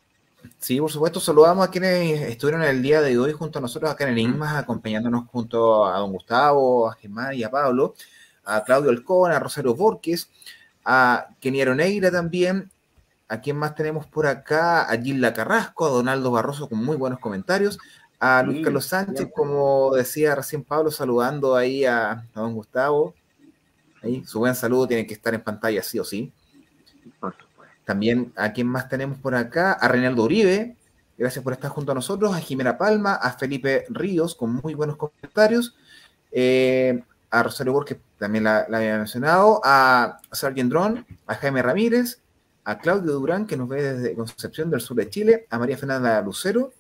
Sí, por supuesto, saludamos a quienes estuvieron el día de hoy junto a nosotros acá en Enigmas, acompañándonos junto a don Gustavo, a Germán y a Pablo, a Claudio Alcón, a Rosario Borges, a Keniero Neira también. ¿A quién más tenemos por acá? A Gilda Carrasco, a Donaldo Barroso con muy buenos comentarios, a Luis Sí, Carlos Sánchez, sí. como decía recién Pablo, saludando ahí a, a don Gustavo. Ahí, su buen saludo tiene que estar en pantalla sí o sí. Por supuesto. También a quién más tenemos por acá, a Reinaldo Uribe, gracias por estar junto a nosotros, a Jimena Palma, a Felipe Ríos con muy buenos comentarios, eh, a Rosario Borges, también la, la había mencionado, a Sargent Dron, a Jaime Ramírez, a Claudio Durán, que nos ve desde Concepción del sur de Chile, a María Fernanda Lucero,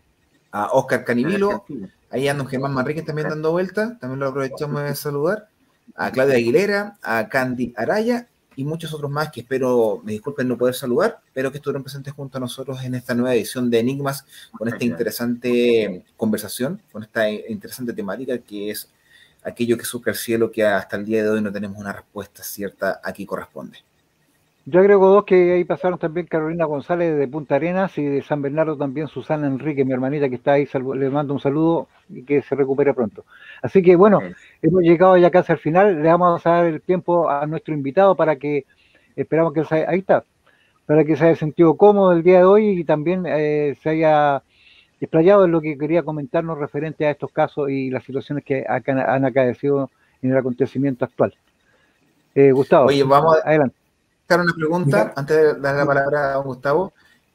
a Oscar Canivilo, ahí anda un Germán Manríquez también dando vuelta, también lo aprovechamos de saludar, a Claudia Aguilera, a Candy Araya, y muchos otros más que espero, me disculpen no poder saludar, pero que estuvieron presentes junto a nosotros en esta nueva edición de Enigmas, con esta interesante conversación, con esta interesante temática que es aquello que surca el cielo, que hasta el día de hoy no tenemos una respuesta cierta a qué corresponde. Yo agrego dos que ahí pasaron también Carolina González de Punta Arenas y de San Bernardo también Susana Enrique, mi hermanita que está ahí, le mando un saludo y que se recupere pronto. Así que bueno, sí. Hemos llegado ya casi al final, le vamos a dar el tiempo a nuestro invitado para que, esperamos que se, ahí está, para que se haya sentido cómodo el día de hoy y también eh, se haya explayado en lo que quería comentarnos referente a estos casos y las situaciones que acá, han acaecido en el acontecimiento actual. Eh, Gustavo, Oye, vamos a... adelante. Una pregunta, Mira. Antes de dar la palabra a Gustavo,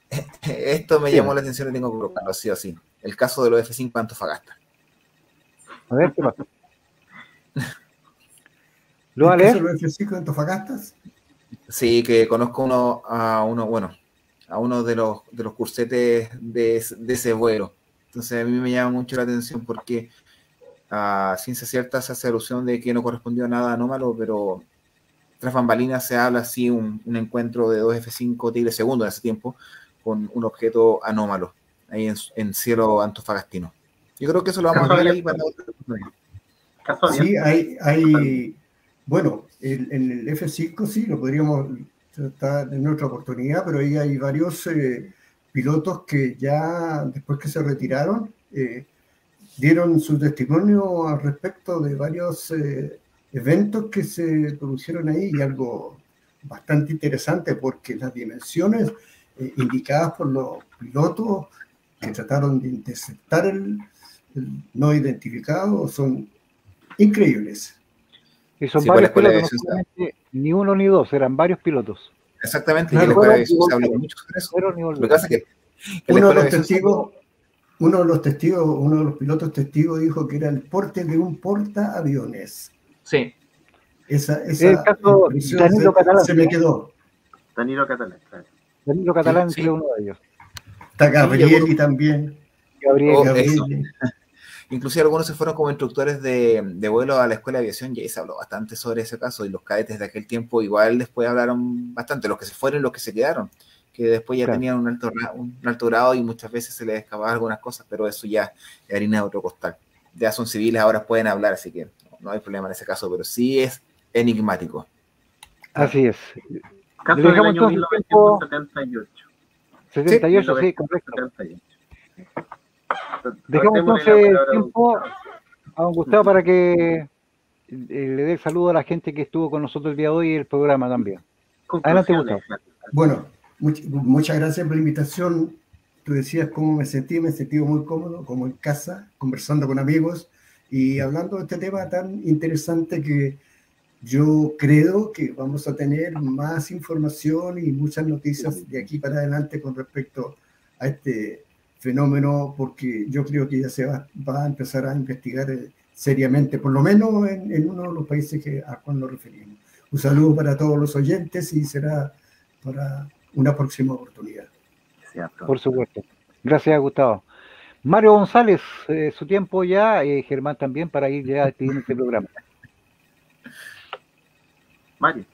esto me sí. llamó la atención y tengo que colocarlo así o así. El caso de los F cinco Antofagasta. A ver, ¿qué pasa? ¿Lo va a leer? ¿El caso de los F cinco Antofagastas? Sí, que conozco uno, a uno, bueno, a uno de los, de los cursetes de, de ese vuelo. Entonces a mí me llama mucho la atención porque a ciencia cierta se hace alusión de que no correspondió a nada anómalo, pero tras bambalinas se habla así un, un encuentro de dos F cinco Tigre segundo en ese tiempo con un objeto anómalo ahí en, en cielo antofagastino. Yo creo que eso lo vamos a ver ahí para otra. Sí, hay, hay bueno, el, el F cinco sí lo podríamos tratar en otra oportunidad, pero ahí hay varios eh, pilotos que ya después que se retiraron eh, dieron su testimonio al respecto de varios eh, eventos que se produjeron ahí y algo bastante interesante porque las dimensiones eh, indicadas por los pilotos que trataron de interceptar el, el no identificado son increíbles. Y son sí, varios pilotos, no solamente ni uno ni dos, eran varios pilotos. Exactamente, claro, y la se habla mucho sobre eso. Lo que pasa es que, que uno, de los testigos, uno de los testigos, uno de los pilotos testigos dijo que era el porte de un portaaviones. Sí. Esa, esa el caso Danilo se, Catalán, se me quedó. Danilo Catalán, claro. Danilo Catalán sí, sí. uno de ellos. Está Gabrieli sí, también. Gabriel, oh, Gabrieli. Inclusive algunos se fueron como instructores de, de vuelo a la escuela de aviación y ahí se habló bastante sobre ese caso y los cadetes de aquel tiempo igual después hablaron bastante, los que se fueron y los que se quedaron, que después ya claro. tenían un alto, un alto grado y muchas veces se les escapaban algunas cosas, pero eso ya es harina de otro costal. Ya son civiles, ahora pueden hablar, así que no hay problema en ese caso, pero sí es enigmático. Así es. Caso del año mil novecientos setenta y ocho. setenta y ocho, sí, sí correcto. setenta y ocho. Dejamos entonces tiempo a don Gustavo para que le dé el saludo a la gente que estuvo con nosotros el día de hoy y el programa también. Adelante, Gustavo. Bueno, much, muchas gracias por la invitación. Tú decías cómo me sentí, me he sentido muy cómodo, como en casa, conversando con amigos y hablando de este tema tan interesante que yo creo que vamos a tener más información y muchas noticias de aquí para adelante con respecto a este fenómeno, porque yo creo que ya se va, va a empezar a investigar seriamente, por lo menos en, en uno de los países que, a cual nos referimos. Un saludo para todos los oyentes y será para una próxima oportunidad. Por supuesto. Gracias, Gustavo. Mario González, eh, su tiempo ya, eh, Germán también, para ir ya despidiendo este programa. Mario.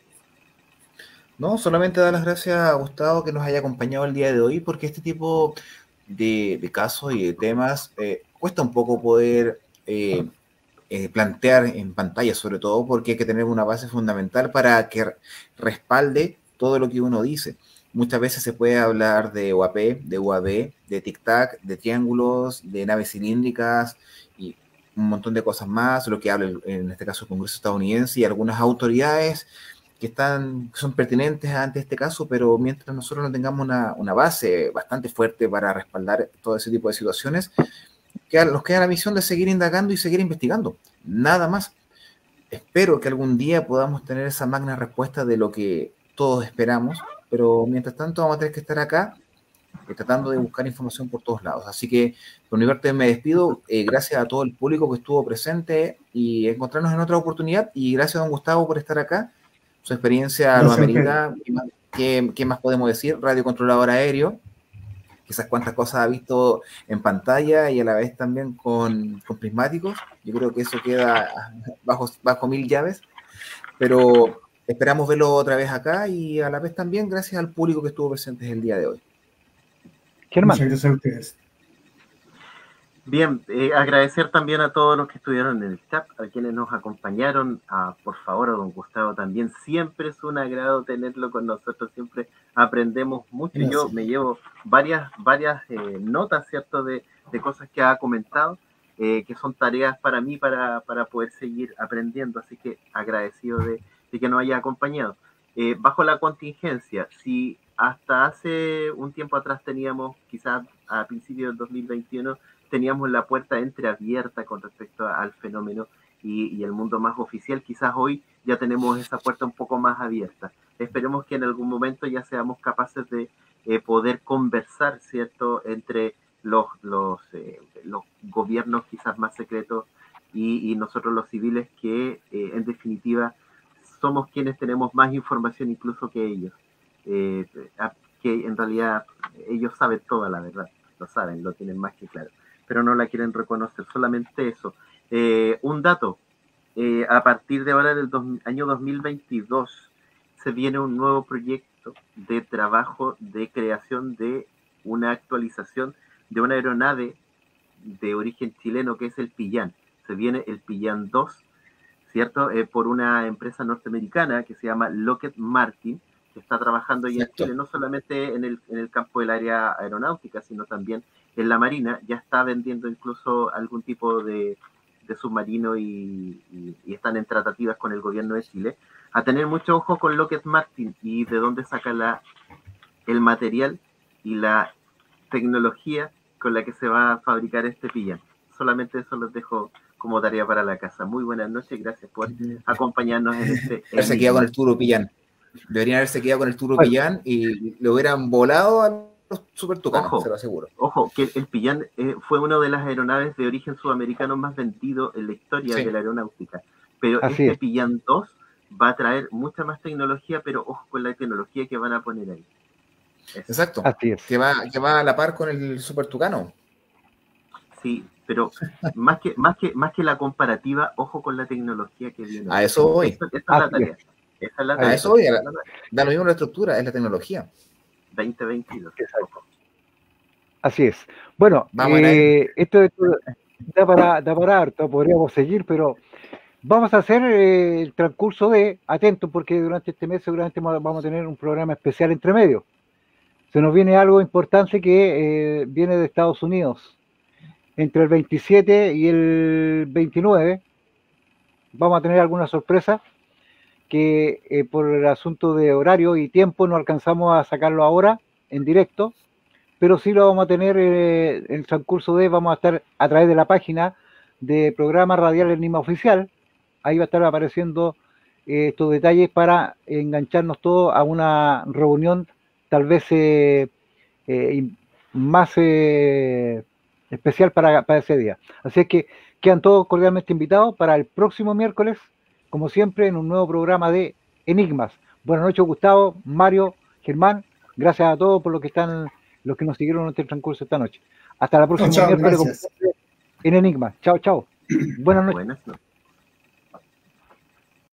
No, solamente dar las gracias a Gustavo que nos haya acompañado el día de hoy, porque este tipo de, de casos y de temas eh, cuesta un poco poder eh, eh, plantear en pantalla, sobre todo porque hay que tener una base fundamental para que respalde todo lo que uno dice. Muchas veces se puede hablar de O A P, de U A V, de tic-tac, de triángulos, de naves cilíndricas y un montón de cosas más, lo que habla en este caso el Congreso estadounidense y algunas autoridades que están, que son pertinentes ante este caso, pero mientras nosotros no tengamos una, una base bastante fuerte para respaldar todo ese tipo de situaciones, queda, nos queda la misión de seguir indagando y seguir investigando, nada más. Espero que algún día podamos tener esa magna respuesta de lo que todos esperamos, pero mientras tanto vamos a tener que estar acá eh, tratando de buscar información por todos lados. Así que por mi parte me despido, eh, gracias a todo el público que estuvo presente y encontrarnos en otra oportunidad, y gracias a don Gustavo por estar acá. Su experiencia lo amerita. ¿Qué, ¿Qué más podemos decir? Radio controlador aéreo, quizás cuántas cosas ha visto en pantalla y a la vez también con, con prismáticos. Yo creo que eso queda bajo, bajo mil llaves, pero esperamos verlo otra vez acá y a la vez también gracias al público que estuvo presente el día de hoy. Germán. Muchas gracias a ustedes. Bien, eh, agradecer también a todos los que estuvieron en el chat, a quienes nos acompañaron, a, por favor, a don Gustavo también. Siempre es un agrado tenerlo con nosotros, siempre aprendemos mucho. Gracias. Yo me llevo varias, varias eh, notas, ¿cierto?, de, de cosas que ha comentado, eh, que son tareas para mí para, para poder seguir aprendiendo, así que agradecido de, de que nos haya acompañado. Eh, bajo la contingencia, si hasta hace un tiempo atrás teníamos, quizás a principios del dos mil veintiuno, teníamos la puerta entreabierta con respecto al fenómeno y, y el mundo más oficial, quizás hoy ya tenemos esa puerta un poco más abierta. Esperemos que en algún momento ya seamos capaces de eh, poder conversar, ¿cierto?, entre los, los, eh, los gobiernos quizás más secretos y, y nosotros los civiles que eh, en definitiva somos quienes tenemos más información incluso que ellos, eh, que en realidad ellos saben toda la verdad, lo saben, lo tienen más que claro, pero no la quieren reconocer, solamente eso. Eh, un dato, eh, a partir de ahora del dos, año dos mil veintidós se viene un nuevo proyecto de trabajo de creación de una actualización de una aeronave de origen chileno que es el Pillán. Se viene el Pillán dos, ¿cierto? Eh, por una empresa norteamericana que se llama Lockheed Martin, que está trabajando ya en Chile, no solamente en el, en el campo del área aeronáutica, sino también en la Marina. Ya está vendiendo incluso algún tipo de, de submarino y, y, y están en tratativas con el gobierno de Chile. A tener mucho ojo con Lockheed Martin y de dónde saca la, el material y la tecnología con la que se va a fabricar este Pillán. Solamente eso los dejo como tarea para la casa. Muy buenas noches, gracias por acompañarnos en este... Se queda con el Turo Pillán. Deberían haberse quedado con el Turo bueno. Pillán y lo hubieran volado a los Super Tucanos, se lo aseguro. Ojo, que el Pillán eh, fue una de las aeronaves de origen sudamericano más vendido en la historia sí. de la aeronáutica. Pero Así este es. Pillán dos va a traer mucha más tecnología, pero ojo con la tecnología que van a poner ahí. Eso. Exacto. Así es. Que va, que va a la par con el Super Tucano. Sí, pero más que, más que, más que la comparativa, ojo con la tecnología que viene. A eso voy. Esa, esa es la tarea. Esa es la tarea. A eso voy. A la, da lo mismo la estructura, es la tecnología. veinte veintidós. Así es. Bueno, eh, esto, esto da, para, da para harto, podríamos seguir, pero vamos a hacer eh, el transcurso de, atento, porque durante este mes seguramente vamos a tener un programa especial entre medio. Se nos viene algo importante que eh, viene de Estados Unidos. Entre el veintisiete y el veintinueve vamos a tener alguna sorpresa que eh, por el asunto de horario y tiempo no alcanzamos a sacarlo ahora en directo, pero sí lo vamos a tener eh, en el transcurso de, vamos a estar a través de la página de programa radial Enigma Oficial, ahí va a estar apareciendo eh, estos detalles para engancharnos todos a una reunión tal vez eh, eh, más... Eh, especial para, para ese día. Así es que quedan todos cordialmente invitados para el próximo miércoles, como siempre, en un nuevo programa de Enigmas. Buenas noches, Gustavo, Mario, Germán. Gracias a todos por los que están, los que nos siguieron en este transcurso esta noche. Hasta la próxima Chao, miércoles gracias. en Enigmas. Chao, chao. Buenas noches. Buenas noches.